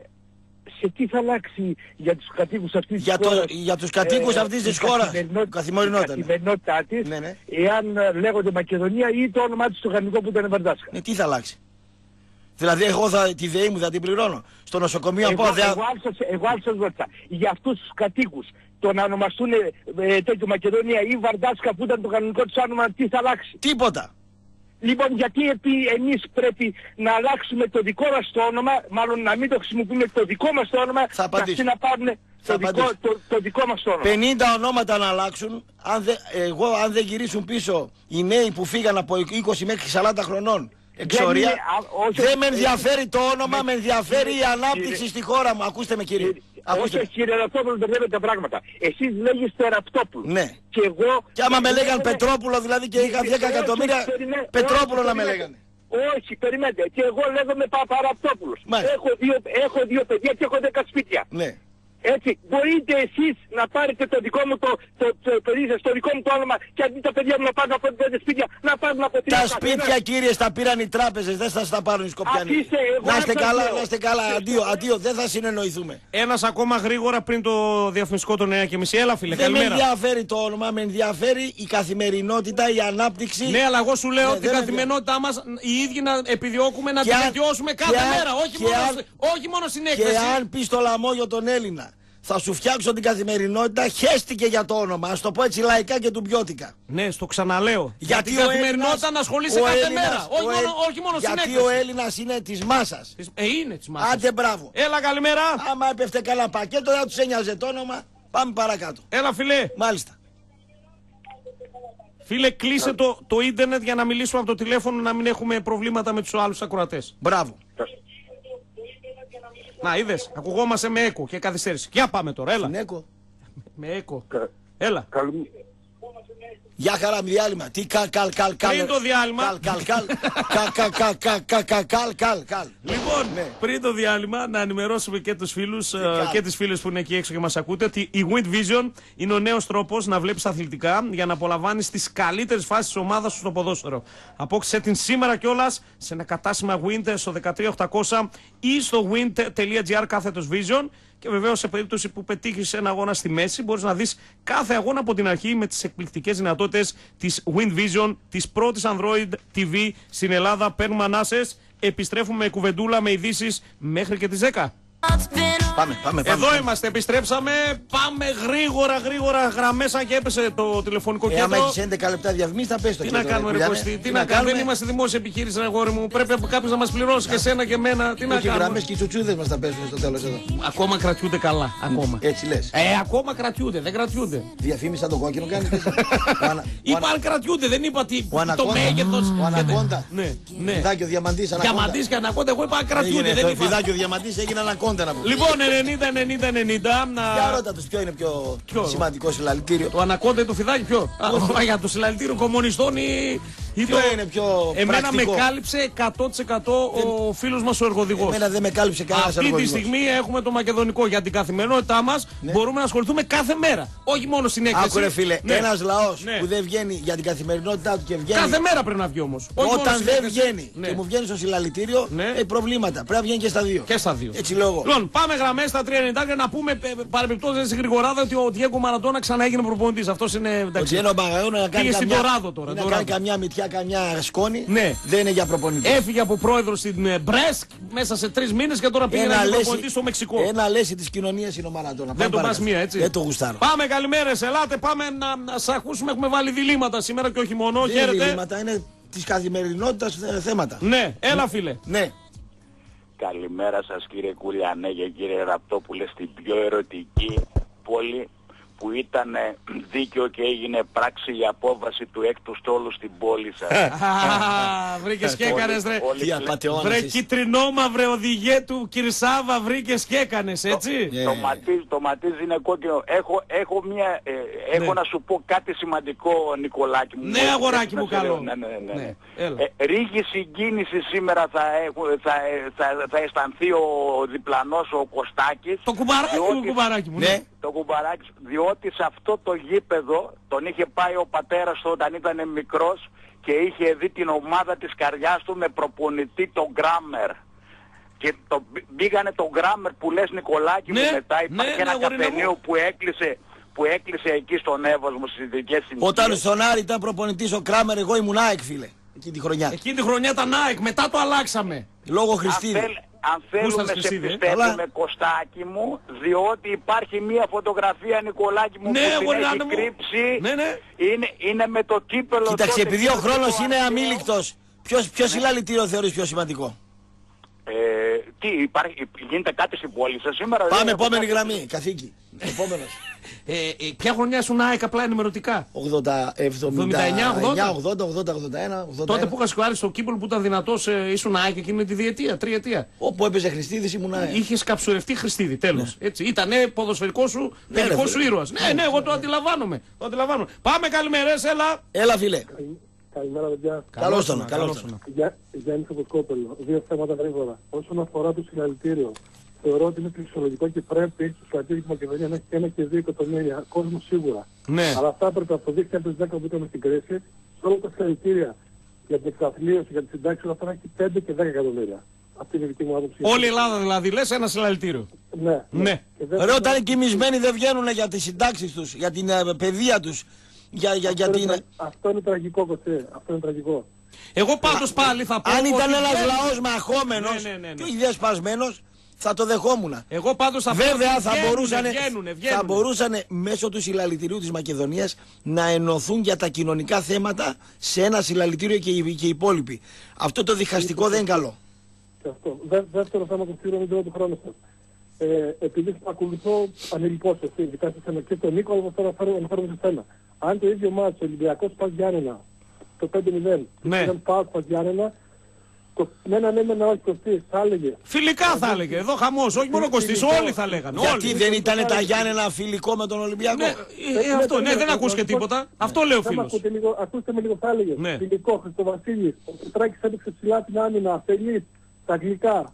σε τι θα αλλάξει για τους κατοίκους αυτής για της το, χώρας, για τους κατοίκους ε, αυτής της χώρας, καθημερινότητα, η καθημερινότητά της, ναι, ναι. εάν λέγονται Μακεδονία ή το όνομά της στο γαλλικό που ήταν Βαρδάσκα. Ναι, τι θα αλλάξει. Δηλαδή εγώ θα, τη ΔΕΗ μου θα την πληρώνω. Στο νοσοκομείο εγώ, από... Εγώ άλλο σας ρωτήσα. Για αυτούς τους κατοίκους το να ονομαστούν ε, τέτοιο Μακεδονία ή Βαρδάσκα που ήταν το κανονικό τους όνομα, τι θα αλλάξει. Τίποτα. Λοιπόν, γιατί επί εμείς πρέπει να αλλάξουμε το δικό μας το όνομα, μάλλον να μην το χρησιμοποιούμε το δικό μας το όνομα, θα και να πάρουν το δικό, το, το δικό μας το όνομα. πενήντα ονόματα να αλλάξουν, αν δε, εγώ αν δεν γυρίσουν πίσω οι νέοι που φύγαν από είκοσι μέχρι σαράντα χρονών, εξορία, δεν, είναι, δεν με ενδιαφέρει το όνομα, με ενδιαφέρει η ανάπτυξη στη χώρα μου. Ακούστε με κύριε. Όχι κύριε Ραπτόπουλο, δεν βλέπετε τα πράγματα. Εσείς λέγεστε Ραπτόπουλο. Ναι. Και εγώ... Και άμα με λέγαν Πετρόπουλο δηλαδή και είχα δέκα εκατομμύρια, Πετρόπουλο να με λέγανε. Όχι, περιμένετε. Και εγώ λέγομαι Παπαραπτόπουλος. Έχω δύο, έχω δύο παιδιά και έχω δέκα σπίτια. Ναι. Έτσι, μπορείτε εσείς να πάρετε το δικό μου το, το, το, το, το, το δικό μου το όνομα και αντί τα παιδιά μου να πάρουν από πέντε σπίτια, να πάρουν από τρία. Τα σπίτια κύριε στα πήραν οι τράπεζες, δεν θα τα πάρουν οι Σκοπιανοί. Να είστε καλά, να είστε καλά, αντίο, αντίο, δεν θα συνεννοηθούμε. Ένας ακόμα γρήγορα πριν το διαφημιστικό των εννιά και μισή, έλα φίλε, δεν καλημέρα. Δεν με ενδιαφέρει το όνομα, με ενδιαφέρει η καθημερινότητα, η ανάπτυξη. Ναι, αλλά εγώ σου λέω ναι, την καθημερινότητά μας οι ίδιοι να επιδιώκουμε να την βελτιώσουμε κάθε μέρα, όχι μόνο στην έκθεση. Και αν πει στο λαμόγιο τον Έλληνα, θα σου φτιάξω την καθημερινότητα, χέστηκε για το όνομα. Ας το πω έτσι λαϊκά και τουμπιώτικα. Ναι, στο ξαναλέω. Γιατί για την καθημερινότητα να ασχολείσαι κάθε Έλληνας, μέρα. Όχι μόνο, όχι μόνο γιατί συνέκτηση. ο Έλληνας είναι της μάσας. Ε, είναι της μάσας. Άντε μπράβο. Έλα καλημέρα. Άμα έπεφτε καλά πακέτο, δεν τους ένοιαζε το όνομα. Πάμε παρακάτω. Έλα φιλέ. Μάλιστα. Φίλε, κλείσε το, το ίντερνετ για να μιλήσουμε από το τηλέφωνο, να μην έχουμε προβλήματα με τους άλλους ακροατές. Μπράβο. Να, είδες, ακουγόμαστε με έκο και καθυστέρηση. Για πάμε τώρα, έλα. Στην έκο. Με έκο. Έλα. Για χαρά με διάλειμμα. Τι καλ καλ καλ καλ. Πριν το διάλειμμα. Καλ καλ καλ. Καλ καλ καλ καλ καλ καλ καλ. Λοιπόν, πριν το διάλειμμα να ενημερώσουμε και τους φίλους και τις φίλες που είναι εκεί έξω και μας ακούτε ότι η Wind Vision είναι ο νέος τρόπος να βλέπεις αθλητικά για να απολαμβάνεις τις καλύτερες φάσεις της ομάδας σου στο ποδόσφαιρο. Απόκτησε την σήμερα κιόλας σε ένα κατάστημα Wind στο δεκατρία οχτακόσια ή στο wind.gr κάθετος Vision. Και βεβαίως σε περίπτωση που πετύχεις ένα αγώνα στη μέση, μπορείς να δεις κάθε αγώνα από την αρχή με τις εκπληκτικές δυνατότητες της WinVision, της πρώτης Android τι βι στην Ελλάδα. Παίρνουμε ανάσες, επιστρέφουμε με κουβεντούλα, με ειδήσεις μέχρι και τις δέκα. Πάμε, πάμε, πάμε. Εδώ είμαστε, επιστρέψαμε. Πάμε γρήγορα, γρήγορα. Γραμμέσα και έπεσε το τηλεφωνικό κέντρο. Ε, άμα έχεις έντεκα λεπτά διαφημίσεις θα πες το τι κέντρο. Να κάνουμε, ρε Κωστή, τι να κάνουμε. Δεν είμαστε δημόσια επιχείρηση, αγόρι μου. Πρέπει κάποιος να μας πληρώσει και σένα και εμένα. Τι να κάνουμε. Και οι γραμμές και οι τσουτσούδες μας τα πέσουν στο τέλος εδώ. Ακόμα κρατιούνται καλά. Ακόμα. Έτσι λες. Ε, ακόμα κρατιούνται, δεν κρατιούνται. Διαφήμιση σαν το κόκκινο κάνει. Είπα αν κρατιούνται, δεν είπα τι. Το μέγεθος. Ο Ανακόντα. Ναι, ναι. Φιδάκι ο Διαμαντής. Διαμαντής και Ανακόντα, εγώ είπα αν κρατιούνται. Το φιδάκι ο Διαμαντής έγινε Ανακόντα να πούμε. Λοιπόν, ενενήντα ενενήντα ενενήντα. Για ρώτα τους ποιο είναι πιο ποιο? σημαντικό συλλαλητήριο. Το Ανακόντα ή το φιδάκι ποιο? Α, για το συλλαλητήριο κομμουνιστών ή, ή ποιο το... είναι πιο Εμένα πρακτικό. με κάλυψε εκατό τοις εκατό ο φίλος μας ο εργοδηγός. Εμένα δεν με κάλυψε κανένας εργοδηγός. Αυτή τη στιγμή έχουμε το μακεδονικό για την καθημερινότητά μας. Ναι. Μπορούμε να ασχοληθούμε κάθε μέρα. Όχι μόνο στην έκθεση. Άκουρε φίλε, ναι. ένας λαός ναι. που δεν βγαίνει για την καθημερινότητά του και βγαίνει. Κάθε μέρα πρέπει να βγει όμως. Όταν δεν βγαίνει ναι. και μου βγαίνει στο συλλαλητήριο, ναι. έχει προβλήματα. Πρέπει να βγαίνει και στα δύο. Και στα δύο. Έτσι λόγω. Λοιπόν, πάμε γραμμές στα τρία ενενήντα και να πούμε παρεμπιπτόντως στην γρηγοράδα ότι ο Διέγκο Μαρατόνα ξανά έγινε προπονητής. Αυτός είναι εντάξει. Ο Τζένο Μπαγαούνα να κάνει στην Τωράδο τώρα. Να κάνει καμιά μυτιά, καμιά σκόνη. Ναι. Δεν είναι για προπονητή. Έφυγε από πρόεδρο στην Μπρέσκ μέσα σε τρεις μήνες και τώρα πήγε να είναι προπονητής στο Μεξικό. Ένα λέση της κοινωνίας είναι ο Μαρατόνα. Δεν το πας μία έτσι. Δεν το γουστάρω. Πάμε καλημέρες, ελάτε, πάμε να, να σας ακούσουμε. Έχουμε βάλει διλήμματα σήμερα και όχι μόνο. Δεν είναι διλήμματα, είναι της καθημερινότητας θέματα. Ναι, έλα φίλε. Ναι. Καλημέρα σας κύριε Κουλιανέ και κύριε Ραπτόπουλε στην πιο ερωτική πόλη που ήταν δίκαιο και έγινε πράξη η απόβαση του έκτου στόλου στην πόλη σας. Βρήκες και έκανες ρε. Βρε κυτρινόμαυρε οδηγέ του Κυρσάβα, βρήκες και έκανες έτσι. Το ματίζ, το ματίζ είναι κόκκινο. Έχω, έχω, μια, ε, έχω να σου πω κάτι σημαντικό Νικολάκη μου. Ναι αγοράκι μου καλό. Ναι, ναι, ναι. Ε, ρίγη συγκίνηση σήμερα θα, θα, θα, θα αισθανθεί ο διπλανός ο Κωστάκης. Το κουμπαράκι μου, κουμπαράκι μου. Ναι. Το κουμπαράκι, διότι σε αυτό το γήπεδο τον είχε πάει ο πατέρας του όταν ήταν μικρός και είχε δει την ομάδα της καρδιάς του με προπονητή τον Γκράμερ. Και το, μπήγανε τον Γκράμερ που λες Νικολάκη ναι, μου μετά υπάρχει ναι, ένα ναι, καφενείο που έκλεισε, που έκλεισε εκεί στον Εύωσμο στις ειδικές συνθήκες. Όταν στον Άρη ήταν προπονητής ο Κράμερ εγώ ήμουν ΑΕΚ φίλε. Εκείνη τη χρονιά. Εκείνη τη χρονιά ήταν ΑΕΚ, μετά το αλλάξαμε. Λόγω Χριστίδη. Αν θέλουμε σε πιστεύουμε Κωστάκη μου, διότι υπάρχει μια φωτογραφία Νικολάκη μου ναι, που την έχει κρύψει, ναι, ναι. Είναι, είναι με το κύπελο. Κοίταξε, επειδή ο χρόνος είναι αμήλικτος, ποιος, ποιο ναι. συλλαλητήριο θεωρείς πιο σημαντικό? Ε, τι, υπάρχει, γίνεται κάτι στην πόλη σας σήμερα? Πάμε επόμενη γραμμή, καθήκη. Επόμενος. Ε, ε, ποια χρονιά ήσουν ΑΕΚ απλά ενημερωτικά? ογδόντα, εβδομήντα εννιά, ογδόντα, ογδόντα, ογδόντα ένα, ογδόντα ένα. Τότε που είχα σκουάρει στο κύπελο που ήταν δυνατός ε, ήσουν ΑΕΚ εκείνη τη διετία, τριετία. Όπου έπαιζε Χριστίδης ήμουν ΑΕΚ. Είχες καψουρευτεί Χριστίδη, τέλος. Ναι. Έτσι. Ήτανε ποδοσφαιρικό σου, ναι, παιδικό σου ήρωας. Ναι, ναι, εγώ το αντιλαμβάνομαι. Το αντιλαμβάνομαι. Πάμε καλημέρες, έλα. Έλα φίλε. Καλημέρα, παιδιά. Καλώς τον, καλώς τον. Γιάννη Φωτοκόπελο. Δύο θέματα γρήγορα. Όσον αφορά το συλλαλητήριο, θεωρώ ότι είναι φυσιολογικό και πρέπει στο συλλαλητήριο της Μακεδονίας να έχει ένα και δύο εκατομμύρια κόσμο σίγουρα. Ναι. Αλλά αυτά έπρεπε από το δύο χιλιάδες δέκα που ήταν στην κρίση, σε όλα τα συλλαλητήρια για την εξαθλίωση, για τη συντάξη, όλα αυτά να έχει πέντε και δέκα εκατομμύρια. Αυτή είναι η δική μου άποψη. Όλη η Ελλάδα δηλαδή, λες ένα συλλαλητήριο. Ναι. ναι. Ρε, όταν είναι κοιμισμένοι δεν βγαίνουν για τις συντάξεις τους, για την uh, παιδεία τους. Για, για, αυτό, γιατί είναι, είναι... αυτό είναι τραγικό, Κωστή. Αυτό είναι τραγικό. Εγώ πάντως πάλι θα πω... Αν ήταν ένας βγαίνει... λαός μαχόμενος ναι, ναι, ναι, ναι. και όχι διασπασμένος, θα το δεχόμουν. Εγώ πάντως θα Βέβαια πω θα βγαίνουνε, μπορούσαν, βγαίνουνε, βγαίνουνε. θα μπορούσαν μέσω του συλλαλητηρίου της Μακεδονίας να ενωθούν για τα κοινωνικά θέματα σε ένα συλλαλητήριο και οι, και οι υπόλοιποι. Αυτό το διχαστικό δεν είναι καλό. Και αυτό. Δε, δεύτερο θέμα που στείλω, μην τρώω του χρόνου σας. Ε, επειδή ακολουθώ ανελιπώς εσύ, ειδικά σε σένα και τον Νίκο, αλλά θα αναφέρομαι σε σένα. Αν το ίδιο μάτσο, ο Ολυμπιακός Πας Γιάννενα, το πέντε μηδέν, ναι. ήταν Πας Πας Γιάννενα, με έναν έμενα όχι Κωστής, θα έλεγε. Φιλικά θα έλεγε, εδώ χαμός, όχι μόνο Κωστής, όλοι θα λέγανε. Γιατί όλοι. δεν ήταν τα Γιάννενα φιλικό με τον Ολυμπιακό? Ναι, ε, ε, αυτό, ναι, δεν ακούς και τίποτα. Αυτό λέει ο φίλος. Ακούστε με λίγο, θα έλεγε. Φιλικό, Χριστοβασίλης, ο Πετράκης έπαιξε ψηλά την άμυνα, Αφελής, τα αγγλικά.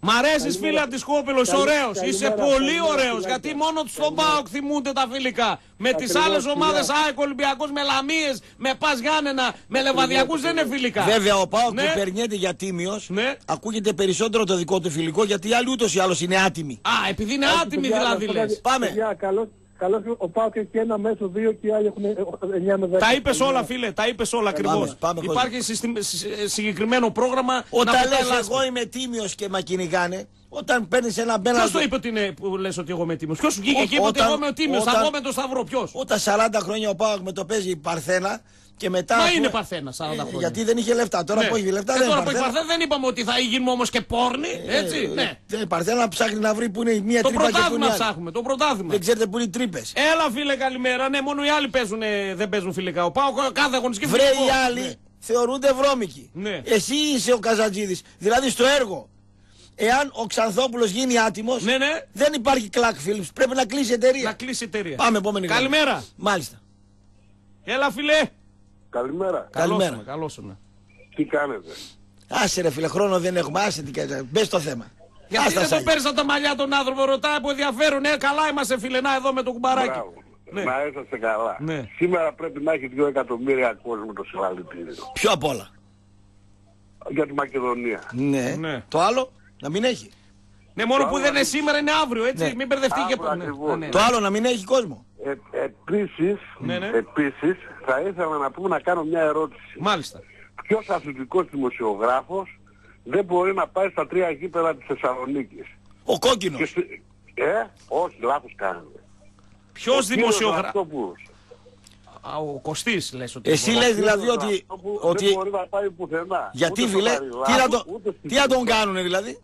Μ' αρέσεις φίλε από τη Σκόπελος, ωραίος, είσαι πολύ ωραίος, γιατί μόνο του στον ΠΑΟΚ θυμούνται τα φιλικά. Με τις άλλες ομάδες, ΑΕΚ, Ολυμπιακός, με Λαμίες, με Πας Γιάννενα, με Λεβαδιακούς δεν είναι φιλικά. Βέβαια ο ΠΑΟΚ Ναι. που περνιέται για τίμιος, Ναι. ακούγεται περισσότερο το δικό του φιλικό, γιατί οι άλλοι ούτως ή άλλως είναι άτιμοι. Α, επειδή είναι άτιμοι δηλαδή λες. Πάμε. Παιδιά, καλώς, καλώς ο ΠΑΟΚ έχει ένα μέσο, δύο και οι άλλοι έχουν εννιά με δέκα. Τα είπες όλα φίλε, τα είπες όλα ακριβώς. πάμε, Υπάρχει συστημ- συ- συγκεκριμένο πρόγραμμα. Όταν να λες αποτελάς- εγώ είμαι τίμιος και με κυνηγάνε, όταν παίρνεις ένα μπέναλτι. Ποιος το είπε ότι είναι, που λες ότι εγώ είμαι τίμιος? Ποιος σου βγήκε Ό- και είπε ότι όταν- εγώ είμαι ο τίμιος? Θα όταν- βγω με το Σταυρό, ποιος? Όταν σαράντα χρόνια ο ΠΑΟΚ με το παίζει η Παρθένα και μετά. Μα ας πούμε- είναι Παρθένα σαράντα Ε, χρόνια. Γιατί δεν είχε λεφτά. Τώρα Ναι. που έχει λεφτά Ε, δεν τώρα είναι που έχει Παρθένα. Παρθένα δεν είπαμε ότι θα γίνουμε όμως και πόρνοι, έτσι, Ε, ναι. ε, Η Παρθένα ψάχνει να βρει που είναι η μία Το τρύπα και που είναι η πρωτάθλημα άλλη. ψάχνουμε, το πρωτάθλημα. Δεν ξέρετε που είναι οι τρύπες. Έλα φίλε καλημέρα, ναι μόνο οι άλλοι παίζουν, ε, δεν παίζουν φιλικά. Ο Πάοκ κάθε αγωνιστική Βρε φιλικό. οι άλλοι θεωρούνται βρώμικοι. Ναι. Εσύ είσαι ο Καζατζίδης. Δηλαδή στο έργο. Εάν ο Ξανθόπουλος γίνει άτιμος, Ναι, ναι. δεν υπάρχει Κλακ Φίλιπς. Πρέπει να κλείσει η εταιρεία. Να κλείσει η εταιρεία. Πάμε επόμενη γραμμή. Καλημέρα. Μάλιστα. Έλα φίλε. Καλημέρα. Καλημέρα. Καλώς σου. Τι κάνετε? Άσε ρε φίλε, χρόνο δεν έχουμε. Άσε τι κάνεις. Μπες στο θέμα. Γιατί Άστα δεν το σάγια. παίρνεις από τα μαλλιά τον άνθρωπο, ρωτάει που ενδιαφέρον. Ε, καλά είμαστε φίλε, να εδώ με το κουμπαράκι. Μπράβο. Ναι. Να είσαστε καλά. Ναι. Σήμερα πρέπει να έχει δύο εκατομμύρια κόσμο το συλλαλητήριο. Πιο απ' όλα. Για τη Μακεδονία. Ναι. Ναι. Το άλλο να μην έχει. Ναι, μόνο Το που άλλο δεν είναι είναι- σήμερα, είναι αύριο, έτσι. Ναι. Μην μπερδευτεί και Αύριο ναι. ακριβώς. Α, ναι. Το άλλο να μην έχει κόσμο. Ε, επίσης, Ναι, ναι. επίσης, θα ήθελα να πούμε να κάνω μια ερώτηση. Μάλιστα. Ποιος αθλητικός δημοσιογράφος δεν μπορεί να πάει στα τρία γήπεδα της Θεσσαλονίκης? Ο κόκκινος. Και στη- Ε, όχι, λάθος κάνετε. Ποιος Ο κύριος δημοσιογράφος? Ραπτόπουλος. Ο Κωστής λες ότι. Εσύ λες δηλαδή ότι. Που ότι... δεν μπορεί να πάει πουθενά. Γιατί Ούτε στο φίλε, Καριλάου, τι να, το... ούτε στη τι να τον Τούμπα. κάνουνε δηλαδή.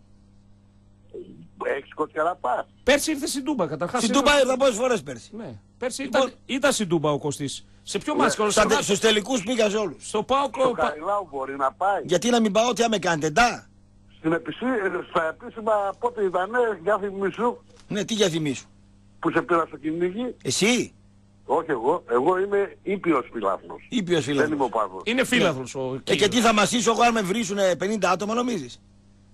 Έχεις κοτσιά πας. Πέρσι ήρθε στην Τούμπα καταρχάς. Στην είναι- Τούμπα ήρθα πόσες φορές πέρσι. Ναι. Πέρσι Λοιπόν- ήταν, ήταν στην Τούμπα ο Κωστής. Σε ποιο Ναι, μάσκο, Στα τε- Στους τελικούς πήγα σε όλους. στο ΠΑΟΚ. Στο ο Πα- Καριλάου μπορεί να πάει. Γιατί να μην πάω, τι να με κάνετε, ντά. Στην επισή... Στα επίσημα πότε ήτανε, για θυμίσου, Ναι, τι για θυμίσου. που σε πήρα στο κυνήγι. Εσύ, Όχι εγώ, εγώ είμαι ήπιος φιλάθλος. ήπιος Δεν είμαι ο φίλος. Παύλος. Είναι φίλαθλος ο Ε, κύριος. και τι θα μασίσω εγώ αν με βρίσουνε πενήντα άτομα νομίζεις.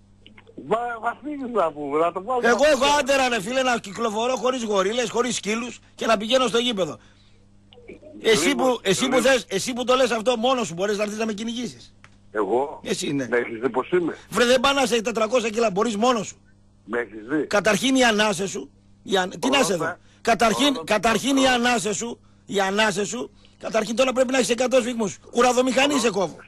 Μα θα φύγεις να πούμε, να το βάλω. Εγώ έχω άντερα ρε φίλε να κυκλοφορώ χωρίς γορίλες, χωρίς σκύλους και να πηγαίνω στο γήπεδο. Εσύ Λοιπόν, που, εσύ που, λοιπόν. θες, εσύ που το λες αυτό μόνος σου μπορείς να έρθεις να με κυνηγήσεις. Εγώ, Εσύ ναι. με έχεις δει πως είμαι. Βρε δεν πάνε να σε τετρακόσια κιλά, μπορείς μόνος σου. Με έχεις δει. Καταρχήν οι ανάσες σου, οι αν... τι να σε δω. Καταρχήν, καταρχήν οι ανάσες σου, οι ανάσες σου, καταρχήν τώρα πρέπει να έχεις εκατό σφίγμους. Κουραδομηχανή σε κόβω.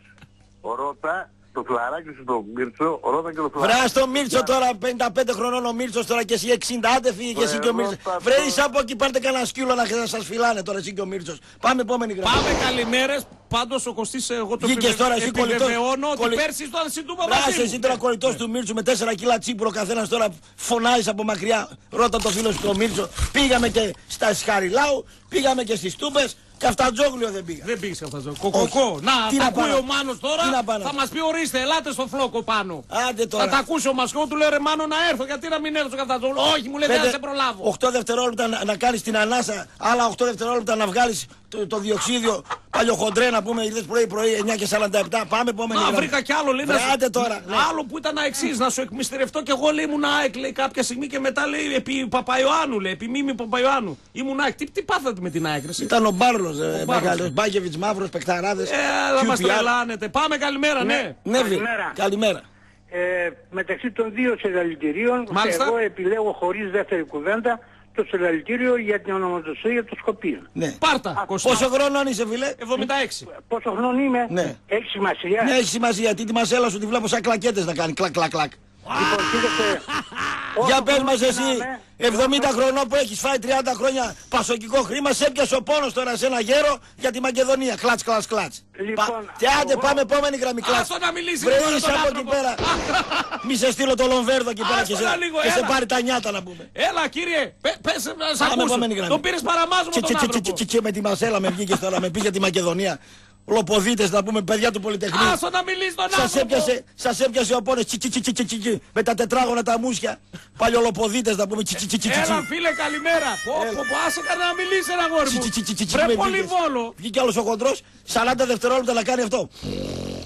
Ρώτα το φλαράκι σου το Μίρτσο, ρώτα και το Βρε φλαράκι. στο Μίρτσο τώρα, πενήντα πέντε χρονών ο Μίρτσος τώρα και εσύ εξήντα, άντε φύγε και εσύ και ο Βρε, Μίρτσος. ρώτα Βρε τώρα. είσαι από εκεί, πάρτε κανένα σκύλο να σας φυλάνε τώρα εσύ και ο Μίρτσος. Πάμε επόμενη γραμμή. Πάμε καλημέρες. Πάντως ο Κωστής εγώ το Βγήκες τώρα εσύ κολλητός. επιβεβαιώνω ότι Κολλη- πέρσι ήταν στην Τούμπα Μπράσε μαζί εσύ μου. τώρα κολλητός του Μίρτσου με τέσσερα κιλά τσίπρο καθένας τώρα φωνάζεις από μακριά. Ρώτα το φίλο σου το Μίρτσο. Πήγαμε και στα Σχαριλάου, πήγαμε και στις Τούμπες και Καφτατζόγλιο δεν πήγα. Δεν πήγες αυτό. Κοκοκό. Να, Τι τα να ακούει πάω. ο Μάνος τώρα. Τι να πάω. Θα μας πει ορίστε, ελάτε στο φλόκο πάνω. Άντε Θα τώρα. τα ακούσει ο Μασκό, του λέω ρε Μάνο να έρθω. Γιατί να μην έρθω στο Καφτατζόγλιο? Όχι, μου λέει δεν θα Πέντε- σε προλάβω. οκτώ δευτερόλεπτα να, να κάνεις την ανάσα, άλλα οκτώ δευτερόλεπτα να βγάλεις το, το διοξίδιο παλιοχοντρέ να πούμε ήρθες πρωί πρωί εννιά και σαράντα επτά. Πάμε επόμενη Μα γραμμή. βρήκα κι άλλο λέει. Βρε, να σου- άντε τώρα. Ναι. Άλλο που ήταν εξής, να σου εκμυστερευτώ κι εγώ λέει ήμουν ΑΕΚ λέει κάποια στιγμή και μετά λέει επί Παπαϊωάννου λέει, επί Μίμη Παπαϊωάννου. Ήμουν ΑΕΚ. Τι, τι πάθατε με την ΑΕΚ ρε, εσύ? Ήταν ο Μπάρλος, ε, Μπάρλος. μεγάλος, Μπάκεβιτς, μαύρος, παιχταράδες. Ε, θα μας κιου πι αρ. τρελάνετε. Πάμε καλημέρα, ναι. Ναι, φίλε. Καλημέρα. Καλημέρα. Ε, μεταξύ των δύο συλλαλητηρίων, Μάλιστα. εγώ επιλέγω χωρίς δεύτερη κουβέντα το συλλαλητήριο για την ονοματοσία του Σκοπίου. Ναι. Πάρτα. Κωστά. Πόσο χρόνο είσαι φίλε? εβδομήντα έξι. Πόσο χρόνο είμαι, Ναι. έχει σημασία. Ναι, έχει σημασία γιατί τη μασέλα σου τη βλέπω σαν κλακέτες να κάνει. Κλακ, κλακ, κλακ. Λοιπόν, κοίταξε, Για όσο πες χρόνο μας και εσύ, να είμαι, εβδομήντα χρονών που έχεις φάει τριάντα χρόνια πασοκικό χρήμα, σε έπιασε ο πόνος τώρα σε ένα γέρο για τη Μακεδονία. Κλατς, κλατς, κλατς. Λοιπόν, Πα- Και άντε εγώ- πάμε επόμενη γραμμή κλατς. Άστο να μιλήσει Βρε λίγο είσαι τον από εκεί άνθρωπο. πέρα. Μη σε στείλω το Λομβέρδο εκεί πέρα και Άστο σε, να λίγο, και σε έλα. πάρει τα νιάτα να πούμε. Έλα κύριε, πε- πες να σ' Πάμε ακούσω. επόμενη γραμμή. Τον πήρες παραμάζωμα Τσι, τον τσι, τσι, άνθρωπο. τσι, τσι, με τη μασέλα με βγήκες τώρα, με πήγε για τη Μακεδονία. Λοποδίτες να πούμε, παιδιά του Πολυτεχνείου. Άστο να μιλήσει τον Σας άνθρωπο. έπιασε, σας έπιασε ο πόνος τσι, τσι, τσι, τσι, τσι, τσι, με τα τετράγωνα τα μουσια. Παλιολοποδίτες να πούμε τσι, τσι, τσι, τσι, τσι. Έλα φίλε καλημέρα. Πω, πω, πω, άσε κανένα να μιλήσει ένα γόρι Τσι, τσι, τσι, τσι, μου. τσι, Βρε με πολύ βγήκες. βόλο. Βγήκε άλλος ο χοντρός, σαράντα δευτερόλεπτα να κάνει αυτό.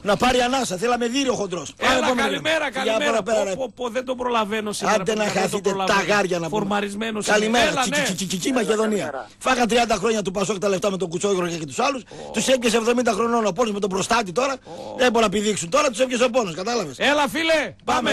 Να πάρει ανάσα, θέλαμε δίριο χοντρός. Έλα, καλημέρα, καλημέρα. Πω, πω, δεν τον προλαβαίνω σήμερα. Άντε να χαθείτε τα γάρια να πούμε. Φορμαρισμένος. Καλημέρα, τσικικικική Μακεδονία. Φάγα τριάντα χρόνια του Πασόκ τα λεφτά με τον Κουτσόγυρο και τους άλλους. Τους έπιασε εβδομήντα χρονών ο πόνος με τον προστάτη τώρα. Δεν μπορεί να πηδήξουν τώρα, τους έπιασε ο πόνος, κατάλαβες. Έλα, φίλε, πάμε.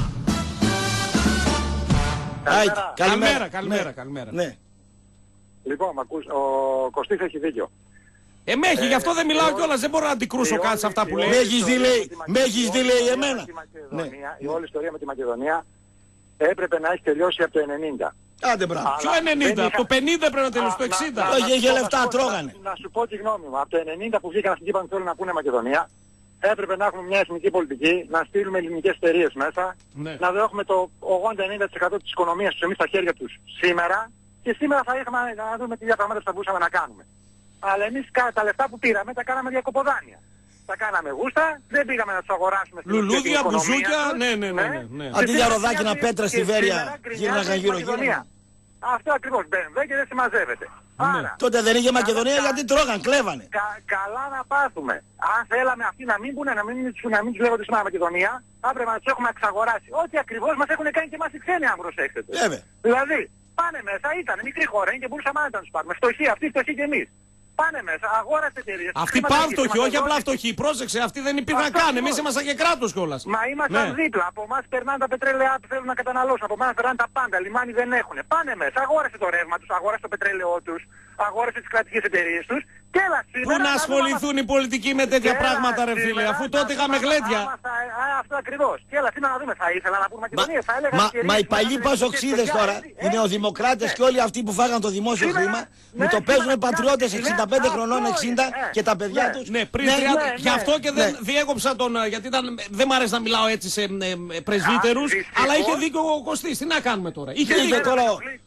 Καλημέρα, καλημέρα, καλημέρα. Λοιπόν, μ' ακούς, ο Κωστής έχει δίκιο. Ε, με έχει, γι' αυτό δεν μιλάω κιόλας, δεν μπορώ να αντικρούσω κάτι σε αυτά που λέει. Με έχεις δει, λέει, με έχεις δει, λέει, εμένα. Η όλη ιστορία με τη Μακεδονία έπρεπε να έχει τελειώσει από το ενενήντα. Άντε μπράβο. Ποιο ενενήντα, από το πενήντα έπρεπε να τελειώσει, το εξήντα. Όχι, είχε λεφτά, τρώγανε. Να σου πω τη γνώμη μου, από το ενενήντα που βγήκαν αυτοί και είπαν θέλουν να πούνε Μακεδονία, έπρεπε να έχουμε μια εθνική πολιτική, να στείλουμε ελληνικές εταιρείες μέσα, να δέχουμε το ογδόντα με ενενήντα τοις εκατό της οικονομίας τους εμείς στα χέρια τους σήμερα και σήμερα θα είχαμε να δούμε τι διαπραγμάτευση θα μπορούσαμε να κάνουμε. Αλλά εμείς τα λεφτά που πήραμε τα κάναμε διακοποδάνεια. Τα κάναμε γούστα, δεν πήγαμε να τους αγοράσουμε στην λουλούδια, μπουζούκια, ναι, ναι, ναι, ναι, ναι. Αντί για ροδάκινα πέτρα στη Βέρεια, γύρναγαν γύρω-γύρω. Αυτό ακριβώς μπαίνουν και δεν συμμαζεύεται. Άρα, τότε δεν είχε Μακεδονία γιατί τρώγαν, κλέβανε. Κα, καλά να πάθουμε. Αν θέλαμε αυτοί να μην πούνε, να μην, να μην τους λέγονται σήμερα Μακεδονία, θα έπρεπε να τους έχουμε εξαγοράσει. Ό,τι ακριβώς μας έχουν κάνει και εμάς οι ξένοι, αν προσέξετε. Βέβαια. Δηλαδή, πάνε μέσα, ήταν μικρή χώρα και μπορούσαμε να τους πάρουμε. Φτωχοί, αυτοί φτωχοί και εμείς. Πάνε μέσα, αγόρασε εταιρείες. Αυτοί πάνε φτωχοί, όχι απλά φτωχοί. Πρόσεξε, αυτοί δεν υπήρχαν καν. Εμείς ήμασταν και κράτος κιόλας. Μα ήμασταν ναι. δίπλα. Από εμάς περνάνε τα πετρέλαια που θέλουν να καταναλώσουν. Από εμάς περνάνε τα πάντα. Λιμάνι δεν έχουν. Πάνε μέσα, αγόρασε το ρεύμα τους, αγόρασε το πετρέλαιό τους, αγόρασε τις κρατικές εταιρείες τους. Και έλα σήμερα. Πού να ασχοληθούν οι πολιτικοί με τέτοια πράγματα, ρε φίλε, αφού τότε είχαμε γλέντια. Αυτό ακριβώς. Και έλα σήμερα να δούμε. Θα ήθελα να πούμε Μακεδονία. Θα έλεγα. Μα οι παλιοί πασοξίδες τώρα, οι νεοδημοκράτες και όλοι αυτοί που φάγαν το δημόσιο χρήμα, μου το παίζουν πατριώτες εξήντα πέντε χρονών, εξήντα και τα παιδιά τους. Ναι, πριν τριάντα. Γι' αυτό και δεν διέκοψα τον. Γιατί δεν μ' αρέσει να μιλάω έτσι σε πρεσβύτερους. Αλλά είχε δίκιο ο Κωστής. Τι να κάνουμε τώρα. Είχε δίκιο τώρα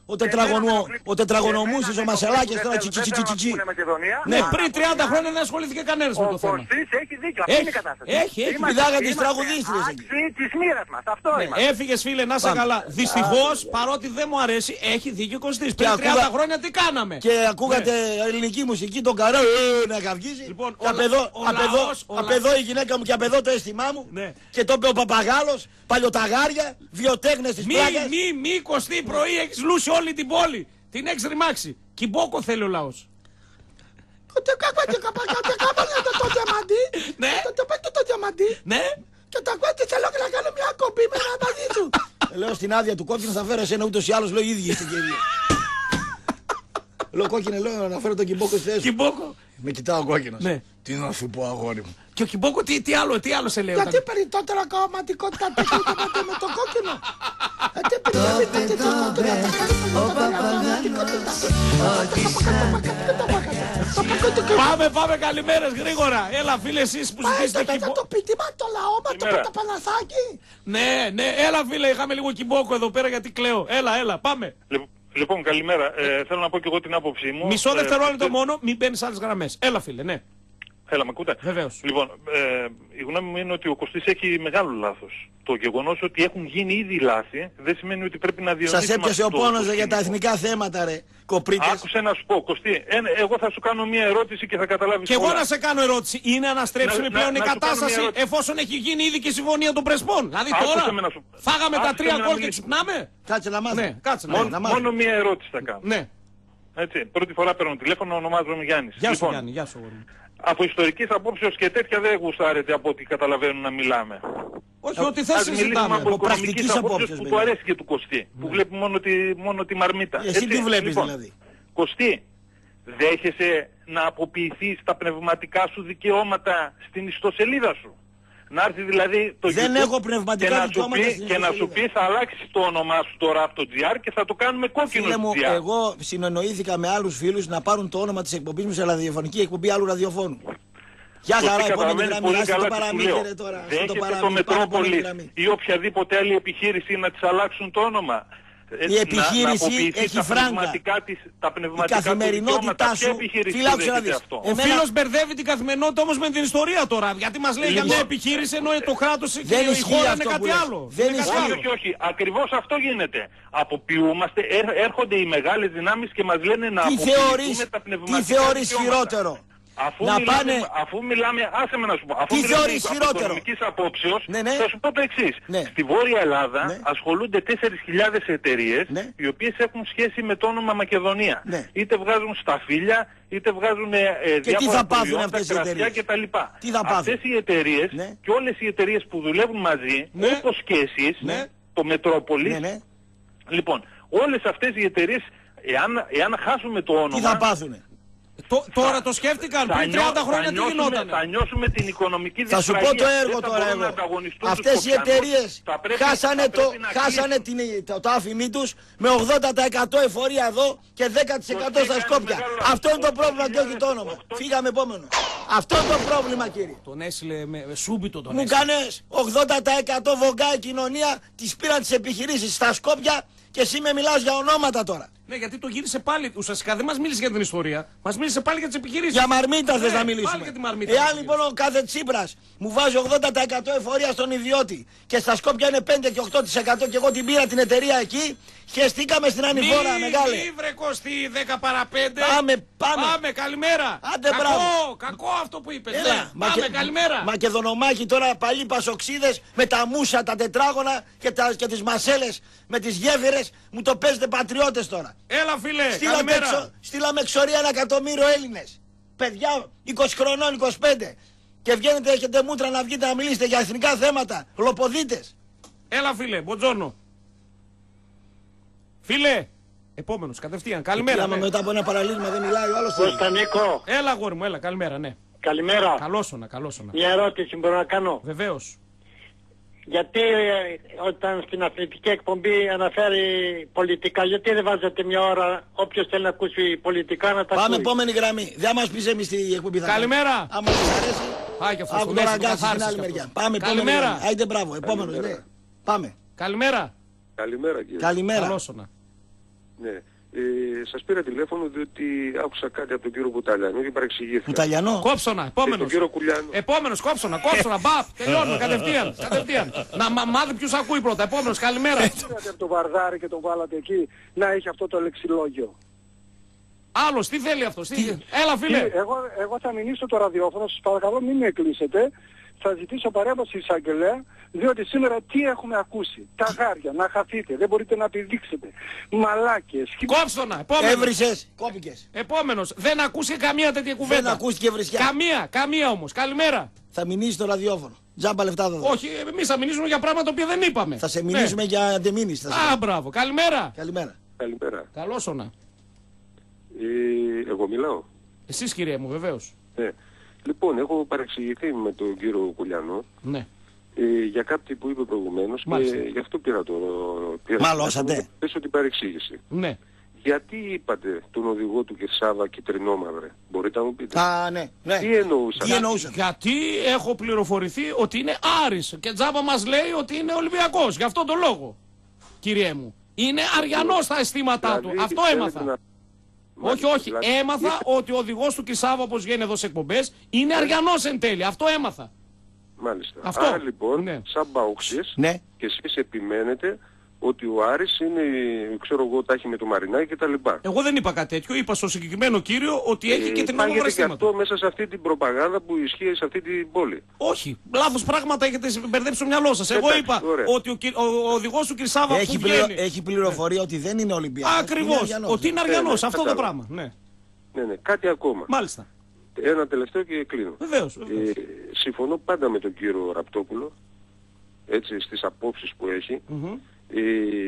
ο τετραγωνομούσης, ο Μασελάκης τώρα τσιτσιτσιτσιτσι. Ναι, πριν τριάντα χρόνια δεν ασχολήθηκε κανένας με το θέμα. Ο Κωστής έχει δίκιο. Αυτή είναι η κατάσταση. Έχει, έχει. Πηδάγαν τις τραγουδίστριες εκεί. Της μοίρας μας. Αυτό είναι. Έφυγες φίλε, να σε καλά. Δυστυχώς, παρότι δεν μου αρέσει, έχει δίκιο ο Κωστής. Πριν τριάντα χρόνια τι κάναμε. Και ακούγατε ελληνική μουσική, τον καρό να καυγίζει. Και απ' εδώ η γυναίκα μου και απ' εδώ το αίσθημά μου. Και το είπε ο Παπαγάλος, παλιοταγάρια, βιοτέχνες της πλάκας. Μη, μη, μη, Κωστή, πρωί έχεις λούσει όλη την πόλη. Την έχεις ρημάξει. Κυμπόκο θέλει ο λαός. Το διαμαντί. Ναι. Το διαμαντί. Ναι. Και τα κουέτη θέλω να κάνω μια κομπή με ένα μαζί του. Λέω στην άδεια του κόκκινου θα φέρω εσένα ούτως ή άλλως, λέω οι ίδιοι στην κυρία. Λέω κόκκινε, λέω να φέρω τον Κυμπόκο στη θέση. Κυμπόκο. Με κοιτάω ο κόκκινος. Ναι. Τι να σου πω αγόρι μου. Και ο Κυμπόκο τι, τι άλλο, τι άλλο σε λέω. Γιατί περισσότερα κομματικότητα τεχνείται με το κόκκινο. Γιατί περισσότερα Πάμε, πάμε, καλημέρες γρήγορα. Έλα φίλε εσείς που ζητήσετε Κυμπόκο. Το πιτήμα το λαό με το Πρωτοπαναθάκι. Ναι, ναι, έλα φίλε, είχαμε λίγο Κυμπόκο εδώ πέρα γιατί κλαίω. Έλα, έλα, πάμε. Λοιπόν, καλημέρα. Ε, θέλω να πω και εγώ την άποψή μου. Μισό δευτερόλεπτο ε, μόνο, μην μπαίνεις άλλες γραμμές. Έλα φίλε, ναι. Έλα, με ακούτε. Βεβαίως. Λοιπόν, ε, η γνώμη μου είναι ότι ο Κωστής έχει μεγάλο λάθος. Το γεγονός ότι έχουν γίνει ήδη λάθη δεν σημαίνει ότι πρέπει να διονύσουμε. Σας έπιασε ο πόνος για τα εθνικά θέματα, ρε. Κοπρίτες. Άκουσε να σου πω, Κωστή, ε, εγώ θα σου κάνω μια ερώτηση και θα καταλάβεις. Και εγώ να σε κάνω ερώτηση. Είναι αναστρέψιμη πλέον να, η να κατάσταση εφόσον έχει γίνει ήδη και η συμφωνία των Πρεσπών. Δηλαδή τώρα σου... φάγαμε Άκουσε τα τρία γκολ και ξυπνάμε. Κάτσε να μάθω. Ναι, κάτσε να, να μάθω. Μόνο μια ερώτηση θα κάνω. Ναι. Έτσι, πρώτη φορά παίρνω τηλέφωνο, ονομάζομαι Γιάννης. Γεια σου λοιπόν, Γιάννη, γεια σου. Από ιστορικής απόψεως και τέτοια δεν γουστάρετε από ό,τι καταλαβαίνουν να μιλάμε. Όχι, ό,τι θες συζητάμε. Από πρακτικής απόψεως που του αρέσει και του Κωστή. Που βλέπει μόνο τη, μόνο τη μαρμίτα. Εσύ τι βλέπεις δηλαδή. Κωστή, δέχεσαι να αποποιηθείς τα πνευματικά σου δικαιώματα στην ιστοσελίδα σου. Να έρθει δηλαδή το δεν YouTube έχω πνευματικά και να δικαιώματα σου πει, και να σου πει θα αλλάξεις το όνομά σου τώρα από το τζι αρ και θα το κάνουμε κόκκινο Φίλε μου, τζι αρ. εγώ συνεννοήθηκα με άλλους φίλους να πάρουν το όνομα της εκπομπής μου σε ραδιοφωνική εκπομπή άλλου ραδιοφώνου. Γεια χαρά, επόμενη γραμμή, άσε το παραμύθι τώρα. Δέχεσαι το Μετρόπολη ή οποιαδήποτε άλλη επιχείρηση να της αλλάξουν το όνομα. Η επιχείρηση να, να έχει φράγκα. Της, τα η καθημερινότητά σου. Φυλάξε να δεις. Ο Εμένα... φίλος μπερδεύει την καθημερινότητα όμως με την ιστορία τώρα. Γιατί μας λέει λοιπόν, για μια επιχείρηση ενώ το κράτος και η χώρα είναι κάτι άλλο. Δεν είναι όχι, όχι, όχι. Ακριβώς αυτό γίνεται. Αποποιούμαστε, έρχονται οι μεγάλες δυνάμεις και μας λένε να αποποιούμε τα πνευματικά τι θεωρείς χειρότερο. Αφού να μιλάμε, πάνε... Αφού μιλάμε, άσε με να σου πω, αφού τι μιλάμε θεωρείς από χειρότερο? οικονομικής απόψεως, ναι, ναι. θα σου πω το εξής. Ναι. Στη Βόρεια Ελλάδα ναι. ασχολούνται τέσσερις χιλιάδες εταιρείες, ναι. οι οποίες έχουν σχέση με το όνομα Μακεδονία. Ναι. Είτε βγάζουν σταφύλια, είτε βγάζουν ε, και διάφορα προϊόντα, κρασιά κτλ. Τι θα πάθουν? Αυτές οι εταιρείες ναι. και όλες οι εταιρείες που δουλεύουν μαζί, ναι. όπως και εσείς, ναι. το Μετρόπολης, ναι, ναι. λοιπόν, όλες αυτές οι εταιρείες, εάν, εάν χάσουμε το όνομα... Τι θα πάθουνε? Το, τώρα το σκέφτηκαν, πριν τριάντα χρόνια τι γινόταν. Θα νιώσουμε την οικονομική Θα δυσπραγία. σου πω το έργο τώρα εγώ. Αυτές οι εταιρείες χάσανε, το, χάσανε την, το, το άφημί τους με ογδόντα τοις εκατό εφορία εδώ και δέκα τοις εκατό στα Σκόπια. Αυτό είναι το πρόβλημα και όχι το όνομα. Φύγαμε επόμενο. Αυτό είναι το πρόβλημα, κύριε. Τον έσυλε με σούμπιτο τον Μου κάνες ογδόντα τοις εκατό βογκάει κοινωνία, τις πήραν τις επιχειρήσεις στα Σκόπια και εσύ με μιλάς για ονόματα τώρα. Ναι, γιατί το γύρισε πάλι. Ουσιαστικά δεν μας μίλησε για την ιστορία. Μας μίλησε πάλι για τις επιχειρήσεις. Για μαρμίτα θες ναι, να μιλήσουμε. Για τη μαρμίτα Εάν λοιπόν ο κάθε Τσίπρας μου βάζει ογδόντα τοις εκατό εφορία στον ιδιώτη και στα Σκόπια είναι πέντε και οκτώ τοις εκατό και εγώ την πήρα την εταιρεία εκεί, χεστήκαμε στην ανηφόρα, μη, μεγάλε. Μη βρε Κωστή, δέκα παρά πέντε. Πάμε, πάμε. Πάμε, καλημέρα. Άντε, κακό, μπράβο. κακό αυτό που είπες. Έλα, Ναι. Πάμε, Μακε... καλημέρα. Μακεδονομάκι τώρα, παλιοί πασοξίδες με τα μούσα, τα τετράγωνα και, τα, και τις μασέλες με τις γέφυρες, μου το παίζετε πατριώτες τώρα. Έλα φίλε, στείλαμε καλημέρα. Εξο, στείλαμε εξορία ένα εκατομμύριο Έλληνες. Παιδιά είκοσι χρονών, είκοσι πέντε. Και βγαίνετε, έχετε μούτρα να βγείτε να μιλήσετε για εθνικά θέματα. Γλοποδίτες. Έλα φίλε, μποτζόνο. Φίλε, επόμενος, κατευθείαν. Καλημέρα. Ναι. Μετά από ένα παραλίγμα δεν μιλάει ο άλλος. Κώστα Νίκο. Έλα γόρι μου, έλα, καλημέρα, ναι. Καλημέρα. Καλόσωνα, καλόσωνα. Μια ερώτηση μπορώ να κάνω? Βεβαίως. Γιατί ε, όταν στην αθλητική εκπομπή αναφέρει πολιτικά, γιατί δεν βάζετε μια ώρα όποιος θέλει να ακούσει πολιτικά να τα ακούει? Πάμε επόμενη γραμμή. Δεν μας πεις εμείς τι εκπομπή θα κάνουμε. Καλημέρα. Άμα σας αρέσει, άκου τώρα αγκάσεις στην άλλη μεριά. Πάμε επόμενη γραμμή. Άιντε μπράβο, επόμενος, ναι. Πάμε. Καλημέρα. Καλημέρα κύριε. Καλημέρα. Καλόσωνα. Ναι. Ε, σας πήρα τηλέφωνο διότι άκουσα κάτι από τον κύριο Κουταλιανό και παρεξηγήθηκα. Κουταλιανό. Κόψωνα, επόμενος. Ε, τον κύριο Κουλιανό. Επόμενος, κόψωνα, κόψωνα, μπαπ, τελειώνουμε, κατευθείαν, κατευθείαν. Να μα, μάθει ποιους ακούει πρώτα, επόμενος, καλημέρα. Πήρατε από το Βαρδάρι και τον βάλατε εκεί να έχει αυτό το λεξιλόγιο. Άλλος, τι θέλει αυτός, τι... Έλα φίλε. Τι, εγώ, εγώ θα μηνύσω το ραδιόφωνο, σας παρακαλώ μην με κλείσετε. Θα ζητήσω παρέμβαση εισαγγελέα, διότι σήμερα τι έχουμε ακούσει? Τα γάρια, να χαθείτε, δεν μπορείτε να επιδείξετε. Μαλάκες. Κόψωνα, επόμενος. Έβρισες, κόπηκες. Επόμενος, δεν ακούσει καμία τέτοια κουβέντα. Δεν ακούστηκε βρισιά. Καμία, καμία όμως. Καλημέρα. Θα μηνύσει το ραδιόφωνο. Τζάμπα λεφτά θα δω. Όχι, εμείς θα μηνύσουμε για πράγματα που δεν είπαμε. Θα σε μηνύσουμε ναι. για αντεμήνυση. Α, μπράβο. Καλημέρα. Καλημέρα. Καλημέρα. Καλόσωνα. Ε, εγώ μιλάω. Εσείς κύριε μου, βεβαίως. Ναι. Λοιπόν, έχω παρεξηγηθεί με τον κύριο Κουλιανό. Ναι. Ε, για κάτι που είπε προηγουμένως και γι' αυτό πήρα το... Πήρα Μαλώσατε. Πες ότι παρεξήγηση. Ναι. Γιατί είπατε τον οδηγό του Κυρσάβα κυτρινόμαυρε? Μπορείτε να μου πείτε? Α, ναι. ναι. Τι εννοούσατε? Τι εννοούσατε? Γιατί έχω πληροφορηθεί ότι είναι Άρης και τζάμπα μας λέει ότι είναι Ολυμπιακός. Γι' αυτό τον λόγο, κύριε μου. Είναι αριανός στα αισθήματά δηλαδή, του. Αυτό έμαθα. Να... Όχι, όχι. Δηλαδή... Έμαθα Είστε... ότι ο οδηγός του Κυρσάβα, όπως βγαίνει εδώ σε εκπομπές, είναι αριανός εν τέλει. Αυτό έμαθα. Μάλιστα. Αυτό. Άρα λοιπόν, ναι. σαν μπαούξιες, ναι. και εσείς επιμένετε ότι ο Άρης είναι, ξέρω εγώ, τα έχει με το Μαρινάκι κτλ. Εγώ δεν είπα κάτι τέτοιο. Είπα στο συγκεκριμένο κύριο ότι έχει ε, και την όμορφα αισθήματα. αυτό μέσα σε αυτή την προπαγάνδα που ισχύει σε αυτή την πόλη. Όχι. Λάθος πράγματα έχετε μπερδέψει στο μυαλό σας. Εγώ είπα ωραία. ότι ο, ο, ο οδηγός του Κυρσάβα έχει, που βγαίνει... έχει πληροφορία ναι. ότι δεν είναι Ολυμπιακός. Ακριβώς. Ότι είναι αριανός. Ναι, ναι, αυτό το πράγμα. Ναι. ναι, ναι. Κάτι ακόμα. Μάλιστα. Ένα τελευταίο και κλείνω. Βεβαίως, βεβαίως. Ε, συμφωνώ πάντα με τον κύριο Ραπτόπουλο, έτσι, στις απόψεις που έχει. Mm-hmm. Ε,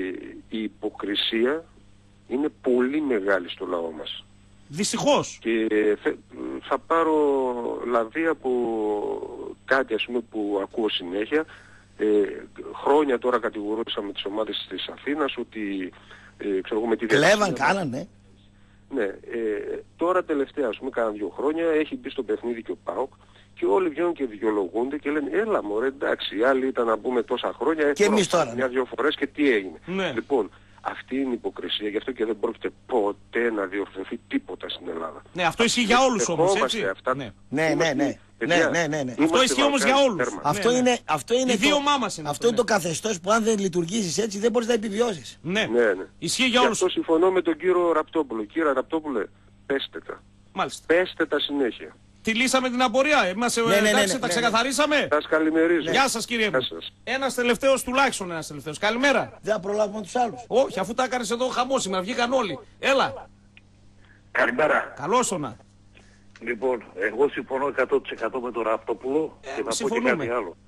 η υποκρισία είναι πολύ μεγάλη στο λαό μας. Δυστυχώς. Και θα, θα πάρω λαβή από κάτι ας πούμε που ακούω συνέχεια. Ε, χρόνια τώρα κατηγορούσαμε τις ομάδες της Αθήνας ότι ε, ξέρω εγώ με τη κλέβαν, κάνανε. Ναι, ε, τώρα τελευταία ας πούμε κάνα δύο χρόνια έχει μπει στο παιχνίδι και ο ΠΑΟΚ και όλοι βγαίνουν και δικαιολογούνται και λένε έλα μωρέ εντάξει, οι άλλοι ήταν να πούμε τόσα χρόνια και εμείς τώρα μια-δυο φορές και τι έγινε. Ναι. Λοιπόν, αυτή είναι η υποκρισία, γι' αυτό και δεν πρόκειται ποτέ να διορθωθεί τίποτα στην Ελλάδα. Ναι, αυτό ισχύει για όλους όμως, έτσι. Αυτά... Ναι, ναι, ναι. ναι. Παιδιά, ναι, ναι, ναι. Αυτό ισχύει όμως για όλους. Αυτό, ναι, ναι. είναι, αυτό είναι, η το, είναι, αυτό είναι το καθεστώς που αν δεν λειτουργήσεις έτσι δεν μπορείς να επιβιώσεις. Ναι, ναι, ναι. Ισχύει για όλους. Γι' αυτό συμφωνώ με τον κύριο Ραπτόπουλο. Κύριε Ραπτόπουλε, πέστε τα. Μάλιστα. Πέστε τα συνέχεια. Τη λύσαμε την απορία. Είμαστε Ναι, ναι, ναι, εντάξει, ναι, τα ναι, ξεκαθαρίσαμε. Σας καλημερίζω. Γεια σας κύριε μου. Ένας τελευταίος, τουλάχιστον ένας τελευταίος. Καλημέρα. Δεν θα προλάβουμε τους άλλους. Όχι, αφού τα έκανες εδώ χαμό σήμερα, βγήκαν όλοι. Έλα. Καλημέρα. Καλώς όνα. Λοιπόν, εγώ συμφωνώ εκατό τοις εκατό με τον Ραπτόπουλο Ε, και θα συμφωνούμε. πω και κάτι άλλο.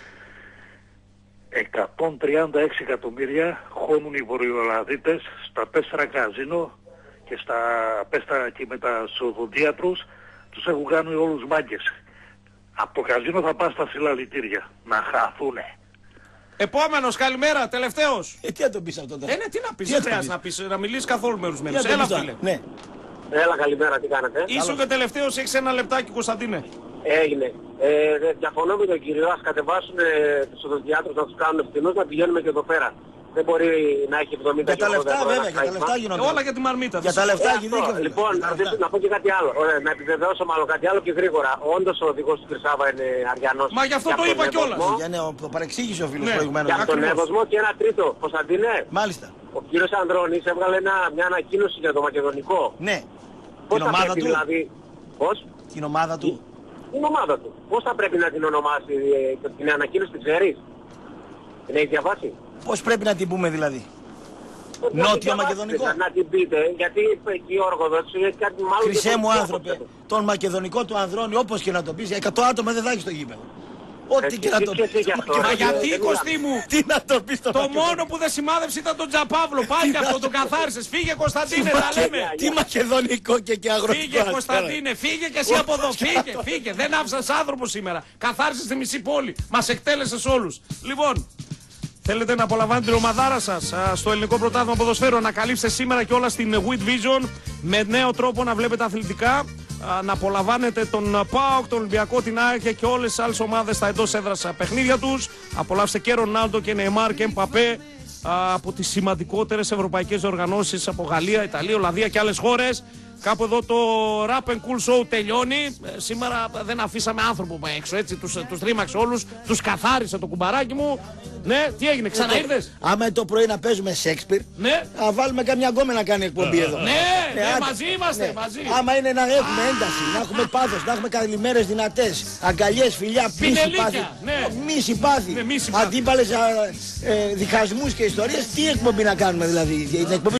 εκατόν τριάντα έξι εκατομμύρια χώνουν οι βορειοελλαδίτες στα τέσσερα καζίνο και στα πέστα και με τα σοδοντίατρους τους έχουν κάνει όλους μάγκες. Από το καζίνο θα πας στα συλλαλητήρια. Να χαθούνε. Επόμενος, καλημέρα, τελευταίος. Ε, τι να τον πεις αυτό τώρα. Ε, ναι, τι να πεις, Τι δεν να τον χρειάζεται να πεις, να μιλήσεις καθόλου με ορισμένους. Τι να τον Έλα πεις φίλε. τώρα. Ναι. Έλα, καλημέρα, τι κάνετε. Ήσουν και τελευταίος, έχεις ένα λεπτάκι Κωνσταντίνε. Έγινε. Ε, διαφωνώ με τον κύριο, ας κατεβάσουν ε, τους οδοντιάτρους να τους κάνουν ευθυνούς, να πηγαίνουμε και εδώ πέρα. Δεν μπορεί να έχει εβδομήντα Για τα λεφτά βέβαια, για τα λεφτά γίνονται. Όλα για τη μαρμίτα. Για τα λεφτά Ε, έχει αυτό. δίκιο. βέβαια. Λοιπόν, Για τα να, λεφτά. να πω και κάτι άλλο. Ωραία, να επιβεβαιώσω μάλλον κάτι άλλο και γρήγορα. Όντως ο οδηγός του Χρυσάβα είναι Αριανός. Μα γι' αυτό Και το από είπα τον κιόλας. Εύωσμο- Για ναι, το παρεξήγησε ο φίλος Ναι. προηγουμένως. Και από τον Ακριβώς. Εύωσμο και ένα τρίτο. Κωνσταντίνε, Μάλιστα. ο κύριος Ανδρώνης έβγαλε ένα, μια ανακοίνωση για το μακεδονικό. Ναι. Πώς Την θα ομάδα πρέπει του. δηλαδή... Πώς? Την ομάδα του. Την ομάδα του. Πώς θα πρέπει να την ονομάσει, ε, την ανακοίνωση την ξέρεις? Την έχεις διαβάσει? Πώς πρέπει να την πούμε δηλαδή. Πώς να την Νότιο διαβάσετε, Μακεδονικό. Να, να την πείτε, γιατί εκεί ο Ορθόδοξος έχει κάτι μάλλον... Χρυσέ μου διαφορετικό άνθρωπε, από αυτό. τον μακεδονικό του Ανδρώνη, όπως και να το πεις, εκατό άτομα δεν θα έχει στο γήπεδο. Ό,τι Έτσι, και να το και εσύ πεις. γι' αυτό. το Μα μακεδονικό. γιατί Κωστή μου, Τι να το πεις το το μακεδονικό. μόνο που δεν σημάδεψε ήταν τον Τζαπάβλο. Πάει και αυτό, τον καθάρισες. Φύγε Κωνσταντίνε, τα λέμε. Τι μακεδονικό και και αγροτικό. Φύγε Κωνσταντίνε, φύγε και εσύ από εδώ. Φύγε, φύγε. Δεν άφησες άνθρωπο σήμερα. Καθάρισες τη μισή πόλη. Μας εκτέλεσες όλους. Λοιπόν, θέλετε να απολαμβάνετε την ομαδάρα σας α, στο ελληνικό πρωτάθλημα ποδοσφαίρου. Ανακαλύψτε σήμερα και όλα στην With Vision με νέο τρόπο να βλέπετε αθλητικά. Α, να απολαμβάνετε τον ΠΑΟΚ, τον Ολυμπιακό, την ΑΕΚ και όλες τις άλλες ομάδες στα εντός έδρας παιχνίδια τους. Απολαύστε και Ρονάλντο και Νεϊμάρ και Εμπαπέ α, από τις σημαντικότερες ευρωπαϊκές οργανώσεις από Γαλλία, Ιταλία, Ολλανδία και άλλες χώρες. Κάπου εδώ το Rap and Cool Show τελειώνει. Ε, σήμερα δεν αφήσαμε άνθρωπο έξω, έτσι. Τους, τους τρίμαξε όλους, τους καθάρισε το κουμπαράκι μου. Ναι, τι έγινε, ξαναήρθες? Άμα το πρωί να παίζουμε Σέξπιρ, Ναι. να βάλουμε καμιά γκόμενα να κάνει εκπομπή εδώ. Ναι, ναι, άντε. μαζί είμαστε, Ναι. μαζί. Άμα είναι να έχουμε ένταση, να έχουμε πάθος, να έχουμε καλημέρες δυνατές, αγκαλιές, φιλιά, μη Πινελίκια, συμπάθη. ναι. Μη συμπάθη. Ναι, μη συμπάθη. Αντίπαλες α, ε, διχασμούς και ιστορίες, τι εκπομπή να κάνουμε δηλαδή. Την εκπομπή